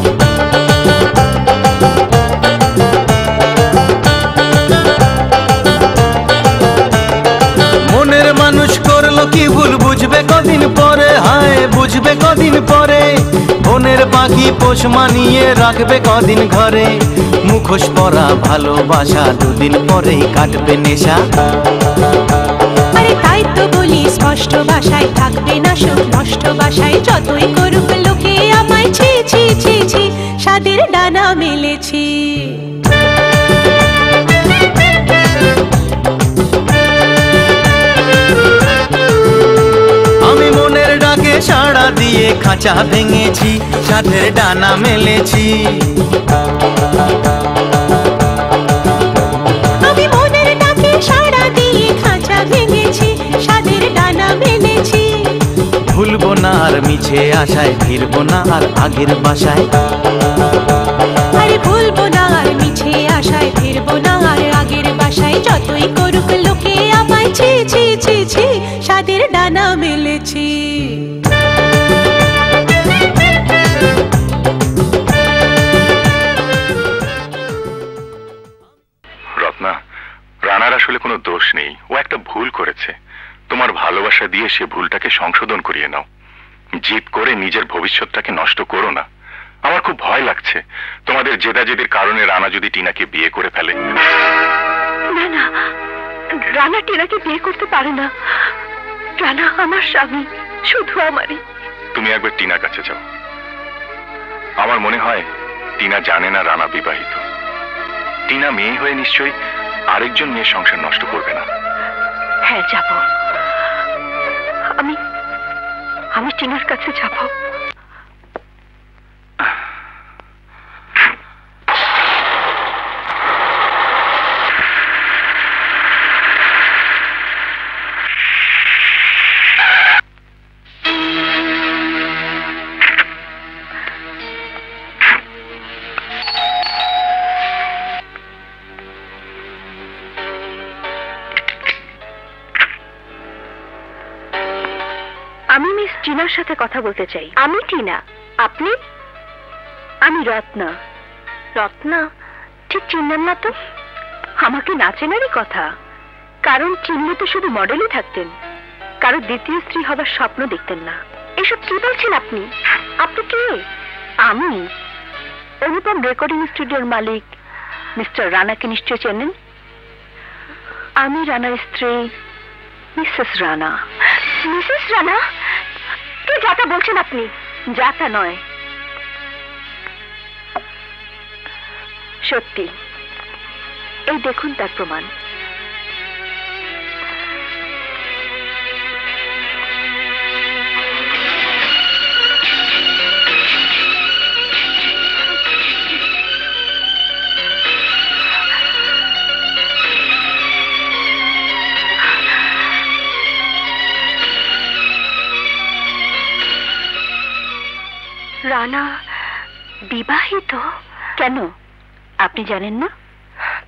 মনের মানুষ করলো কি ভুল বুঝবে কদিন পরে, হায় বুঝবে কদিন পরে। বনের পাখি পোষ মানিয়ে রাখবে কদিন ঘরে। মুখোশ পরা ভালোবাসা দুদিন পরেই কাটবে নেশা। আরে তাই তো বলি স্পষ্ট ভাষায়, থাকবে না সুখ নষ্ট বাসায়, যতই করুক লোকে আমায় ছি ছি ছি ছি, স্বাদের ডানা মেলেছি। আমি মনের ডাকে সাড়া দিয়ে খাঁচা ভেঙেছি, সাথে ডানা মেলেছি। আমি মনের ডাকে সাড়া দিয়ে খাঁচা ভেঙেছি, স্বাদের ডানা মেলেছি। ভুলবো না আর মিছে আশায়, ফিরবো না আর আগের বাসায়। আরে ভুলবো না আর মিছে আশায়, ফিরবো না আর আগের বাসায়, যতই করুক লোকে আমায় ছি ছি ছি ছি, স্বাদের ডানা মেলেছি। রত্না, রানার আসলে কোনো দোষ নেই, ও একটা ভুল করেছে। তোমার ভালোবাসা দিয়ে সে ভুলটাকে সংশোধন করিয়ে নাও। জিদ করে নিজের ভবিষ্যৎটাকে নষ্ট করো না। আমার খুব ভয় লাগছে তোমাদের জেদাজেদির কারণে রানা যদি টিনাকে বিয়ে করে ফেলে। না না, রানা টিনাকে বিয়ে করতে পারে না। রানা আমার স্বামী, শুধু আমারই। তুমি একবার টিনার কাছে যাও। আমার মনে হয় টিনা জানে না রানা বিবাহিত। টিনা মেয়ে হয়ে নিশ্চয়ই আরেকজন মেয়ের সংসার নষ্ট করবে না। হ্যাঁ যাব, আমি টিনার কাছে যাব। আমি মিস টিনার সাথে কথা বলতে চাই। আমি টিনা, আপনি? আমি রত্না। রত্না? ঠিক চিনলেন না তো? আমাকে না চেনারই কথা, কারণ চিনলে তো শুধু মডেলই থাকতেন, কারো দ্বিতীয় স্ত্রী হবার স্বপ্ন দেখতেন না। এসব কি বলছেন আপনি? আপনি কে? আমি অনুপম রেকর্ডিং স্টুডিওর মালিক মিস্টার রানাকে নিশ্চয় চেনেন। আমি রানার স্ত্রী মিসেস রানা। মিসেস রানা? কি যাতা বলছেন আপনি? যাতা নয়, সত্যি। এই দেখুন তার প্রমাণ। রানা বিবাহিত? কেন, আপনি জানেন না?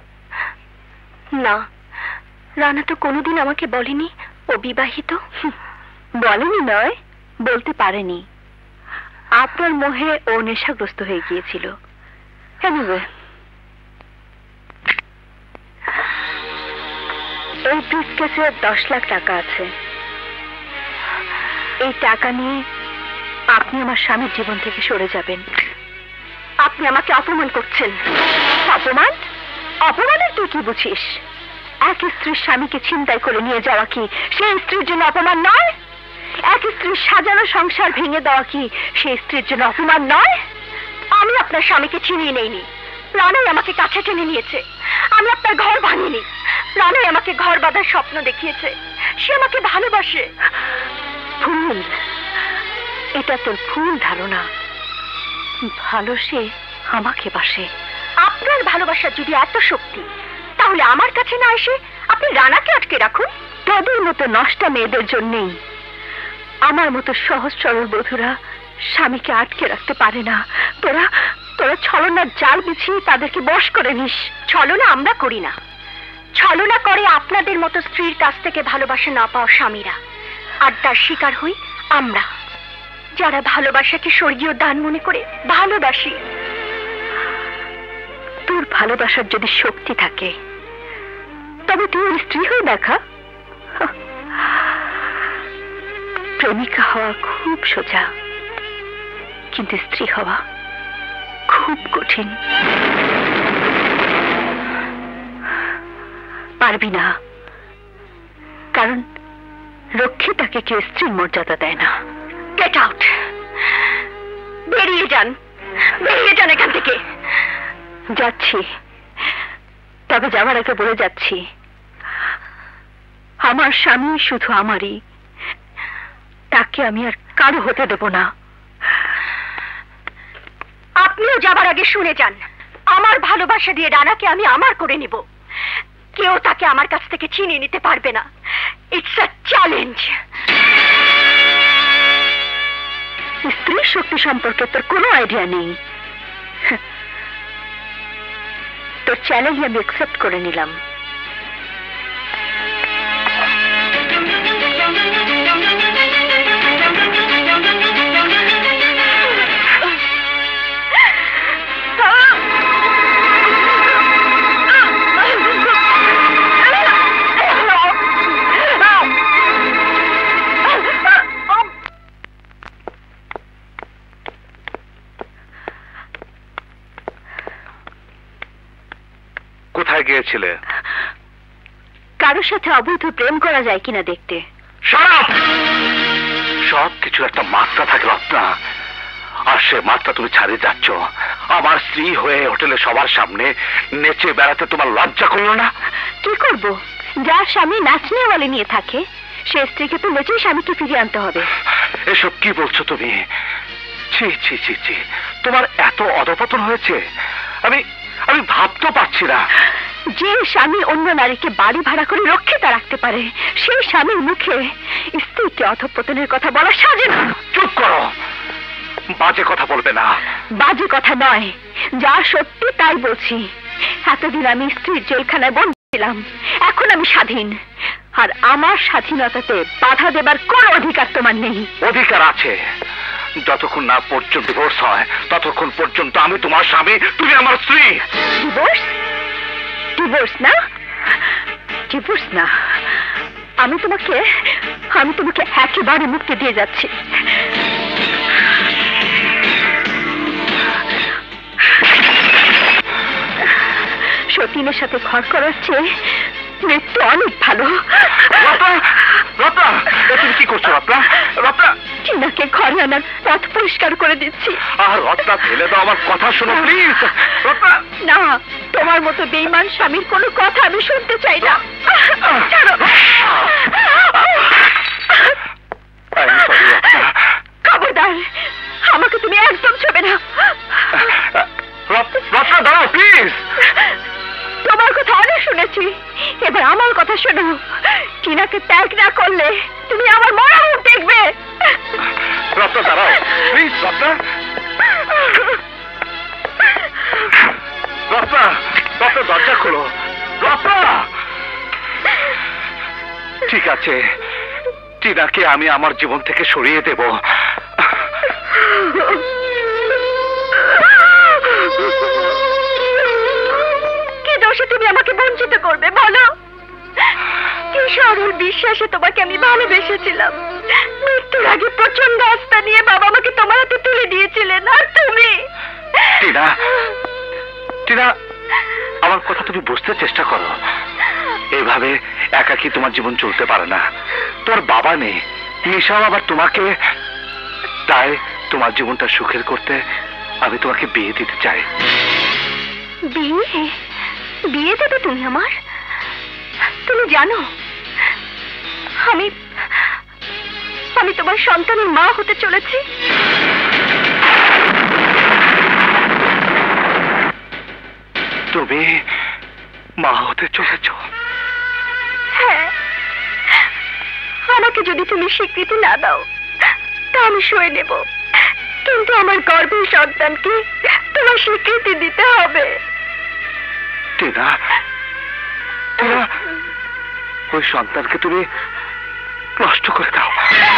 না, রানা তো কোনোদিন আমাকে বলেনি ও বিবাহিত। বলেনি নয়, বলতে পারেনি। আপনার মোহে ও নেশাগ্রস্ত হয়ে গিয়েছিল। Anyway, এই ব্রিফকেসে 10 লাখ টাকা আছে। এই টাকা নিয়ে আপনি আমার স্বামীর জীবন থেকে সরে যাবেন। আপনি আমাকে অপমান করছেন। অপমান? অপমানের তুই কি বুঝিস? এক স্ত্রীর স্বামীকে ছিনতাই করে নিয়ে যাওয়া কি সেই স্ত্রীর জন্য অপমান নয়? এক স্ত্রীর সাজানো সংসার ভেঙে দেওয়া কি সেই স্ত্রীর জন্য অপমান নয়? আমি আপনার স্বামীকে ছিনিয়ে নেইনি, প্রাণই আমাকে কাছে টেনে নিয়েছে। আমি আপনার ঘর ভাঙিনি, প্রাণই আমাকে ঘর বাঁধার স্বপ্ন দেখিয়েছে। সে আমাকে ভালোবাসে। ভুল, এটা তোর ভুল ধারণা। ভালো সে আমাকে বাসে। আপনার ভালোবাসার যদি এত শক্তি, তাহলে আমার কাছে না এসে আপনি রানাকে আটকে রাখুন। তোদের মতো নষ্টা মেয়েদের জন্যেই আমার মতো সহজ সরল বধূরা স্বামীকে আটকে রাখতে পারে না। তোরা তোরা ছলনার জাল বিছিয়ে তাদেরকে বশ করে নিস। ছলনা আমরা করি না, ছলনা করে আপনাদের মতো স্ত্রীর কাছ থেকে ভালোবাসা না পাওয়া স্বামীরা। আর তার শিকার হই আমরা, যারা ভালোবাসাকে স্বর্গীয় দান মনে করে ভালোবাসি। তোর ভালোবাসার যদি শক্তি থাকে, তবে তুই ওর স্ত্রী হয়ে দেখা। প্রেমিকা হওয়া খুব সোজা, কিন্তু স্ত্রী হওয়া খুব কঠিন। পারবি না, কারণ রক্ষিতাকে কেউ স্ত্রীর মর্যাদা দেয় না। গেট আউট, বেরিয়ে যান, বেরিয়ে যান এখান থেকে। যাচ্ছি, তবে যাওয়ার আগে বলে যাচ্ছি, আমার স্বামী শুধু আমারই, তাকে আমি আর কারো হতে দেব না। আপনিও যাবার আগে শুনে যান, আমার ভালোবাসা দিয়ে রানাকে আমি আমার করে নিব। কেউ তাকে আমার কাছ থেকে ছিনিয়ে নিতে পারবে না। It's a challenge. স্ত্রীর শক্তি সম্পর্কে তোর কোনো আইডিয়া নেই। তোর চ্যালেঞ্জ আমি অ্যাকসেপ্ট করে নিলাম। কোথায় গিয়েছিলে? কারোর সাথে অবৈধ প্রেম করা যায় কিনা দেখতে। সব কিছু একটা মাত্রা থাকে রত্না, আর সে মাত্রা তুমি ছাড়িয়ে যাচ্ছ। আমার স্ত্রী হয়ে হোটেলে সবার সামনে নেচে বেড়াতে তোমার লজ্জা করলো না? কি করব? যার স্বামী নাচনিয়াওয়ালি নিয়ে থাকে, সে স্ত্রীকে তো নেচেই স্বামীকে ফিরিয়ে আনতে হবে। এসব কি বলছো তুমি? ছি ছি ছি ছি, তোমার এত অধপতন হয়েছে আমি আমি ভাবতে পারছি না। যে স্বামী অন্য নারীকে বাড়ি ভাড়া করে রক্ষিতা রাখতে পারে, সেই স্বামীর মুখে স্ত্রীকে অধপতনের কথা বলা সাজে না। চুপ করো, বাজে কথা বলবে না। বাজে কথা নয়, যা সত্যি তাই বলছি। এতদিন আমি স্ত্রীর জেলখানায় বন্দী ছিলাম, এখন আমি স্বাধীন। আর আমার স্বাধীনতাতে বাধা দেবার কোনো অধিকার তোমার নেই। অধিকার আছে, যতক্ষণ না পর্যন্ত ডিভোর্স হয় ততক্ষণ পর্যন্ত আমি তোমার স্বামী, তুমি আমার স্ত্রী। ডিভোর্স? ডিভোর্স না, ডিভোর্স না। আমি তোমাকে একেবারে মুক্তি দিয়ে যাচ্ছি। সতীনের সাথে ঘর করার চেয়ে মৃত্যু অনেক ভালো। তুমি কি করছো রত্না? রত্না, টিনাকে ঘরে আনার পথ পরিষ্কার করে দিচ্ছি। আর রত্না, ফেলে দাও, আমার কথা শোনো প্লিজ। রত্না, না, তোমার মতো বেঈমান স্বামীর কোনো কথা আমি শুনতে চাই না। ছাড়ো। খবরদার, আমাকে তুমি একদম ছবে না। রত্না দাঁড়াও প্লিজ। তোমার কথা অনেক শুনেছি, এবার আমার কথা শোনো। টিনাকে ত্যাগ না করলে তুমি আমার মরা মুখ দেখবে। রত্না দাঁড়াও প্লিজ। রত্না, রত্না, রত্না দরজা খোলো। রত্না, ঠিক আছে টিনাকে আমি আমার জীবন থেকে সরিয়ে দেব। কি দোষে তুমি আমাকে বঞ্চিত করবে বলো? কি সরল বিশ্বাসে তোমাকে আমি ভালোবেসেছিলাম। মৃত্যুর আগে প্রচন্ড আস্থা নিয়ে বাবা আমাকে তোমার হাতে তুলে দিয়েছিলেন, আর তুমি। টিনা, টিনা, আমার কথা তুমি বুঝতে চেষ্টা করো। এইভাবে একাকী তোমার জীবন চলতে পারে না। তোর বাবা নেই, নিশাও আবার তোমাকে। তাই তোমার জীবনটা সুখের করতে আমি তোমাকে বিয়ে দিতে চাই। বিয়ে? বিয়ে দেবে তুমি আমার? তুমি জানো আমি আমি তোমার সন্তানের মা হতে চলেছি। তুমি মা হতে চলেছ? হ্যাঁ, আমাকে যদি তুমি স্বীকৃতি না দাও তা আমি সয়ে নেব, কিন্তু আমার গর্ভের সন্তানকে তোমার স্বীকৃতি দিতে হবে। টিনা, টিনা, ওই সন্তানকে তুমি নষ্ট করে দাও।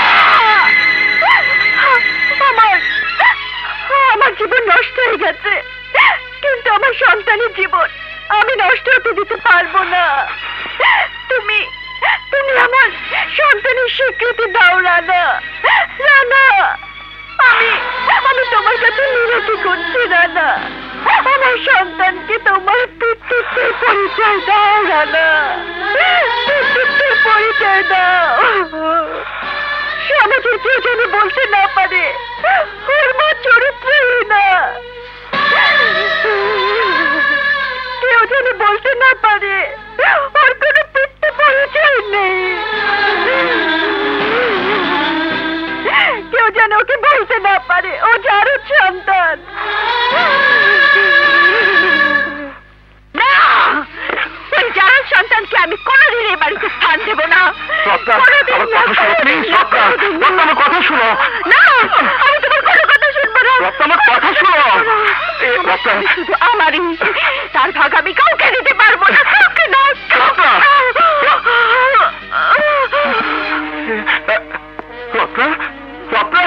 আমার জীবন নষ্ট হয়ে গেছে, কিন্তু আমার সন্তানের জীবন আমি নষ্ট হতে দিতে পারবো না। তুমি তুমি আমার সন্তানের স্বীকৃতি দাও রানা। রানা, আমি তোমার কাছে মিনতি করছি রানা, আমার সন্তানকে তোমার পিতৃত্বের পরিচয় দাও রানা, পিতৃত্বের পরিচয় দাও। সমাজের কেউ যেন বলতে না পারে ওর মা চরিত্রহীনা, কেউ যেন বলতে না পারে ওর কোনো পিতৃ পরিচয় নেই, কেউ যেন ওকে বলতে না পারে ও যার সন্তান। না, ওই যার সন্তানকে আমি কোনোদিন এই বাড়িতে স্থান দেব না। আমার কথা শুনো। না, আমি তোমার কোনো কথা শুনবো না। আমার কথা শুনো। শুধু আমারই, তার ভাগ আমি কাউকে দিতে পারবো না, কাউকে না। রত্না, রত্না,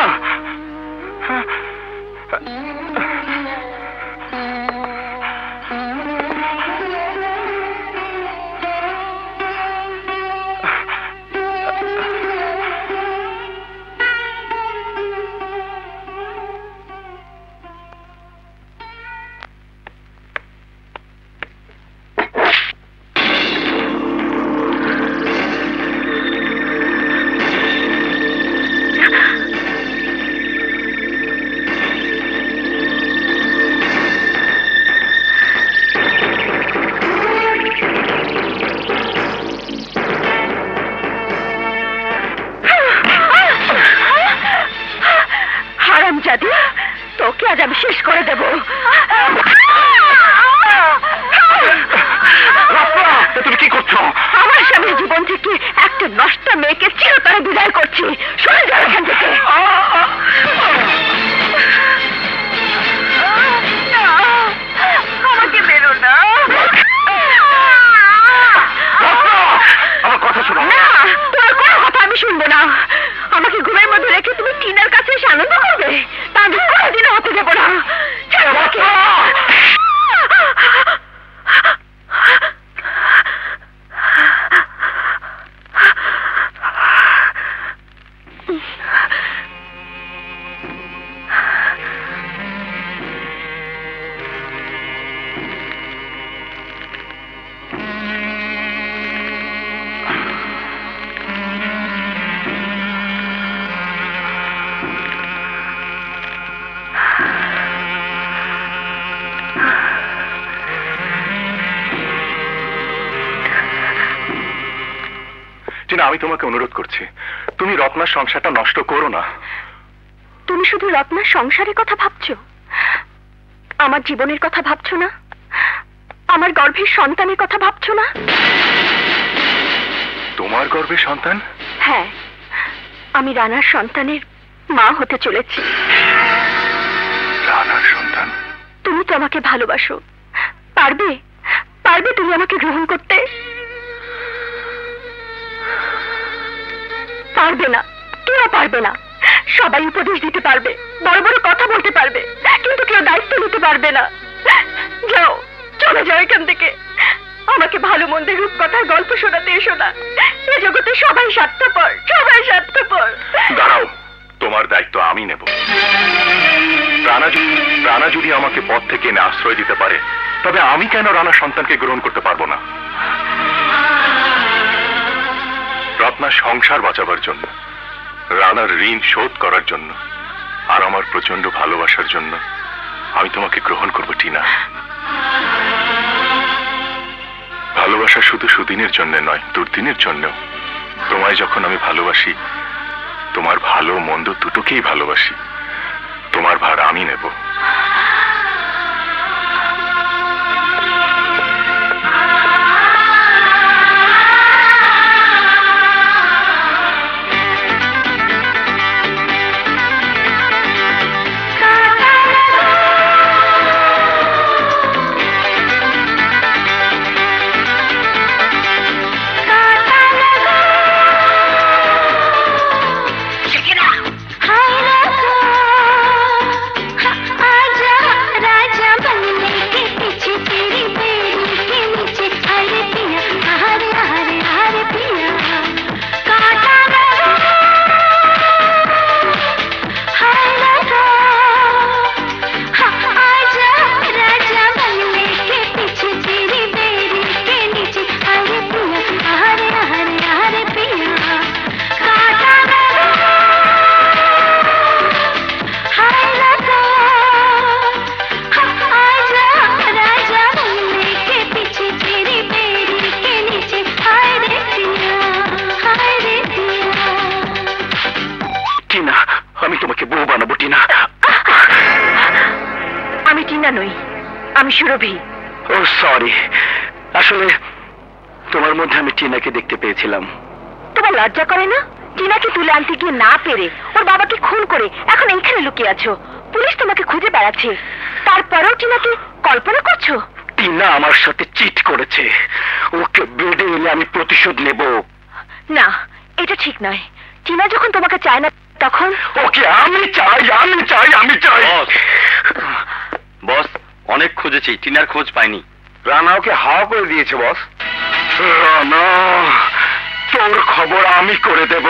তোকে আজ আমি শেষ করে দেব। তুমি কি করছো? আমার স্বামীর জীবন থেকে একটা নষ্ট মেয়েকে চিরতরে বিদায় করছি। সরে যাও এখান থেকে। আমাকে বেরো না। আমার কথা শোনো। না, তোমার কোনো কথা আমি শুনবো না। আমাকে ঘুমের মধ্যে রেখে তুমি টিনার কাছে এসে আনন্দ করবে, তা আমি কোনোদিনও হতে দেবো না। আমি তোমাকে অনুরোধ করছি, তুমি রত্নার সংসারটা নষ্ট করো না। তুমি শুধু রত্নার সংসারের কথা ভাবছো, আমার জীবনের কথা ভাবছো না? আমার গর্ভের সন্তানের কথা ভাবছো না? তোমার গর্ভের সন্তান? হ্যাঁ, আমি রানার সন্তানের মা হতে চলেছি। রানার সন্তান? তুমি তো আমাকে ভালোবাসো, পারবে পারবে তুমি আমাকে গ্রহণ করতে? পারবে না, কেউ পারবে না। সবাই উপদেশ দিতে পারবে, বড় বড় কথা বলতে পারবে, কিন্তু কেউ দায়িত্ব নিতে পারবে না। যাও, চলে যাও এখান থেকে। আমাকে ভালো মন্দের রূপকথার গল্প শোনাতে এসো না। এ জগতে সবাই স্বার্থপর, সবাই স্বার্থপর। দাঁড়াও, তোমার দায়িত্ব আমি নেব। রানা যদি আমাকে পথ থেকে এনে আশ্রয় দিতে পারে, তবে আমি কেন রানা সন্তানকে গ্রহণ করতে পারবো না? রত্নার সংসার বাঁচাবার জন্য, রানার ঋণ শোধ করার জন্য, আর আমার প্রচন্ড ভালোবাসার জন্য আমি তোমাকে গ্রহণ করব টিনা। ভালোবাসা শুধু সুদিনের জন্য নয়, দুর্দিনের জন্যও। তোমায় যখন আমি ভালোবাসি, তোমার ভালো মন্দ দুটোকেই ভালোবাসি। তোমার ভার আমি নেব। সুরভি। ও সরি, আসলে তোমার মধ্যে আমি টিনাকে দেখতে পেয়েছিলাম। তোমার লজ্জা করে না? টিনাকে তুলে আনতে গিয়ে না পেরে ওর বাবাকে খুন করে এখন এইখানে লুকিয়ে আছো। পুলিশ তোমাকে খুঁজে বেড়াচ্ছে, তারপরেও টিনাকে কল্পনা করছো? টিনা আমার সাথে চিট করেছে, ওকে বেঁধে এলে আমি প্রতিশোধ নেব। না, এটা ঠিক নয়। টিনা যখন তোমাকে চায় না তখন ওকে আমি চাই, আমি চাই, আমি চাই। বস, অনেক খুঁজেছি, টিনার খোঁজ পাইনি। রানা ওকে হাওয়া করে দিয়েছে বস। রানা, তোর খবর আমি করে দেব।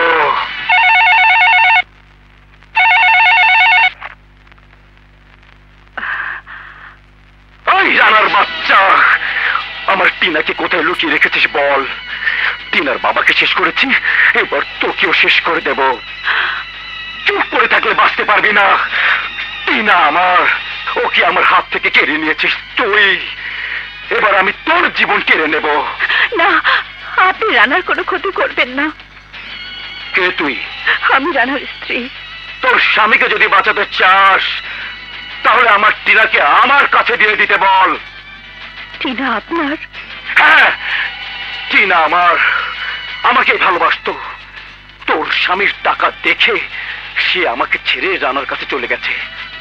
ওই রানার বাচ্চা, আমার টিনাকে কোথায় লুকিয়ে রেখেছিস বল। টিনার বাবাকে শেষ করেছি, এবার তোকেও শেষ করে দেব। চুপ করে থাকলে বাঁচতে পারবি না। টিনা আমার, ওকে আমার হাত থেকে কেড়ে নিয়েছিস তুই, এবার আমি তোর জীবন কেড়ে নেব। না, আপনি রানার কোনো ক্ষতি করবেন না। কে তুই? আমি রানার স্ত্রী। তোর স্বামীকে যদি বাঁচাতে চাস, তাহলে আমার টিনাকে আমার কাছে দিয়ে দিতে বল। টিনা আপনার? হ্যাঁ, টিনা আমার, আমাকে ভালোবাসতো। তোর স্বামীর টাকা দেখে সে আমাকে ছেড়ে রানার কাছে চলে গেছে।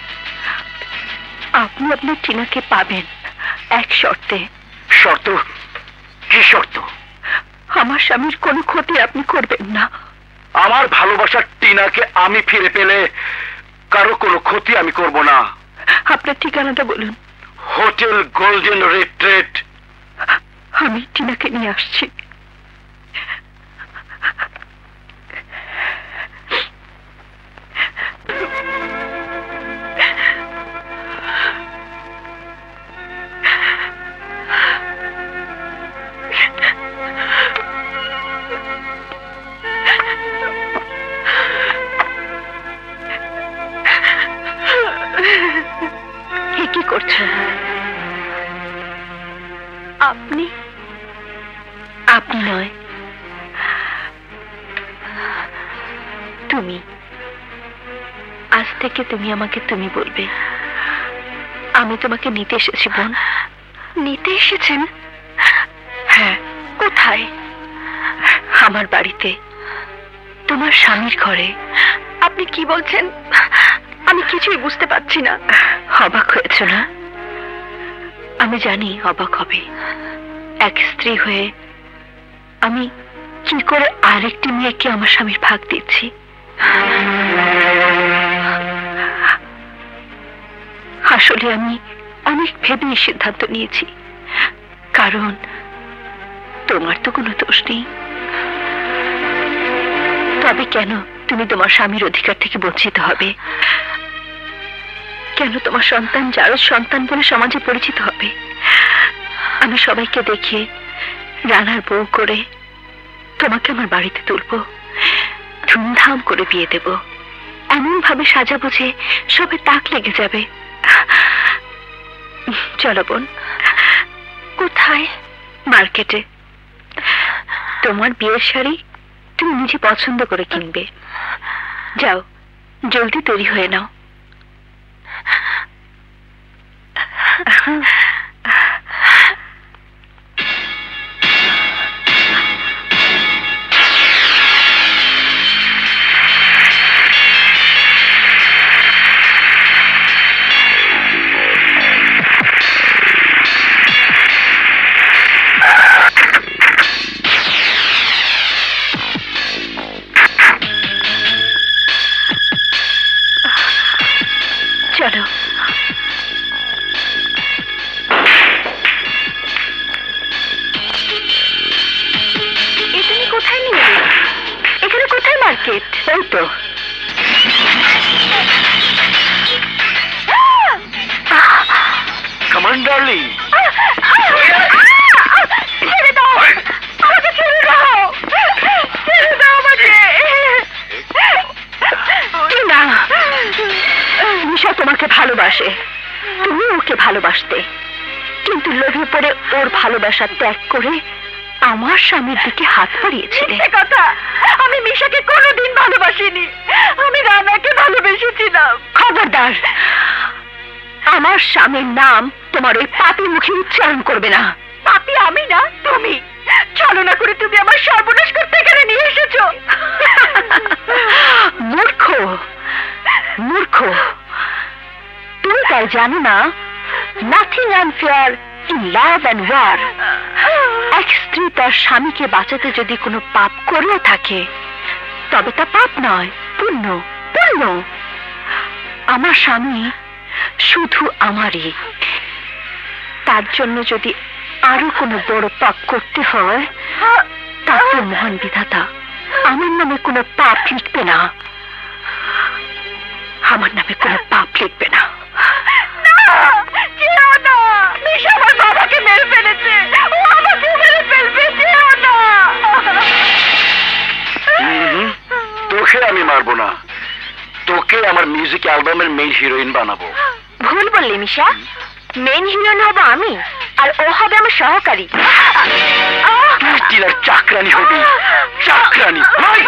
আপনি আপনার টিনাকে পাবেন, এক শর্তে। শর্ত? কি শর্ত? আমার স্বামীর কোনো ক্ষতি আপনি করবেন না। আমার ভালোবাসার টিনাকে আমি ফিরে পেলে কারো কোনো ক্ষতি আমি করব না। আপনার ঠিকানাটা বলুন। Hotel golden retreat. আমি টিনাকে নিয়ে আসছি। কি করছো আপনি? আপনি নয়, তুমি। আজ থেকে তুমি আমাকে তুমি বলবে। আমি তোমাকে নিতে এসেছি বোন। নিতে এসেছেন? হ্যাঁ। কোথায়? আমার বাড়িতে, তোমার স্বামীর ঘরে। আপনি কি বলছেন? আমি কিছুই বুঝতে পারছি না। অবাক হয়েছ না? আমি জানি অবাক হবে। এক স্ত্রী হয়ে আমি কি করে আরেকটি মেয়েকে আমার স্বামীর ভাগ দিচ্ছি। আসলে আমি অনেক ভেবে সিদ্ধান্ত নিয়েছি, কারণ তোমার তো কোনো দোষ নেই। তবে কেন তুমি তোমার স্বামীর অধিকার থেকে বঞ্চিত হবে? কেন তোমার সন্তান যার সন্তান বলে সমাজে পরিচিত হবে? আমি সবাইকে দেখিয়ে রানার বউ করে তোমাকে আমার বাড়িতে তুলবো, ধুমধাম করে বিয়ে দেব, এমন ভাবে সাজাবো যে সবে তাক লেগে যাবে। চলো বোন। কোথায়? মার্কেটে। তোমার বিয়ের শাড়ি তুমি নিজে পছন্দ করে কিনবে। যাও, জলদি তৈরি হয়ে নাও। চলো। তুমি কোথায় নিয়ে? এখানে কোথায় মার্কেট? ওই তো। Come on, darling. ছেড়ে দাও আমাকে, ছেড়ে দাও, ছেড়ে দাও আমাকে। না, নিশা তোমাকে ভালোবাসে, তুমি ওকে ভালোবাসতে, কিন্তু লোভে পড়ে ওর ভালোবাসা ত্যাগ করে আমার স্বামীর দিকে হাত বাড়িয়েছিলে। কথা, আমি মিশাকে কোনোদিন ভালোবাসিনি, আমি রানাকে ভালোবেসেছিলাম। খবরদার, আমার স্বামীর নাম তোমার ওই পাপী মুখে উচ্চারণ করবে না। পাপী আমি না, তুমি। ছলনা করে তুমি আমার সর্বনাশ করতে এখানে নিয়ে এসেছো। মূর্খ, মূর্খ। তুমি তাই জানো না, nothing unfair in love and war. এক স্ত্রী তার স্বামীকে বাঁচাতে যদি কোনো পাপ করেও থাকে, তবে তা পাপ নয়, পুণ্য, পুণ্য। আমার স্বামী শুধু আমারই, তার জন্য যদি আরো কোনো বড় পাপ করতে হয়, তাতে মহান বিধাতা আমার নামে কোনো পাপ লিখবে না, আমার নামে কোনো পাপ লিখবে না। আমার বাবাকে মেরে ফেলেছে, ও আমাকে মেরে ফেলবে, যেও না। তোকে আমি মারবো না, তোকে আমার মিউজিক অ্যালবামের মেইন হিরোইন বানাবো। ভুল বললি মিশা, মেইন হিরোইন হব আমি, আর ও হবে আমার সহকারী। তুই টিনার চাকরানি হবি, চাকরানি।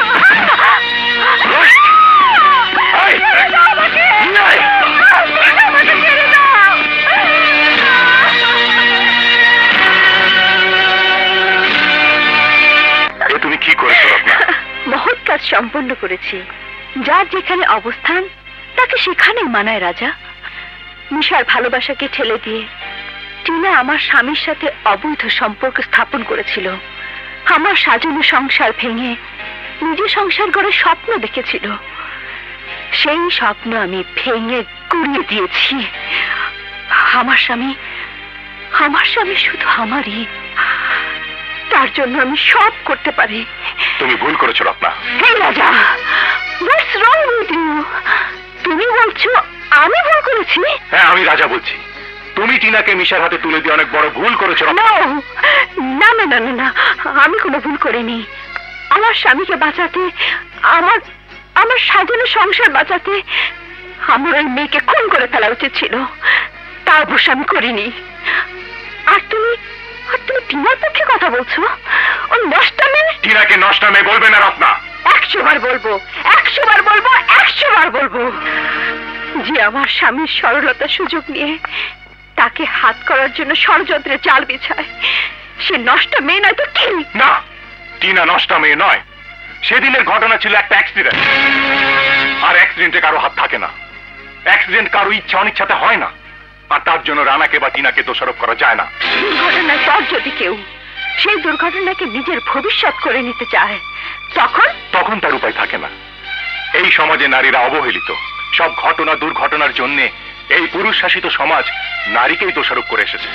তুমি কি করেছো রত্না? মহৎ কাজ সম্পন্ন করেছি। যার যেখানে অবস্থান তাকে সেখানেই মানায় রাজা। মিশার ভালোবাসাকে ঠেলে দিয়ে টিনা আমার স্বামীর সাথে অবৈধ সম্পর্ক স্থাপন করেছিল। আমার সাজানো সংসার ভেঙে নিজে সংসার গড়ে স্বপ্ন দেখেছিল, সেই স্বপ্ন আমি ভেঙে গুড়িয়ে দিয়েছি। আমার স্বামী শুধু আমারই, তার জন্য আমি সব করতে পারি। তুমি ভুল করেছো রত্না। এই রাজা, what's wrong with you? তুমি বলছো আমি ভুল করেছি? হ্যাঁ, আমি রাজা বলছি। তুমি টিনাকে মিশার হাতে তুলে দিয়ে অনেক বড় ভুল করেছো। না না না না না, আমি কোনো ভুল করিনি। আমার স্বামীকে বাঁচাতে, আমার সাজানো সংসার বাঁচাতে আমার ওই মেয়েকে খুন করে ফেলা উচিত ছিল, তা অবশ্য আমি করিনি। আর তুমি টিনার পক্ষে কথা বলছো? ও নষ্টা মেয়ে। টিনাকে নষ্টা মেয়ে বলবে না রত্না। 100 বার বলবো, 100 বার বলবো, 100 বার বলবো, যে আমার স্বামীর সরলতার সুযোগ নিয়ে তাকে হাত করার জন্য ষড়যন্ত্রে চাল বিছায়, সে নষ্টা মেয়ে নয় তো কি? না, টিনা নষ্টা মেয়ে নয়। সেদিনের ঘটনা ছিল একটা অ্যাক্সিডেন্ট, আর অ্যাক্সিডেন্টে কারো হাত থাকে না। অ্যাক্সিডেন্ট কারো ইচ্ছা অনিচ্ছাতে হয় না, আর তার জন্য রানাকে বা টিনাকে দোষারোপ করা যায় না। ঘটনার পর যদি কেউ সেই দুর্ঘটনাকে নিজের ভবিষ্যৎ করে নিতে চায়, তখন তার উপায় থাকে না। এই সমাজে নারীরা অবহেলিত। সব ঘটনা দুর্ঘটনার জন্য এই পুরুষ শাসিত সমাজ নারীকেই দোষারোপ করে এসেছে।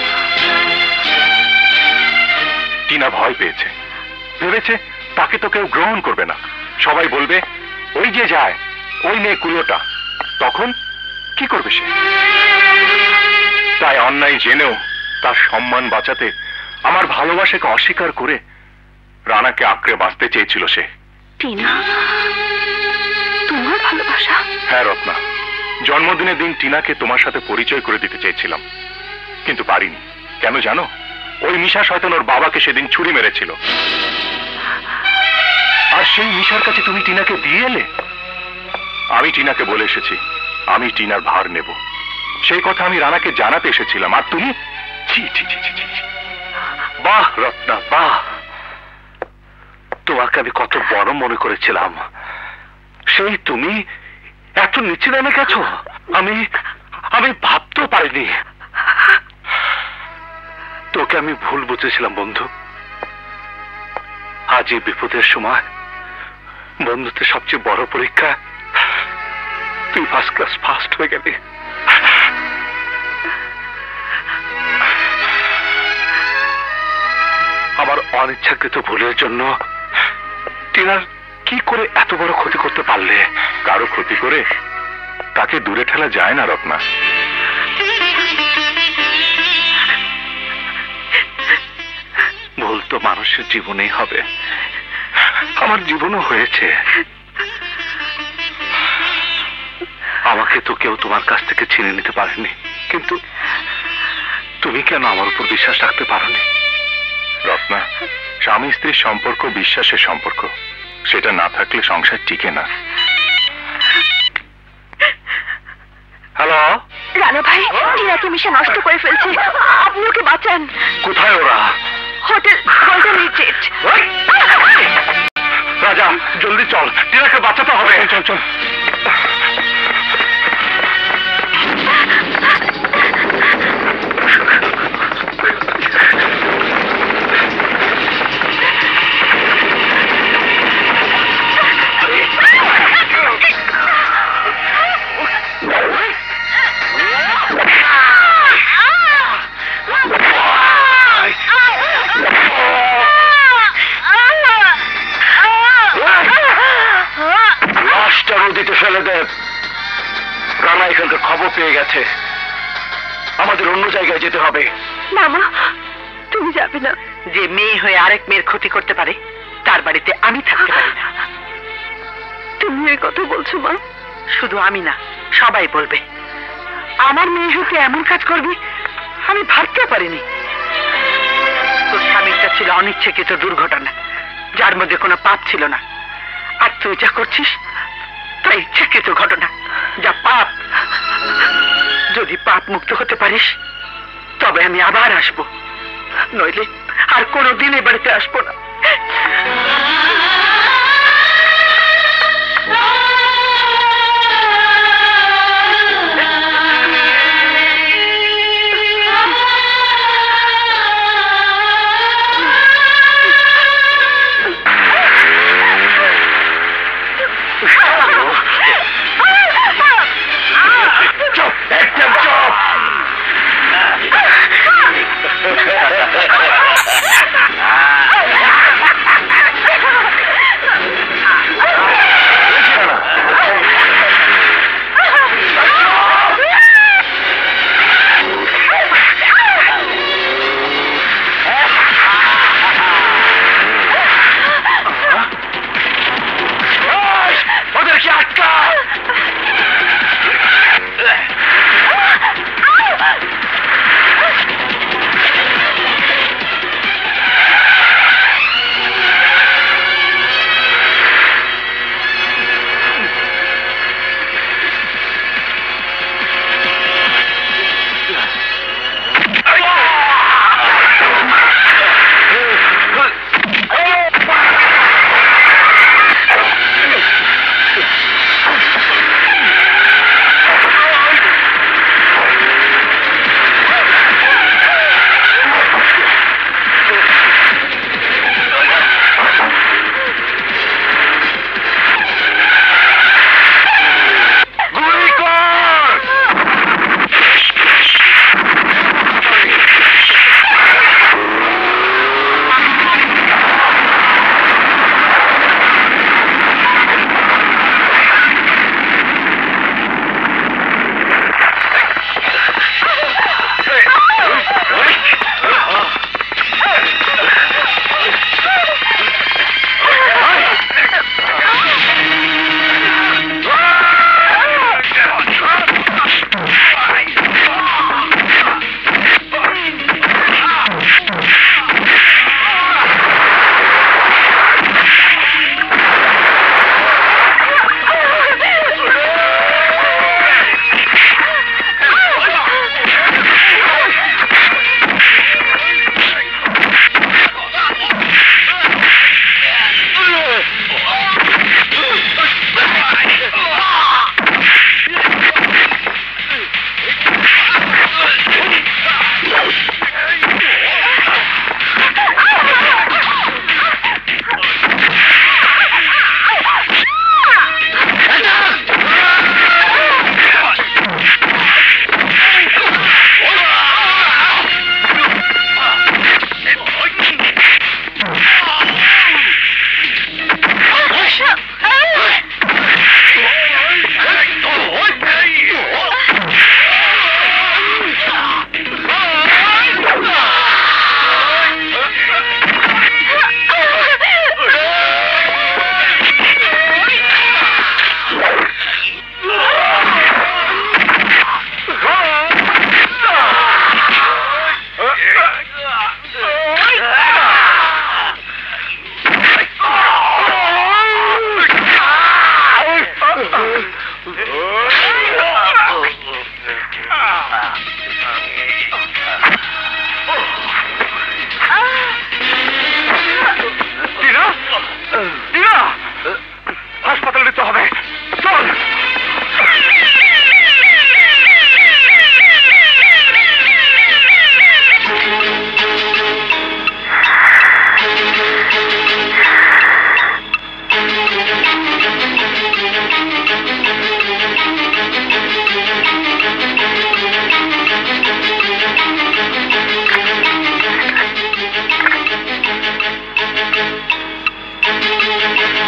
টিনা ভয় পেয়েছে, ভেবেছে তাকে তো কেউ গ্রহণ করবে না, সবাই বলবে ওই যে যায় ওই মেয়ে কুলোটা। তখন কি করবে সে? তাই অন্যায় জেনেও তার সম্মান বাঁচাতে আমার ভালোবাসাকে অস্বীকার করে রানাকে আঁকড়ে বাঁচতে চেয়েছিল সে। টিনা, তোমার ভালোবাসা? হ্যাঁ রত্না, জন্মদিনের দিন টিনাকে তোমার সাথে পরিচয় করে দিতে চেয়েছিলাম, কিন্তু পারিনি। কেন জানো? ওই মিশা শয়তান ওর বাবাকে সেদিন ছুরি মেরেছিল, আর সেই মিশার কাছে তুমি টিনাকে দিয়ে এলে। আমি টিনাকে বলে এসেছি আমি টিনার ভার নেব, সেই কথা আমি রানাকে জানাতে এসেছিলাম, আর তুমি? ছি ছি ছি ছি ছি। বাহ রত্না, বাহ! তোমাকে আমি কত বড় মনে করেছিলাম, সেই তুমি এত নিচে নেমে গেছো। আমি ভাবতেও পারিনি। তোকে আমি ভুল বুঝেছিলাম বন্ধু। আজ এই বিপদের সময় বন্ধুত্বের সবচেয়ে বড় পরীক্ষা তুই ফার্স্ট ক্লাস ফার্স্ট হয়ে গেলি। আমার অনিচ্ছাকৃত ভুলের জন্য টিনার কি করে এত বড় ক্ষতি করতে পারলে? কারো ক্ষতি করে তাকে দূরে ঠেলা যায় না রত্না। ভুল তো মানুষের জীবনেই হবে, আমার জীবনও হয়েছে। আমাকে তো কেউ তোমার কাছ থেকে ছিনে নিতে পারেনি, কিন্তু তুমি কেন আমার উপর বিশ্বাস রাখতে পারোনি? রত্না, স্বামী স্ত্রীর সম্পর্ক বিশ্বাসের সম্পর্ক, সেটা না থাকলে সংসার টিকে না। হ্যালো রানা ভাই, টিনাকে মিশা নষ্ট করে ফেলছে, আপনি ওকে বাঁচান। কোথায় ওরা? Hotel golden retreat. রাজা, জলদি চল, টিনাকে বাঁচাতে হবে। চল চল। নদীতে ফেলে দে। রানা এখানকার খবর পেয়ে গেছে, আমাদের অন্য জায়গায় যেতে হবে। মামা, তুমি যাবে না। যে মেয়ে হয়ে আরেক মেয়ের ক্ষতি করতে পারে তার বাড়িতে আমি থাকতে পারি না। তুমি এই কথা বলছো মা? শুধু আমি না, সবাই বলবে। আমার মেয়ে হতে এমন কাজ করবি আমি ভাবতে পারিনি। তোর স্বামীটা ছিল অনিচ্ছাকৃত দুর্ঘটনা, যার মধ্যে কোনো পাপ ছিল না, আর তুই যা করছিস তা ইচ্ছাকৃত ঘটনা, যা পাপ। যদি পাপ মুক্ত হতে পারিস তবে আমি আবার আসবো, নইলে আর কোনোদিন এ বাড়িতে আসবো না।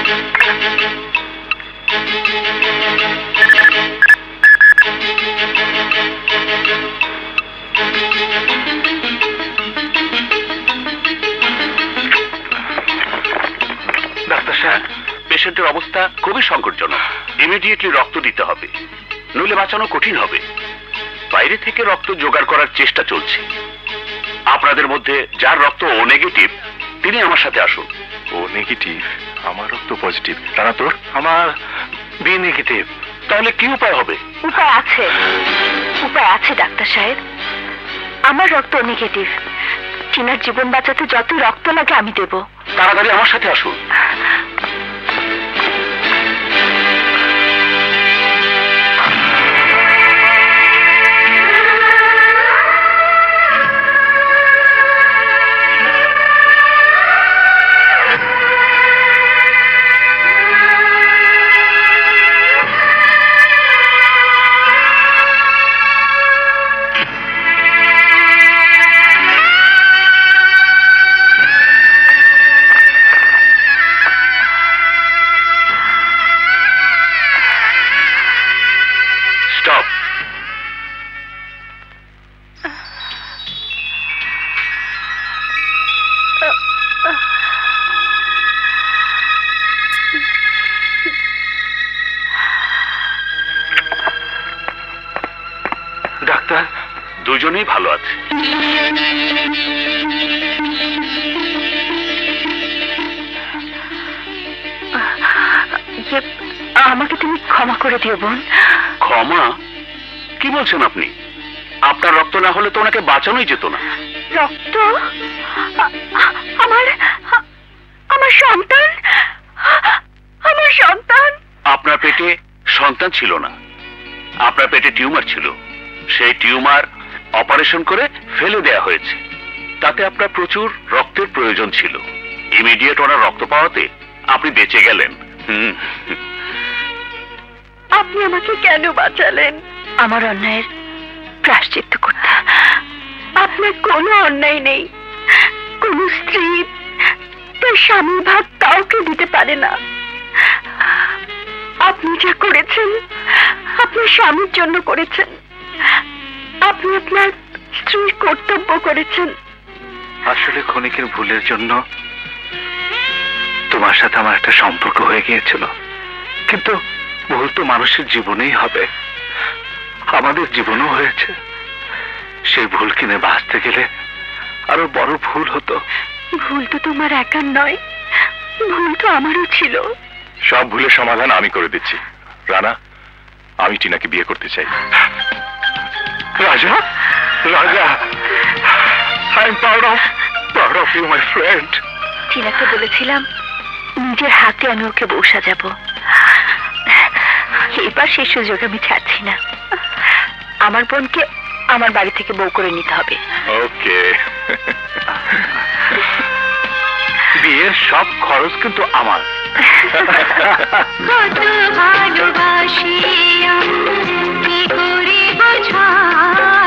ডাক্তার সাহেব, পেশেন্টের অবস্থা খুবই সংকটজনক। ইমিডিয়েটলি রক্ত দিতে হবে, নইলে বাঁচানো কঠিন হবে। বাইরে থেকে রক্ত জোগাড় করার চেষ্টা চলছে। আপনাদের মধ্যে যার রক্ত ও নেগেটিভ তিনি আমার সাথে আসুন। ও নেগেটিভ, আমার রক্ত পজিটিভ। রানা তোর? আমার বি নেগেটিভ। তাহলে কি উপায় হবে? উপায় আছে, উপায় আছে ডাক্তার সাহেব। আমার রক্ত নেগেটিভ। টিনার জীবন বাঁচাতে যত রক্ত লাগে আমি দেব। তাড়াতাড়ি আমার সাথে আসুন। ডাক্তার, দুজনেই ভালো আছে। আমাকে তুমি ক্ষমা করে দিও বোন। ক্ষমা? কি বলছেন আপনি? আপনার রক্ত না হলে তো ওনাকে বাঁচানোই যেত না। রক্ত? আমার আমার সন্তান, আমার সন্তান। আপনার পেটে সন্তান ছিল না, আপনার পেটে টিউমার ছিল। সেই টিউমার অপারেশন করে ফেলে দেয়া হয়েছে। তাতে আপনার প্রচুর রক্তের প্রয়োজন ছিল। ইমিডিয়েট ওনার রক্ত পাওয়াতে আপনি বেঁচে গেলেন। আপনি আমাকে কেন বাঁচালেন? আমার অন্যায়ের প্রায়শ্চিত্ত করতে। আপনার কোনো অন্যায় নেই। কোন স্ত্রী তার স্বামীর ভাগ কাউকে দিতে পারে না। আপনি যা করেছেন আপনার স্বামীর জন্য করেছেন। আপনি আপনার স্ত্রীর কর্তব্য করেছেন। আসলে ক্ষণিকের ভুলের জন্য তোমার সাথে আমার একটা সম্পর্ক হয়ে গিয়েছিল, কিন্তু ভুল তো মানুষের জীবনেই হবে, আমাদের জীবনও হয়েছে। সেই ভুল কিনে বাঁচতে গেলে আরো বড় ভুল হতো। ভুল তো তোমার একার নয়, ভুল তো আমারও ছিল। সব ভুলের সমাধান আমি করে দিচ্ছি। রানা, আমি টিনাকে বিয়ে করতে চাই। Raja, Raja, I am proud of you, my friend. টিনাকে বলেছিলাম নিজের হাতে আমি ওকে বউ সাজাবো। এবার সেই সুযোগ আমি ছাড়ছি না। আমার বোনকে আমার বাড়ি থেকে বউ করে নিতে হবে। ওকে। বিয়ের সব খরচ কিন্তু আমার। কত ভালোবাসি আমি কি করে বোঝাই।